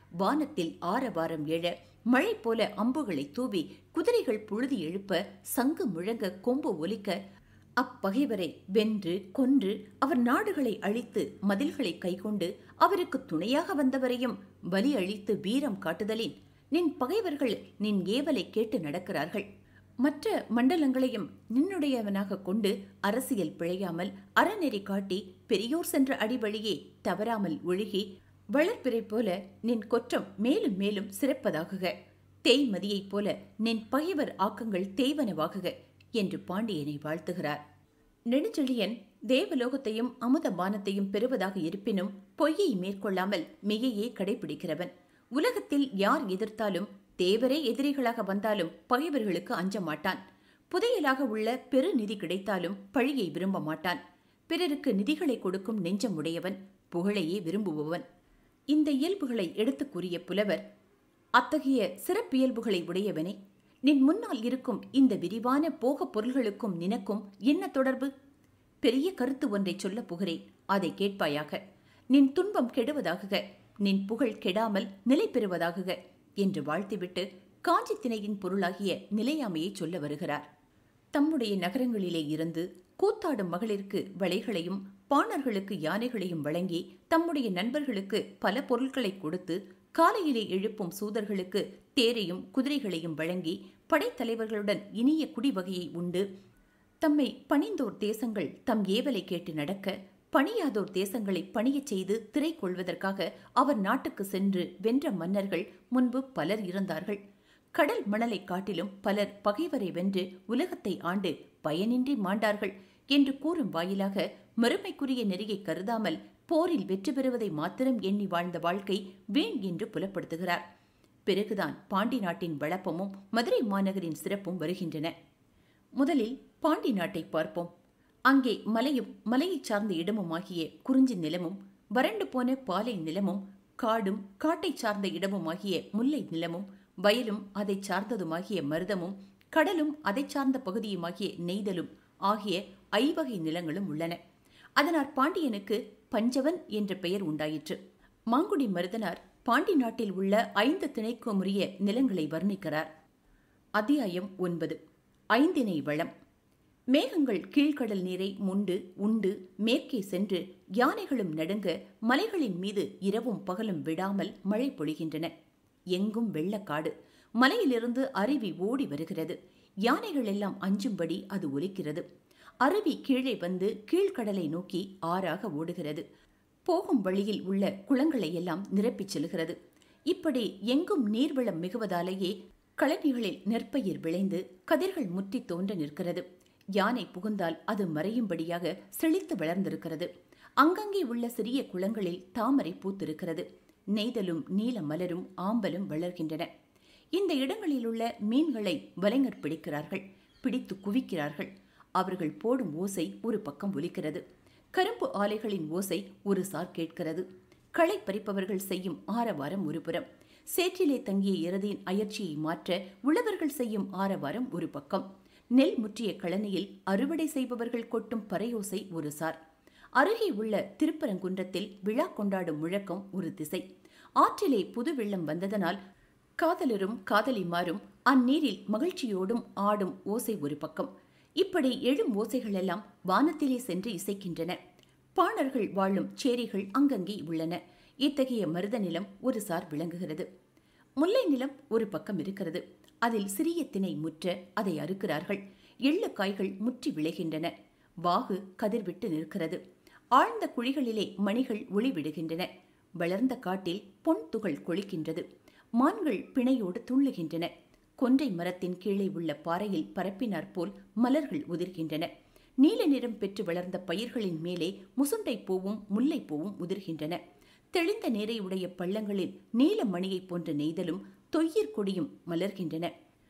வானத்தில் ஆரவாரம் எழ, மழை போல அம்புகளை தூவி, குதிரைகள் புழுதி எழுப்ப, சங்கு முழங்க, கொம்பு ஒலிக்க, அப்பகைவரை வென்று கொன்று அவர் நாடுகளை அழித்து மதில்களை கைக்கொண்டு அவருக்கு துணையாக வந்தவரையும் பலி அழித்து வீரம் காட்டுதலின் நின் பகைவர்கள் நின் ஏவலை கேட்டு நடக்கிறார்கள். மற்ற மண்டலங்களையும் நின்னுடையவனாக கொண்டு அரசியல் பிழையாமல் அறநெறி காட்டி பெரியோர் சென்ற அடிவழியே தவறாமல் ஒழுகி வளர்ப்பிறை போல நின் கொற்றம் மேலும் மேலும் சிறப்பதாகுக. தேய்மதியைப் போல நின் பகைவர் ஆக்கங்கள் தேய்வனவாகுக என்று பாண்டியனை வாழ்த்துகிறார். நெடுஞ்செழியன் தேவலோகத்தையும் அமுதபானத்தையும் பெறுவதாக இருப்பினும் பொய்யை மேற்கொள்ளாமல் மிகையே கடைபிடிக்கிறவன். உலகத்தில் யார் எதிர்த்தாலும், தேவரே எதிரிகளாக வந்தாலும் பகைவர்களுக்கு அஞ்ச மாட்டான். புதையலாக உள்ள பெரு நிதி கிடைத்தாலும் பழியை விரும்ப மாட்டான். பிறருக்கு நிதிகளை கொடுக்கும் நெஞ்சம் உடையவன், புகழையே விரும்புபவன். இந்த இயல்புகளை எடுத்து கூறிய புலவர், அத்தகைய சிறப்பியல்புகளை உடையவனே, நின் முன்னால் இருக்கும் இந்த விரிவான போகப் பொருள்களுக்கும் நினக்கும் என்ன தொடர்பு? பெரிய கருத்து ஒன்றை சொல்ல புகிறேன், அதை கேட்பாயாக. நின் துன்பம் கெடுவதாகுக, நின் புகழ் கெடாமல் நிலை பெறுவதாகுக என்று வாழ்த்திவிட்டு காஞ்சி திணையின் பொருளாகிய நிலையாமையை சொல்ல வருகிறார். தம்முடைய நகரங்களிலே இருந்து கூத்தாடும் மகளிருக்கு வளைகளையும் பாணர்களுக்கு யானைகளையும் வழங்கி, தம்முடைய நண்பர்களுக்கு பல பொருட்களை கொடுத்து, காலையிலே எழுப்பும் சூதர்களுக்கு தேரையும் குதிரைகளையும் வழங்கி, படைத்தலைவர்களுடன் இனிய குடிவகையை உண்டு, தம்மை பணிந்தோர் தேசங்கள் தம் ஏவலை கேட்டு நடக்க, பணியாதோர் தேசங்களை பணியச் செய்து திரை கொள்வதற்காக அவர் நாட்டுக்கு சென்று வென்ற மன்னர்கள் முன்பு பலர் இருந்தார்கள். கடல் மணலை காட்டிலும் பலர் பகைவரை வென்று உலகத்தை ஆண்டு பயனின்றி மாண்டார்கள் என்று கூறும் வாயிலாக மறுமைக்குரிய நெறியை கருதாமல் போரில் வெற்றி பெறுவதை மாத்திரம் எண்ணி வாழ்ந்த வாழ்க்கை வீண் என்று புலப்படுத்துகிறார். பிறகுதான் பாண்டி நாட்டின் வளப்பமும் மதுரை மாநகரின் சிறப்பும் வருகின்றன. முதலில் பாண்டி நாட்டை பார்ப்போம். அங்கே மலையும் மலையை சார்ந்த இடமுமாகிய குறிஞ்சி நிலமும், வறண்டு போன பாலை நிலமும், காடும் காட்டை சார்ந்த இடமுமாகிய முல்லை நிலமும், வயலும் அதை சார்ந்ததுமாகிய மருதமும், கடலும் அதை சார்ந்த பகுதியுமாகிய நெய்தலும் ஆகிய ஐவகை நிலங்களும் உள்ளன. அதனால் பாண்டியனுக்கு பஞ்சவன் என்ற பெயர் உண்டாயிற்று. மாங்குடி மருதனார் பாண்டி நாட்டில் உள்ள ஐந்து திணைக்குமுரிய நிலங்களை வர்ணிக்கிறார். அத்தியாயம் ஒன்பது. ஐந்திணை வளம். மேகங்கள் கீழ்கடல் நீரை முண்டு உண்டு மேற்கே சென்று யானைகளும் நடுங்க மலைகளின் மீது இரவும் பகலும் விடாமல் மழை பொழிகின்றன. எங்கும் வெள்ளக்காடு. மலையிலிருந்து அருவி ஓடி வருகிறது. யானைகள் எல்லாம் அஞ்சும்படி அது ஒலிக்கிறது. அருவி கீழே வந்து கீழ்கடலை நோக்கி ஆறாக ஓடுகிறது. போகும் வழியில் உள்ள குளங்களை எல்லாம் நிரப்பிச் செல்கிறது. இப்படி எங்கும் நீர்வளம் மிகுவதாலேயே கழனிகளில் நெற்பயிர் விளைந்து கதிர்கள் முற்றி தோன்ற நிற்கிறது. யானை புகுந்தால் அது மறையும்படியாக செழித்து வளர்ந்திருக்கிறது. அங்கங்கே உள்ள சிறிய குளங்களில் தாமரை பூத்திருக்கிறது. நெய்தலும் நீல மலரும் ஆம்பலும் வளர்கின்றன. இந்த இடங்களிலுள்ள மீன்களை வலைஞர் பிடிக்கிறார்கள், பிடித்து குவிக்கிறார்கள். அவர்கள் போடும் ஓசை ஒரு பக்கம் ஒலிக்கிறது. கரும்பு ஆலைகளின் ஓசை ஒரு சார் கேட்கிறது. களை பறிப்பவர்கள் செய்யும் ஆரவாரம் ஒரு புறம், சேற்றிலே தங்கிய எருதின் அயற்சியை மாற்ற உழவர்கள் செய்யும் ஆரவாரம் ஒரு பக்கம், நெல் முற்றிய கழனியில் அறுவடை செய்பவர்கள் கொட்டும் பறையோசை ஒரு சார், அருகே உள்ள திருப்பரங்குன்றத்தில் விழா கொண்டாடும் முழக்கம் ஒரு திசை, ஆற்றிலே புது வெள்ளம் வந்ததனால் காதலரும் காதலிமாரும் அந்நீரில் மகிழ்ச்சியோடும் ஆடும் ஓசை ஒரு பக்கம். இப்படி எழும் ஓசைகளெல்லாம் வானத்திலே சென்று இசைக்கின்றன. பாணர்கள் வாழும் சேரிகள் அங்கங்கே உள்ளன. இத்தகைய மருத நிலம் ஒரு சார் விளங்குகிறது. முல்லை நிலம் ஒரு பக்கம் இருக்கிறது. அதில் சிறிய திணை முற்ற அதை அறுக்கிறார்கள். எள்ளு காய்கள் முற்றி விளைகின்றன. வாகு கதிர்விட்டு நிற்கிறது. ஆழ்ந்த குழிகளிலே மணிகள் ஒளிவிடுகின்றன. வளர்ந்த காட்டில் பொன் துகள் கொளிக்கின்றது. மான்கள் பிணையோடு துள்ளுகின்றன. கொன்றை மரத்தின் கீழே உள்ள பாறையில் பரப்பினார் போல் மலர்கள் உதிர்கின்றன. நீல நிறம் பெற்று வளர்ந்த பயிர்களின் மேலே முசுண்டை பூவும் முல்லை பூவும் உதிர்கின்றன. தெளிந்த நீரை உடைய பள்ளங்களில் நீல மணியைப் போன்ற நெய்தலும் தொய்யிற் கொடியும் மலர்கின்றன.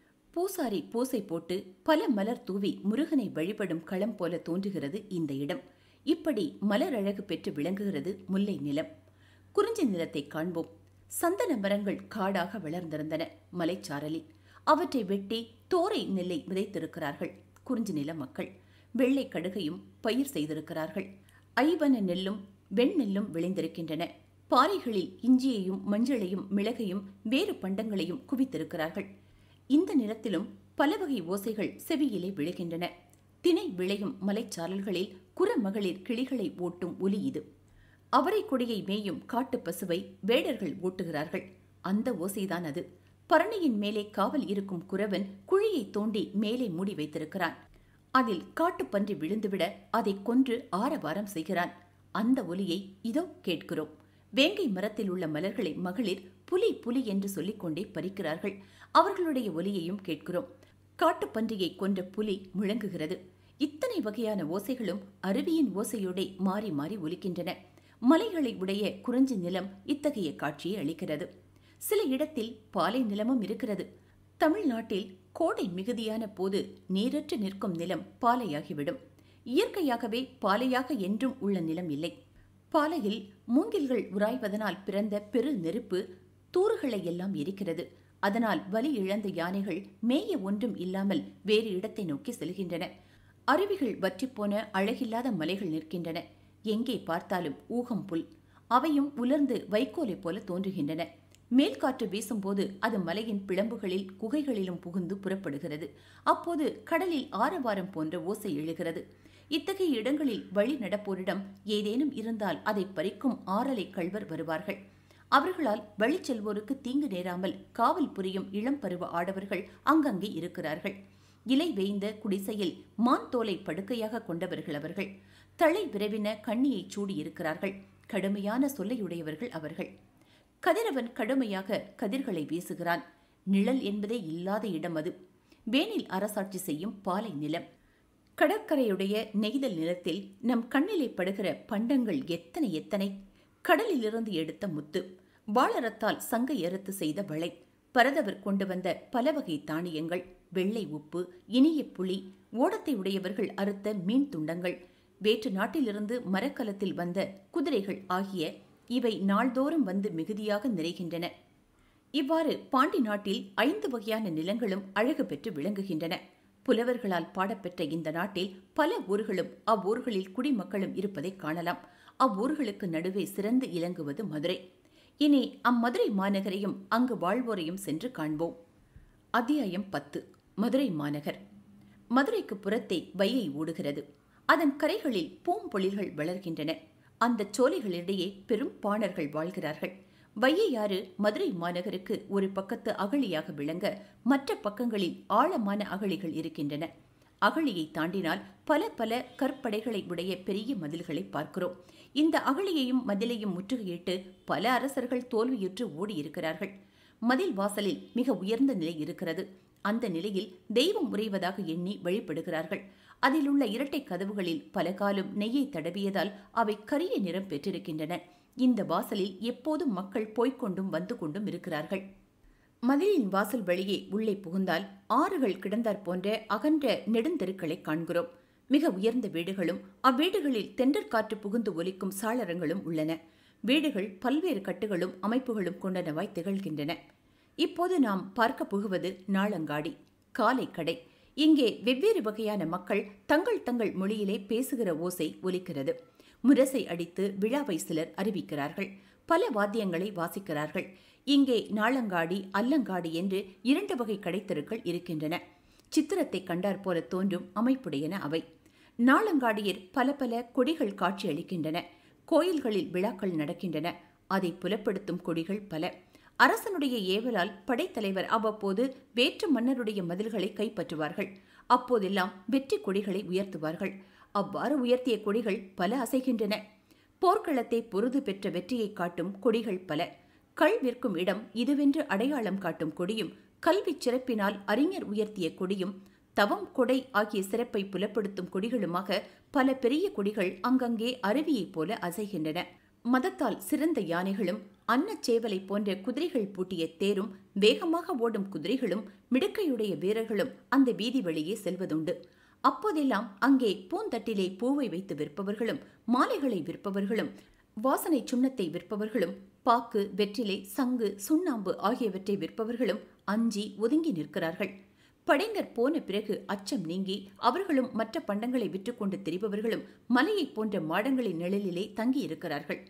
பூசாரி பூசை போட்டு பல மலர் தூவி முருகனை வழிபடும் களம் போல தோன்றுகிறது இந்த இடம். இப்படி மலர் அழகு பெற்று விளங்குகிறது முல்லை நிலம். குறிஞ்சி நிலத்தை காண்போம். சந்தன மரங்கள் காடாக வளர்ந்திருந்தன மலைச்சாரலில். அவற்றை வெட்டி தோரை நெல்லை விதைத்திருக்கிறார்கள் குறிஞ்சி நில மக்கள். வெள்ளை கடுகையும் பயிர் செய்திருக்கிறார்கள். ஐவன நெல்லும் வெண்ணெல்லும் விளைந்திருக்கின்றன. பாறைகளில் இஞ்சியையும் மஞ்சளையும் மிளகையும் வேறு பண்டங்களையும் குவித்திருக்கிறார்கள். இந்த நிலத்திலும் பல வகை ஓசைகள் செவியிலே விழுகின்றன. தினை விளையும் மலைச்சாரல்களில் குறமகளிர் கிளிகளை ஓட்டும் ஒலி இது. அவரை கொடியை மேயும் காட்டு பசுவை வேடர்கள் ஓட்டுகிறார்கள். அந்த ஓசைதான் அது. பரணியின் மேலே காவல் இருக்கும் குறவன் குழியை தோண்டி மேலே மூடி வைத்திருக்கிறான். அதில் காட்டுப்பன்றி விழுந்துவிட அதை கொன்று ஆரவாரம் செய்கிறான். அந்த ஒலியை இதோ கேட்கிறோம். வேங்கை மரத்தில் உள்ள மலர்களை மகளிர் புலி புலி என்று சொல்லிக்கொண்டே பறிக்கிறார்கள். அவர்களுடைய ஒலியையும் கேட்கிறோம். காட்டுப்பன்றியை கொன்ற புலி முழங்குகிறது. இத்தனை வகையான ஓசைகளும் அருவியின் ஓசையோட மாறி மாறி ஒலிக்கின்றன. மலைகளை உடைய குறிஞ்சி நிலம் இத்தகைய காட்சியை அளிக்கிறது. சில இடத்தில் பாலை நிலமும் இருக்கிறது. தமிழ்நாட்டில் கோடை மிகுதியான போது நீரற்று நிற்கும் நிலம் பாலையாகிவிடும். இயற்கையாகவே பாலையாக என்றும் உள்ள நிலம் இல்லை. பாலையில் மூங்கில்கள் உராய்வதனால் பிறந்த பெரு நெருப்பு தூறுகளை எல்லாம் எரிக்கிறது. அதனால் வலி இழந்த யானைகள் மேய ஒன்றும் இல்லாமல் வேறு இடத்தை நோக்கி செல்கின்றன. அருவிகள் வற்றிப்போன அழகில்லாத மலைகள் நிற்கின்றன. எங்கே பார்த்தாலும் ஊகம் புல். அவையும் உலர்ந்து வைக்கோலை போல தோன்றுகின்றன. மேல்காற்று வீசும்போது அது மலையின் பிளம்புகளில் குகைகளிலும் புகுந்து புறப்படுகிறது. அப்போது கடலில் ஆரவாரம் போன்ற ஓசை எழுகிறது. இத்தகைய இடங்களில் வழி நடப்போரிடம் ஏதேனும் இருந்தால் அதை பறிக்கும் ஆறலை கள்வர் வருவார்கள். அவர்களால் வழி செல்வோருக்கு தீங்கு நேராமல் காவல் புரியும் இளம் பருவ ஆடவர்கள் அங்கங்கே இருக்கிறார்கள். இலை வேய்ந்த குடிசையில் மான் தோலை படுக்கையாக கொண்டவர்கள் அவர்கள். தலை விரைவின கண்ணியை சூடியிருக்கிறார்கள். கடுமையான சொல்லையுடையவர்கள் அவர்கள். கதிரவன் கடுமையாக கதிர்களை வீசுகிறான். நிழல் என்பதே இல்லாத இடம் அது. வேனில் அரசாட்சி செய்யும் பாலை நிலம். கடற்கரையுடைய நெய்தல் நிலத்தில் நம் கண்ணிலே படுகிற பண்டங்கள் எத்தனை எத்தனை! கடலிலிருந்து எடுத்த முத்து, வாளரத்தால் சங்கை அறுத்து செய்த வளை, பரதவர் கொண்டு வந்த பல வகை தானியங்கள், வெள்ளை உப்பு, இனிய புளி, ஓடத்தை உடையவர்கள் அறுத்த மீன் துண்டங்கள், வேற்று நாட்டிலிருந்து மரக்கலத்தில் வந்த குதிரைகள் ஆகிய இவை நாள்தோறும் வந்து மிகுதியாக நிறைகின்றன. இவ்வாறு பாண்டி நாட்டில் ஐந்து வகையான நிலங்களும் அழகு பெற்று விளங்குகின்றன. புலவர்களால் பாடப்பெற்ற இந்த நாட்டில் பல ஊர்களும் அவ்வூர்களில் குடிமக்களும் இருப்பதை காணலாம். அவ்வூர்களுக்கு நடுவே சிறந்து இலங்குவது மதுரை. இனி அம்மதுரை மாநகரையும் அங்கு வாழ்வோரையும் சென்று காண்போம். அத்தியாயம் பத்து. மதுரை மாநகர். மதுரைக்கு புறத்தே வையை ஓடுகிறது. அதன் கரைகளில் பூம்பொழில்கள் வளர்கின்றன. அந்த சோலைகளிடையே பெரும் பாணர்கள் வாழ்கிறார்கள். வையையாறு மதுரை மாநகருக்கு ஒரு பக்கத்து அகழியாக விளங்க மற்ற பக்கங்களில் ஆழமான அகழிகள் இருக்கின்றன. அகழியை தாண்டினால் பல பல கற்படைகளை உடைய பெரிய மதில்களை பார்க்கிறோம். இந்த அகழியையும் மதிலையும் முற்றுகையிட்டு பல அரசர்கள் தோல்வியுற்று ஓடியிருக்கிறார்கள். மதில் வாசலில் மிக உயர்ந்த நிலை இருக்கிறது. அந்த நிலையில் தெய்வம் உறைவதாக எண்ணி வழிபடுகிறார்கள். அதில் உள்ள இரட்டை கதவுகளில் பல காலம் நெய்யை தடவியதால் அவை கரிய நிறம் பெற்றிருக்கின்றன. இந்த வாசலில் எப்போதும் மக்கள் போய்கொண்டும் வந்து கொண்டும் இருக்கிறார்கள். மதிலின் வாசல் வழியே உள்ளே புகுந்தால் ஆறுகள் கிடந்தாற் போன்ற அகன்ற நெடுந்தெருக்களை காண்கிறோம். மிக உயர்ந்த வீடுகளும் அவ்வீடுகளில் தென்றற் காற்று புகுந்து ஒலிக்கும் சாளரங்களும் உள்ளன. வீடுகள் பல்வேறு கட்டுகளும் அமைப்புகளும் கொண்டனவாய் திகழ்கின்றன. இப்போது நாம் பார்க்க புகுவது நாளங்காடி, காலை கடை. இங்கே வெவ்வேறு வகையான மக்கள் தங்கள் தங்கள் மொழியிலே பேசுகிற ஓசை ஒலிக்கிறது. முரசை அடித்து விழாவை சிலர் அறிவிக்கிறார்கள். பல வாத்தியங்களை வாசிக்கிறார்கள். இங்கே நாளங்காடி, அல்லங்காடி என்று இரண்டு வகை கடைத்தெருக்கள் இருக்கின்றன. சித்திரத்தை கண்டாற் போல தோன்றும் அமைப்புடையன அவை. நாளங்காடியில் பல பல கொடிகள் காட்சி அளிக்கின்றன. கோயில்களில் விழாக்கள் நடக்கின்றன. அதை புலப்படுத்தும் கொடிகள் பல. அரசனுடைய ஏவலால் படைத்தலைவர் அவ்வப்போது வேற்று மன்னருடைய மதில்களை கைப்பற்றுவார்கள். அப்போதெல்லாம் வெற்றி கொடிகளை உயர்த்துவார்கள். அவ்வாறு உயர்த்திய கொடிகள் பல அசைகின்றன. போர்க்களத்தை பொருது பெற்ற வெற்றியை காட்டும் கொடிகள் பல. கள் விற்கும் இடம் இதுவென்று அடையாளம் காட்டும் கொடியும், கல்வி சிறப்பினால் அறிஞர் உயர்த்திய கொடியும், தவம் கொடை ஆகிய சிறப்பை புலப்படுத்தும் கொடிகளுமாக பல பெரிய கொடிகள் அங்கங்கே அருவியைப் போல அசைகின்றன. மதத்தால் சிறந்த யானைகளும் அன்னச்சேவலை போன்ற குதிரைகள் பூட்டிய தேரும் வேகமாக ஓடும் குதிரைகளும் மிடுக்கையுடைய வீரர்களும் அந்த வீதி வழியே செல்வதுண்டு. அப்போதெல்லாம் அங்கே பூந்தட்டிலே பூவை வைத்து விற்பவர்களும், மாலைகளை விற்பவர்களும், வாசனை சுண்ணத்தை விற்பவர்களும், பாக்கு, வெற்றிலை, சங்கு, சுண்ணாம்பு ஆகியவற்றை விற்பவர்களும் அஞ்சி ஒதுங்கி நிற்கிறார்கள். படைங்கர் போன பிறகு அச்சம் நீங்கி அவர்களும் மற்ற பண்டங்களை விற்றுக்கொண்டு திரிபவர்களும் மலையைப் போன்ற மாடங்களின் நிழலிலே தங்கியிருக்கிறார்கள்.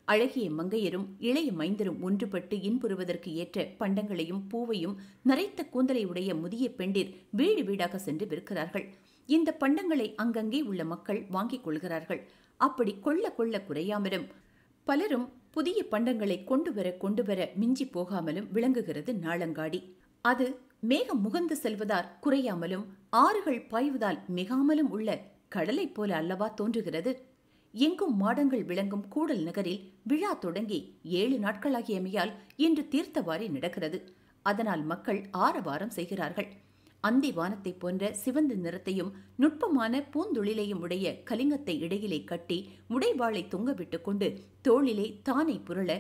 அழகிய மங்கையரும் இளைய மைந்தரும் ஒன்றுபட்டு இன்புறுவதற்கு ஏற்ற பண்டங்களையும் பூவையும் நரைத்த கூந்தலை உடைய முதிய பெண்டிர் வீடு வீடாக சென்று விற்கிறார்கள். இந்த பண்டங்களை அங்கங்கே உள்ள மக்கள் வாங்கிக் கொள்கிறார்கள். அப்படி கொள்ள கொள்ள குறையாமலும் பலரும் புதிய பண்டங்களை கொண்டு வர கொண்டு வர மிஞ்சி போகாமலும் விளங்குகிறது நாளங்காடி. அது மேகம் முகந்து செல்வதால் குறையாமலும் ஆறுகள் பாய்வதால் மிகாமலும் உள்ள கடலை போல அல்லவா தோன்றுகிறது. எங்கும் மாடங்கள் விளங்கும் கூடல் நகரில் விழா தொடங்கி ஏழு நாட்களாகியமையால் இன்று தீர்த்தவாரி நடக்கிறது. அதனால் மக்கள் ஆரவாரம் செய்கிறார்கள். அந்தி வானத்தை போன்ற சிவந்த நிறத்தையும் நுட்பமான பூந்தொழிலையும் உடைய கலிங்கத்தை இடையிலே கட்டி உடைவாளை தொங்கவிட்டு கொண்டு தோளிலே தானை புரள,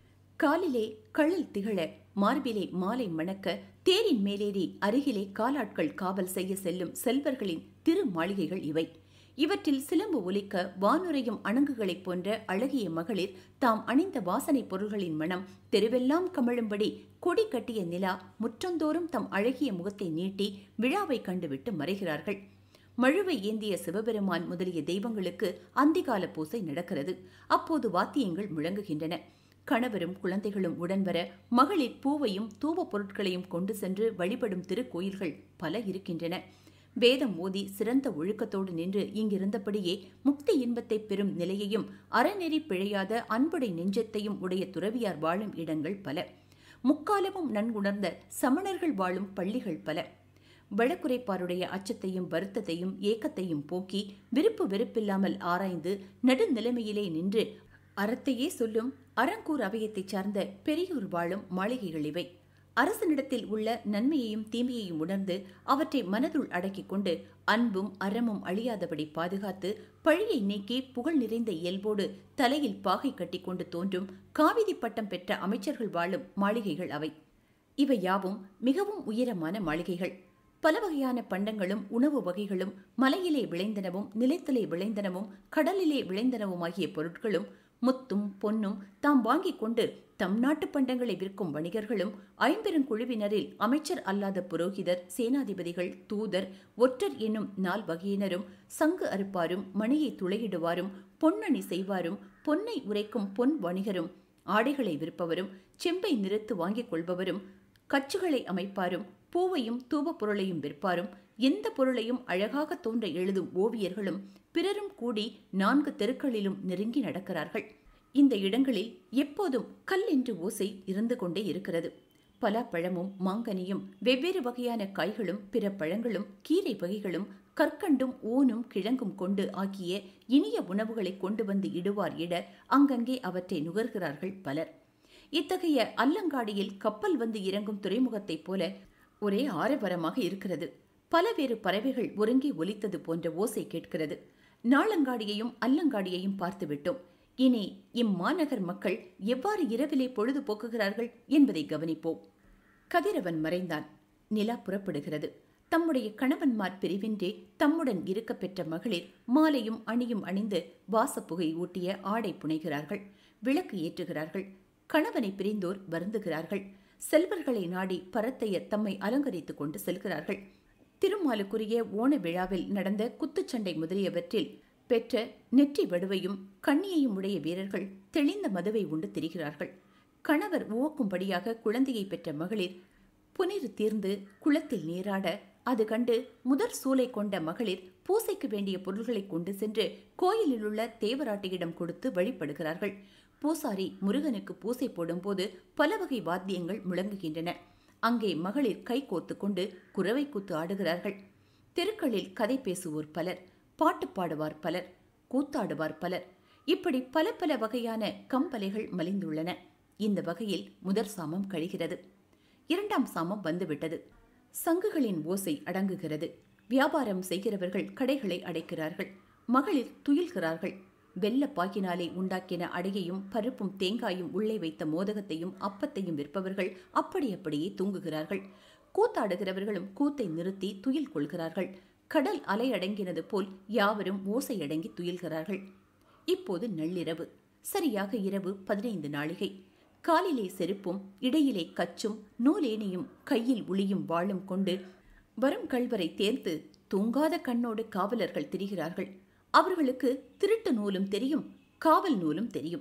காலிலே கழல் திகழ, மார்பிலே மாலை மணக்க, தேரின் மேலேறி அருகிலே காலாட்கள் காவல் செய்ய செல்லும் செல்வர்களின் திரு மாளிகைகள் இவை. இவற்றில் சிலம்பு ஒலிக்க வானுரையும் அணங்குகளைப் போன்ற அழகிய மகளிர் தாம் அணிந்த வாசனை பொருள்களின் மனம் தெருவெல்லாம் கமழும்படி கொடி கட்டிய நிலா முற்றந்தோறும் தம் அழகிய முகத்தை நீட்டி விழாவை கண்டுவிட்டு மறைகிறார்கள். மழுவை ஏந்திய சிவபெருமான் முதலிய தெய்வங்களுக்கு அந்திகால பூசை நடக்கிறது. அப்போது வாத்தியங்கள் முழங்குகின்றன. கணவரும் குழந்தைகளும் உடன் வர மகளிர் பூவையும் தூப பொருட்களையும் கொண்டு சென்று வழிபடும் திருக்கோயில்கள் பல இருக்கின்றன. வேதம் ஓதி சிறந்த ஒழுக்கத்தோடு நின்று இங்கிருந்தபடியே முக்தி இன்பத்தை பெறும் நிலையையும் அறநெறி பிழையாத அன்புடை நெஞ்சத்தையும் உடைய துறவியார் வாழும் இடங்கள் பல. முக்காலமும் நன்குணர்ந்த சமணர்கள் வாழும் பள்ளிகள் பல. வழக்குரைப்பாருடைய அச்சத்தையும் வருத்தத்தையும் ஏக்கத்தையும் போக்கி விருப்பு வெறுப்பில்லாமல் ஆராய்ந்து நடுநிலைமையிலே நின்று அறத்தையே சொல்லும் அறங்கூர் அவையத்தைச் சார்ந்த பெரியோர் வாழும் மாளிகைகள் இவை. அரசனிடத்தில் உள்ள நன்மையையும் தீமையையும் உணர்ந்து அவற்றை மனதுள் அடக்கிக் கொண்டு அன்பும் அறமும் அழியாதபடி பாதுகாத்து பழியை நீக்கி புகழ் நிறைந்த இயல்போடு தலையில் பாகை கட்டி கொண்டு தோன்றும் காவிதி பட்டம் பெற்ற அமைச்சர்கள் வாழும் மாளிகைகள் அவை. இவை யாவும் மிகவும் உயரமான மாளிகைகள். பல வகையான பண்டங்களும் உணவு வகைகளும் மலையிலே விளைந்தனவும் நிலத்திலே விளைந்தனவும் கடலிலே விளைந்தனவுமாகிய பொருட்களும் முத்தும் பொன்னும் தாம் வாங்கிக் கொண்டு தம் நாட்டு பண்டங்களை விற்கும் வணிகர்களும் ஐம்பெருங்குழுவினரில் அமைச்சர் அல்லாத புரோகிதர், சேனாதிபதிகள், தூதர், ஒற்றர் என்னும் நால் வகையினரும், சங்கு அறுப்பாரும், மணியை துளையிடுவாரும், பொன்னணி செய்வாரும், பொன்னை உரைக்கும் பொன் வணிகரும், ஆடைகளை விற்பவரும், செம்பை நிறுத்து வாங்கிக் கொள்பவரும், கச்சுகளை அமைப்பாரும், பூவையும் தூப பொருளையும் விற்பாரும், எந்த பொருளையும் அழகாக தோன்ற எழுதும் ஓவியர்களும் பிறரும் கூடி நான்கு தெருக்களிலும் நெருங்கி நடக்கிறார்கள். இந்த இடங்களில் எப்போதும் கல் என்று ஓசை இருந்து கொண்டே இருக்கிறது. பலாப்பழமும் மாங்கனியும் வெவ்வேறு வகையான காய்களும் பிற பழங்களும் கீரை வகைகளும் கற்கண்டும் ஊனும் கிழங்கும் கொண்டு ஆகிய இனிய உணவுகளை கொண்டு வந்து இடுவார் இட அங்கங்கே அவற்றை நுகர்கிறார்கள் பலர். இத்தகைய அல்லங்காடியில் கப்பல் வந்து இறங்கும் துறைமுகத்தைப் போல ஒரே ஆரவாரமாக இருக்கிறது. பலவேறு பறவைகள் ஒருங்கே ஒலித்தது போன்ற ஓசை கேட்கிறது. நாளங்காடியையும் அல்லங்காடியையும் பார்த்துவிட்டோம். இனி இம்மாநகர் மக்கள் எவ்வாறு இரவிலே பொழுது போக்குகிறார்கள் என்பதை கவனிப்போம். கதிரவன் மறைந்தான். நிலா புறப்படுகிறது. தம்முடைய கணவன்மார் பிரிவின்றி தம்முடன் இருக்க பெற்ற மகளிர் மாலையும் அணியும் அணிந்து வாசப்புகை ஊட்டிய ஆடை புனைகிறார்கள். விளக்கு ஏற்றுகிறார்கள். கணவனை பிரிந்தோர் வருந்துகிறார்கள். செல்வர்களை நாடி பரத்தையர் தம்மை அலங்கரித்துக் கொண்டு செல்கிறார்கள். திருமாலுக்குரிய ஓண விழாவில் நடந்த குத்துச்சண்டை முதலியவற்றில் பெற்ற நெற்றி வடுவையும் கண்ணியையும் உடைய வீரர்கள் தெளிந்த மதுவை உண்டு திரிகிறார்கள். கணவர் உவக்கும்படியாக குழந்தையை பெற்ற மகளிர் புனிறு தீர்ந்து குளத்தில் நீராட அது கண்டு முதற் சூலை கொண்ட மகளிர் பூசைக்கு வேண்டிய பொருள்களை கொண்டு சென்று கோயிலில் உள்ள தேவராட்டியிடம் கொடுத்து வழிபடுகிறார்கள். பூசாரி முருகனுக்கு பூசை போடும்போது பல வகை வாத்தியங்கள் முழங்குகின்றன. அங்கே மகளிர் கை கோர்த்து கொண்டு குரவை கூத்து ஆடுகிறார்கள். தெருக்களில் கதை பேசுவோர் பலர், பாட்டு பாடுவார் பலர், கூத்தாடுவார் பலர். இப்படி பல பல வகையான கம்பலைகள் மலிந்துள்ளன. இந்த வகையில் முதற் சாமம் கழிகிறது. இரண்டாம் சாமம் வந்துவிட்டது. சங்குகளின் ஓசை அடங்குகிறது. வியாபாரம் செய்கிறவர்கள் கடைகளை அடைக்கிறார்கள். மகளிர் துயில்கிறார்கள். வெள்ள பாக்கினாலே உண்டாக்கின அடையையும் பருப்பும் தேங்காயும் உள்ளே வைத்த மோதகத்தையும் அப்பத்தையும் விற்பவர்கள் அப்படி அப்படியே தூங்குகிறார்கள். கூத்தாடுகிறவர்களும் கூத்தை நிறுத்தி துயில் கொள்கிறார்கள். கடல் அலை அடங்கினது போல் யாவரும் ஓசை அடங்கி துயில்கிறார்கள். இப்போது நள்ளிரவு. சரியாக இரவு பதினைந்து நாழிகை. காலிலே செருப்பும் இடையிலே கச்சும் நூலேனியும் கையில் உளியும் வாளும் கொண்டு வரும் கள்வரை தேர்ந்து தூங்காத கண்ணோடு காவலர்கள் திரிகிறார்கள். அவர்களுக்கு திருட்டு நூலும் தெரியும், காவல் நூலும் தெரியும்.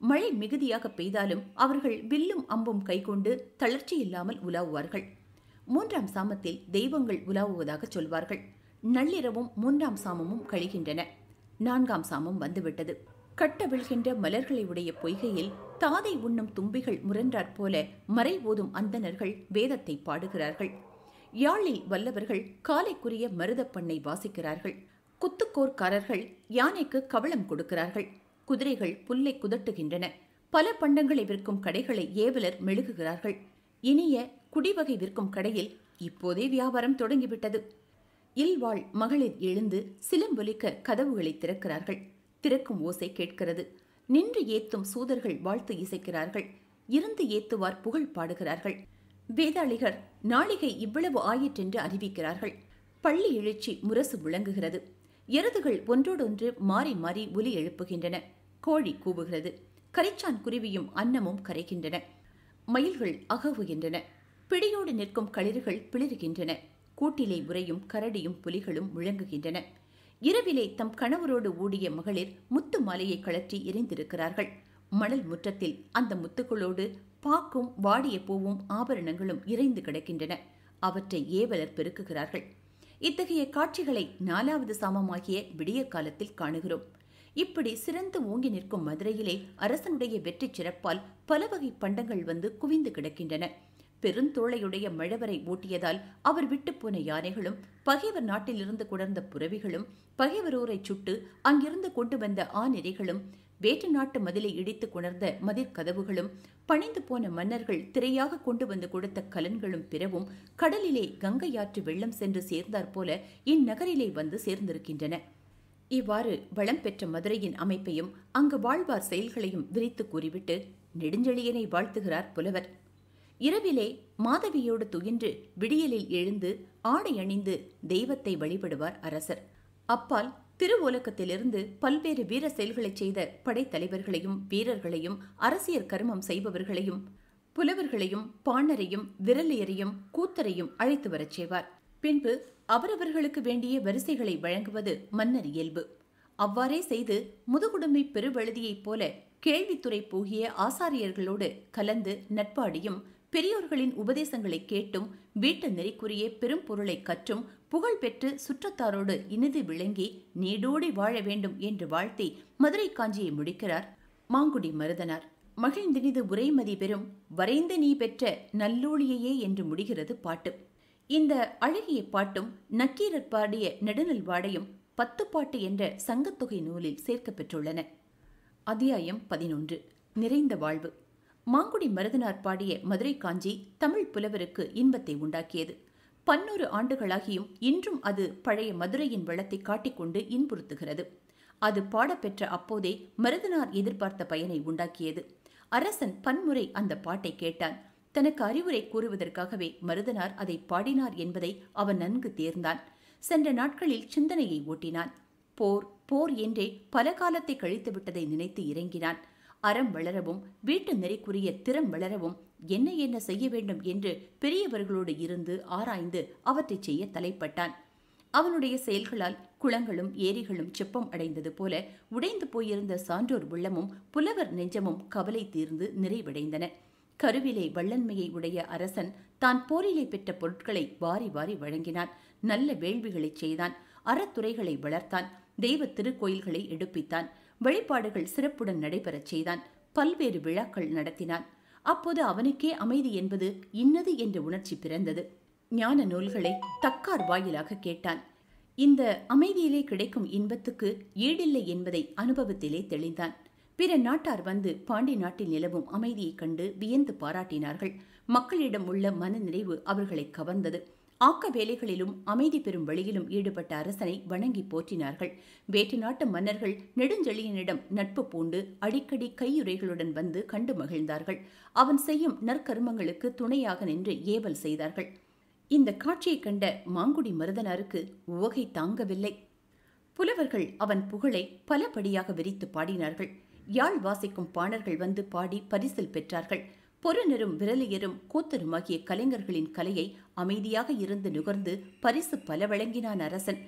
மழை மிகுதியாக பெய்தாலும் அவர்கள் வில்லும் அம்பும் கைகொண்டு தளர்ச்சி இல்லாமல் உலாவுவார்கள். மூன்றாம் சாமத்தில் தெய்வங்கள் உலாவுவதாக சொல்வார்கள். நள்ளிரவும் மூன்றாம் சாமமும் கழிகின்றன. நான்காம் சாமம் வந்துவிட்டது. கட்டவிழ்கின்ற மலர்களை உடைய பொய்கையில் தாதை உண்ணும் தும்பிகள் முரன்றாற் போல மறை ஓதும் அந்தணர்கள் வேதத்தை பாடுகிறார்கள். யாழில் வல்லவர்கள் காலைக்குரிய மருதப்பண்ணை வாசிக்கிறார்கள். குத்துக்கோர்க்காரர்கள் யானைக்கு கவளம் கொடுக்கிறார்கள். குதிரைகள் புல்லை குதட்டுகின்றன. பல பண்டங்களை விற்கும் கடைகளை ஏவலர் மெழுகுகிறார்கள். இனிய குடிவகை விற்கும் கடையில் இப்போதே வியாபாரம் தொடங்கிவிட்டது. இல்வாள் மகளிர் எழுந்து சிலம்பொலிக்க கதவுகளை திறக்கிறார்கள். திறக்கும் ஓசை கேட்கிறது. நின்று ஏத்தும் சூதர்கள் வாழ்த்து இசைக்கிறார்கள். இருந்து ஏத்துவார் புகழ் பாடுகிறார்கள். வேதாளிகர் நாளிகை இவ்வளவு ஆயிற்றென்று அறிவிக்கிறார்கள். பள்ளி எழுச்சி முரசு முழங்குகிறது. எருதுகள் ஒன்றோடொன்று மாறி மாறி ஒலி எழுப்புகின்றன. கோழி கூவுகிறது. கரிச்சான் குருவியும் அன்னமும் கரைகின்றன. மயில்கள் அகவுகின்றன. பிடியோடு நிற்கும் களிர்கள் பிளிருகின்றன. கூட்டிலே உறையும் கரடியும் புலிகளும் முழங்குகின்றன. இரவிலே தம் கணவரோடு ஊடிய மகளிர் முத்து மாலையை கழற்றி எரிந்திருக்கிறார்கள். மணல் முற்றத்தில் அந்த முத்துக்களோடு பாக்கும் வாடிய பூவும் ஆபரணங்களும் இறைந்து கிடக்கின்றன. அவற்றை ஏவலர் பெருக்குகிறார்கள். இத்தகைய காட்சிகளை நாலாவது சாமமாகிய விடியற் காலத்தில் காணுகிறோம். இப்படி சிறந்து ஓங்கி நிற்கும் மதுரையிலே அரசனுடைய வெற்றி சிறப்பால் பல வகை பண்டங்கள் வந்து குவிந்து கிடக்கின்றன. பெருந்தோளையுடைய மழவரை ஓட்டியதால் அவர் விட்டு போன யானைகளும், பகைவர் நாட்டிலிருந்து குடர்ந்த புறவிகளும், பகைவரோரை சுட்டு அங்கிருந்து கொண்டு வந்த ஆநிரைகளும், வேற்று நாட்டு மதிலை இடித்து கொணர்ந்த மதிர்கதவுகளும், பணிந்து போன மன்னர்கள் திரையாக கொண்டு வந்து கொடுத்த கலன்களும் பிறவும் கடலிலே கங்கையாற்று வெள்ளம் சென்று சேர்ந்தாற் போல இந்நகரிலே வந்து சேர்ந்திருக்கின்றன. இவ்வாறு வளம் பெற்ற மதுரையின் அமைப்பையும் அங்கு வாழ்வார் செயல்களையும் விரித்து கூறிவிட்டு நெடுஞ்செழியனை வாழ்த்துகிறார் புலவர். இரவிலே மாதவியோடு துயின்று விடியலில் எழுந்து ஆடை அணிந்து தெய்வத்தை வழிபடுவார் அரசர். அப்பால் திருவோலக்கத்திலிருந்து பல்வேறு வீர செயல்களை செய்த படைத்தலைவர்களையும் வீரர்களையும் அரசியர் கருமம் செய்பவர்களையும் புலவர்களையும் பாணரையும் விரலியரையும் கூத்தரையும் அழைத்து வரச் செய்வார். பின்பு அவரவர்களுக்கு வேண்டிய வரிசைகளை வழங்குவது மன்னர் இயல்பு. அவ்வாறே செய்து முதுகுடுமை பெருவழுதியைப் போல கேள்வித்துறை போகிய ஆசாரியர்களோடு கலந்து நட்பாடியும் பெரியோர்களின் உபதேசங்களை கேட்டும் வீட்டு நெறிக்குரிய பெரும் பொருளை கற்றும் புகழ் பெற்று சுற்றத்தாரோடு இனிது விளங்கி நீடோடி வாழ வேண்டும் என்று வாழ்த்தி மதுரை காஞ்சியை முடிக்கிறார் மாங்குடி மருதனார். மகிழ்ந்தினிது உரைமதி பெறும் வரைந்து நீ பெற்ற நல்லூழியையே என்று முடிகிறது பாட்டு. இந்த அழகிய பாட்டும் நக்கீரர் பாடிய நெடுநல் வாடையும் பத்துப்பாட்டு என்ற சங்கத்தொகை நூலில் சேர்க்கப்பெற்றுள்ளன. அத்தியாயம் பதினொன்று. நிறைந்த வாழ்வு. மாங்குடி மருதனார் பாடிய மதுரை காஞ்சி தமிழ் புலவருக்கு இன்பத்தை உண்டாக்கியது. பன்னூறு ஆண்டுகளாகியும் இன்றும் அது பழைய மதுரையின் வளத்தை காட்டிக்கொண்டு இன்புறுத்துகிறது. அது பாடப்பெற்ற அப்போதே மருதனார் எதிர்பார்த்த பயனை உண்டாக்கியது. அரசன் பன்முறை அந்த பாட்டை கேட்டான். தனக்கு அறிவுரை கூறுவதற்காகவே மருதனார் அதை பாடினார் என்பதை அவன் நன்கு தேர்ந்தான். சென்ற நாட்களில் சிந்தனையை ஓட்டினான். போர் போர் என்றே பல காலத்தை கழித்து விட்டதை நினைத்து இறங்கினான். அறம் வளரவும் வீட்டு நெறிக்குரிய திறம் வளரவும் என்ன என்ன செய்ய வேண்டும் என்று பெரியவர்களோடு இருந்து ஆராய்ந்து அவற்றை செய்ய தலைப்பட்டான். அவனுடைய செயல்களால் குளங்களும் ஏரிகளும் செப்பம் அடைந்தது போல உடைந்து போயிருந்த சான்றோர் உள்ளமும் புலவர் நெஞ்சமும் கவலை தீர்ந்து நிறைவடைந்தன. கருவிலே வள்ளன்மையை உடைய அரசன் தான் போரிலே பெற்ற பொருட்களை வாரி வாரி வழங்கினான். நல்ல வேள்விகளை செய்தான். அறத்துறைகளை வளர்த்தான். தெய்வ திருக்கோயில்களை எடுப்பித்தான். வழிபாடுகள் சிறப்புடன் நடைபெறச் செய்தான். பல்வேறு விழாக்கள் நடத்தினான். அப்போது அவனுக்கே அமைதி என்பது இன்னது என்ற உணர்ச்சி பிறந்தது. ஞான நூல்களை தக்கார் வாயிலாக கேட்டான். இந்த அமைதியிலே கிடைக்கும் இன்பத்துக்கு ஈடில்லை என்பதை அனுபவத்திலே தெளிந்தான். பிற நாட்டார் வந்து பாண்டி நாட்டில் நிலவும் அமைதியைக் கண்டு வியந்து பாராட்டினார்கள். மக்களிடம் உள்ள மன நிறைவு அவர்களை கவர்ந்தது. ஆக்க வேலைகளிலும் அமைதி பெறும் வழியிலும் ஈடுபட்ட அரசனை வணங்கி போற்றினார்கள். வேற்று நாட்டு மன்னர்கள் நெடுஞ்செழியனிடம் நட்பு பூண்டு அடிக்கடி கையுறைகளுடன் வந்து கண்டு மகிழ்ந்தார்கள். அவன் செய்யும் நற்கருமங்களுக்கு துணையாக நின்று ஏவல் செய்தார்கள். இந்த காட்சியைக் கண்ட மாங்குடி மருதனாருக்கு உவகை தாங்கவில்லை. புலவர்கள் அவன் புகழை பலபடியாக விரித்து பாடினார்கள். யாழ் வாசிக்கும் பாணர்கள் வந்து பாடி பரிசில் பெற்றார்கள். பொருநரும் விரலியரும் கூத்தருமாகிய கலைஞர்களின் கலையை அமைதியாக இருந்து நுகர்ந்து பரிசு பல வழங்கினான் அரசன்.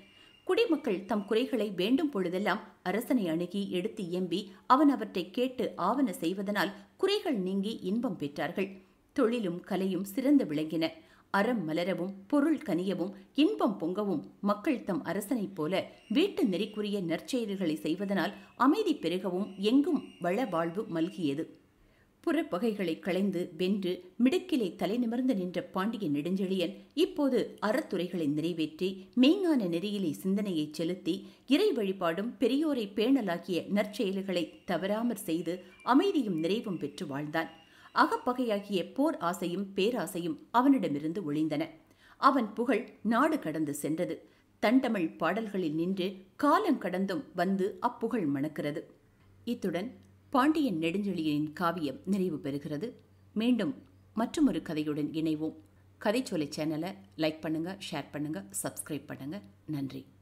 குடிமக்கள் தம் குறைகளை வேண்டும் பொழுதெல்லாம் அரசனை அணுகி எடுத்து இயம்பி அவன் அவற்றை கேட்டு ஆவன செய்வதனால் குறைகள் நீங்கி இன்பம் பெற்றார்கள். தொழிலும் கலையும் சிறந்து விளங்கின. அறம் மலரவும் பொருள் கனியவும் இன்பம் பொங்கவும் மக்கள் தம் அரசனைப் போல வீட்டு நெறிக்குரிய நற்செயல்களை செய்வதனால் அமைதி பெருகவும் எங்கும் வள வாழ்வு மல்கியது. புறப்பகைகளை களைந்து வென்று மிடுக்கிலே தலை நிமிர்ந்து நின்ற பாண்டிய நெடுஞ்செழியன் இப்போது அறத்துறைகளை நிறைவேற்றி மெய்ஞான நெறியிலே சிந்தனையை செலுத்தி இறை வழிபாடும் பெரியோரை பேணலாகிய நற்செயல்களை தவறாமற் செய்து அமைதியும் நிறைவும் பெற்று வாழ்ந்தான். அகப்பகையாகிய போர் ஆசையும் பேராசையும் அவனிடமிருந்து ஒளிந்தன. அவன் புகழ் நாடு கடந்து சென்றது. தண்டமிழ் பாடல்களில் நின்று காலங்கடந்தும் வந்து அப்புகழ் மணக்கிறது. இத்துடன் பாண்டியன் நெடுஞ்செழியனின் காவியம் நிறைவு பெறுகிறது. மீண்டும் மற்றொரு கதையுடன் இணைவோம். கதைச்சோலை சேனலை லைக் பண்ணுங்க, ஷேர் பண்ணுங்க, சப்ஸ்கிரைப் பண்ணுங்க. நன்றி.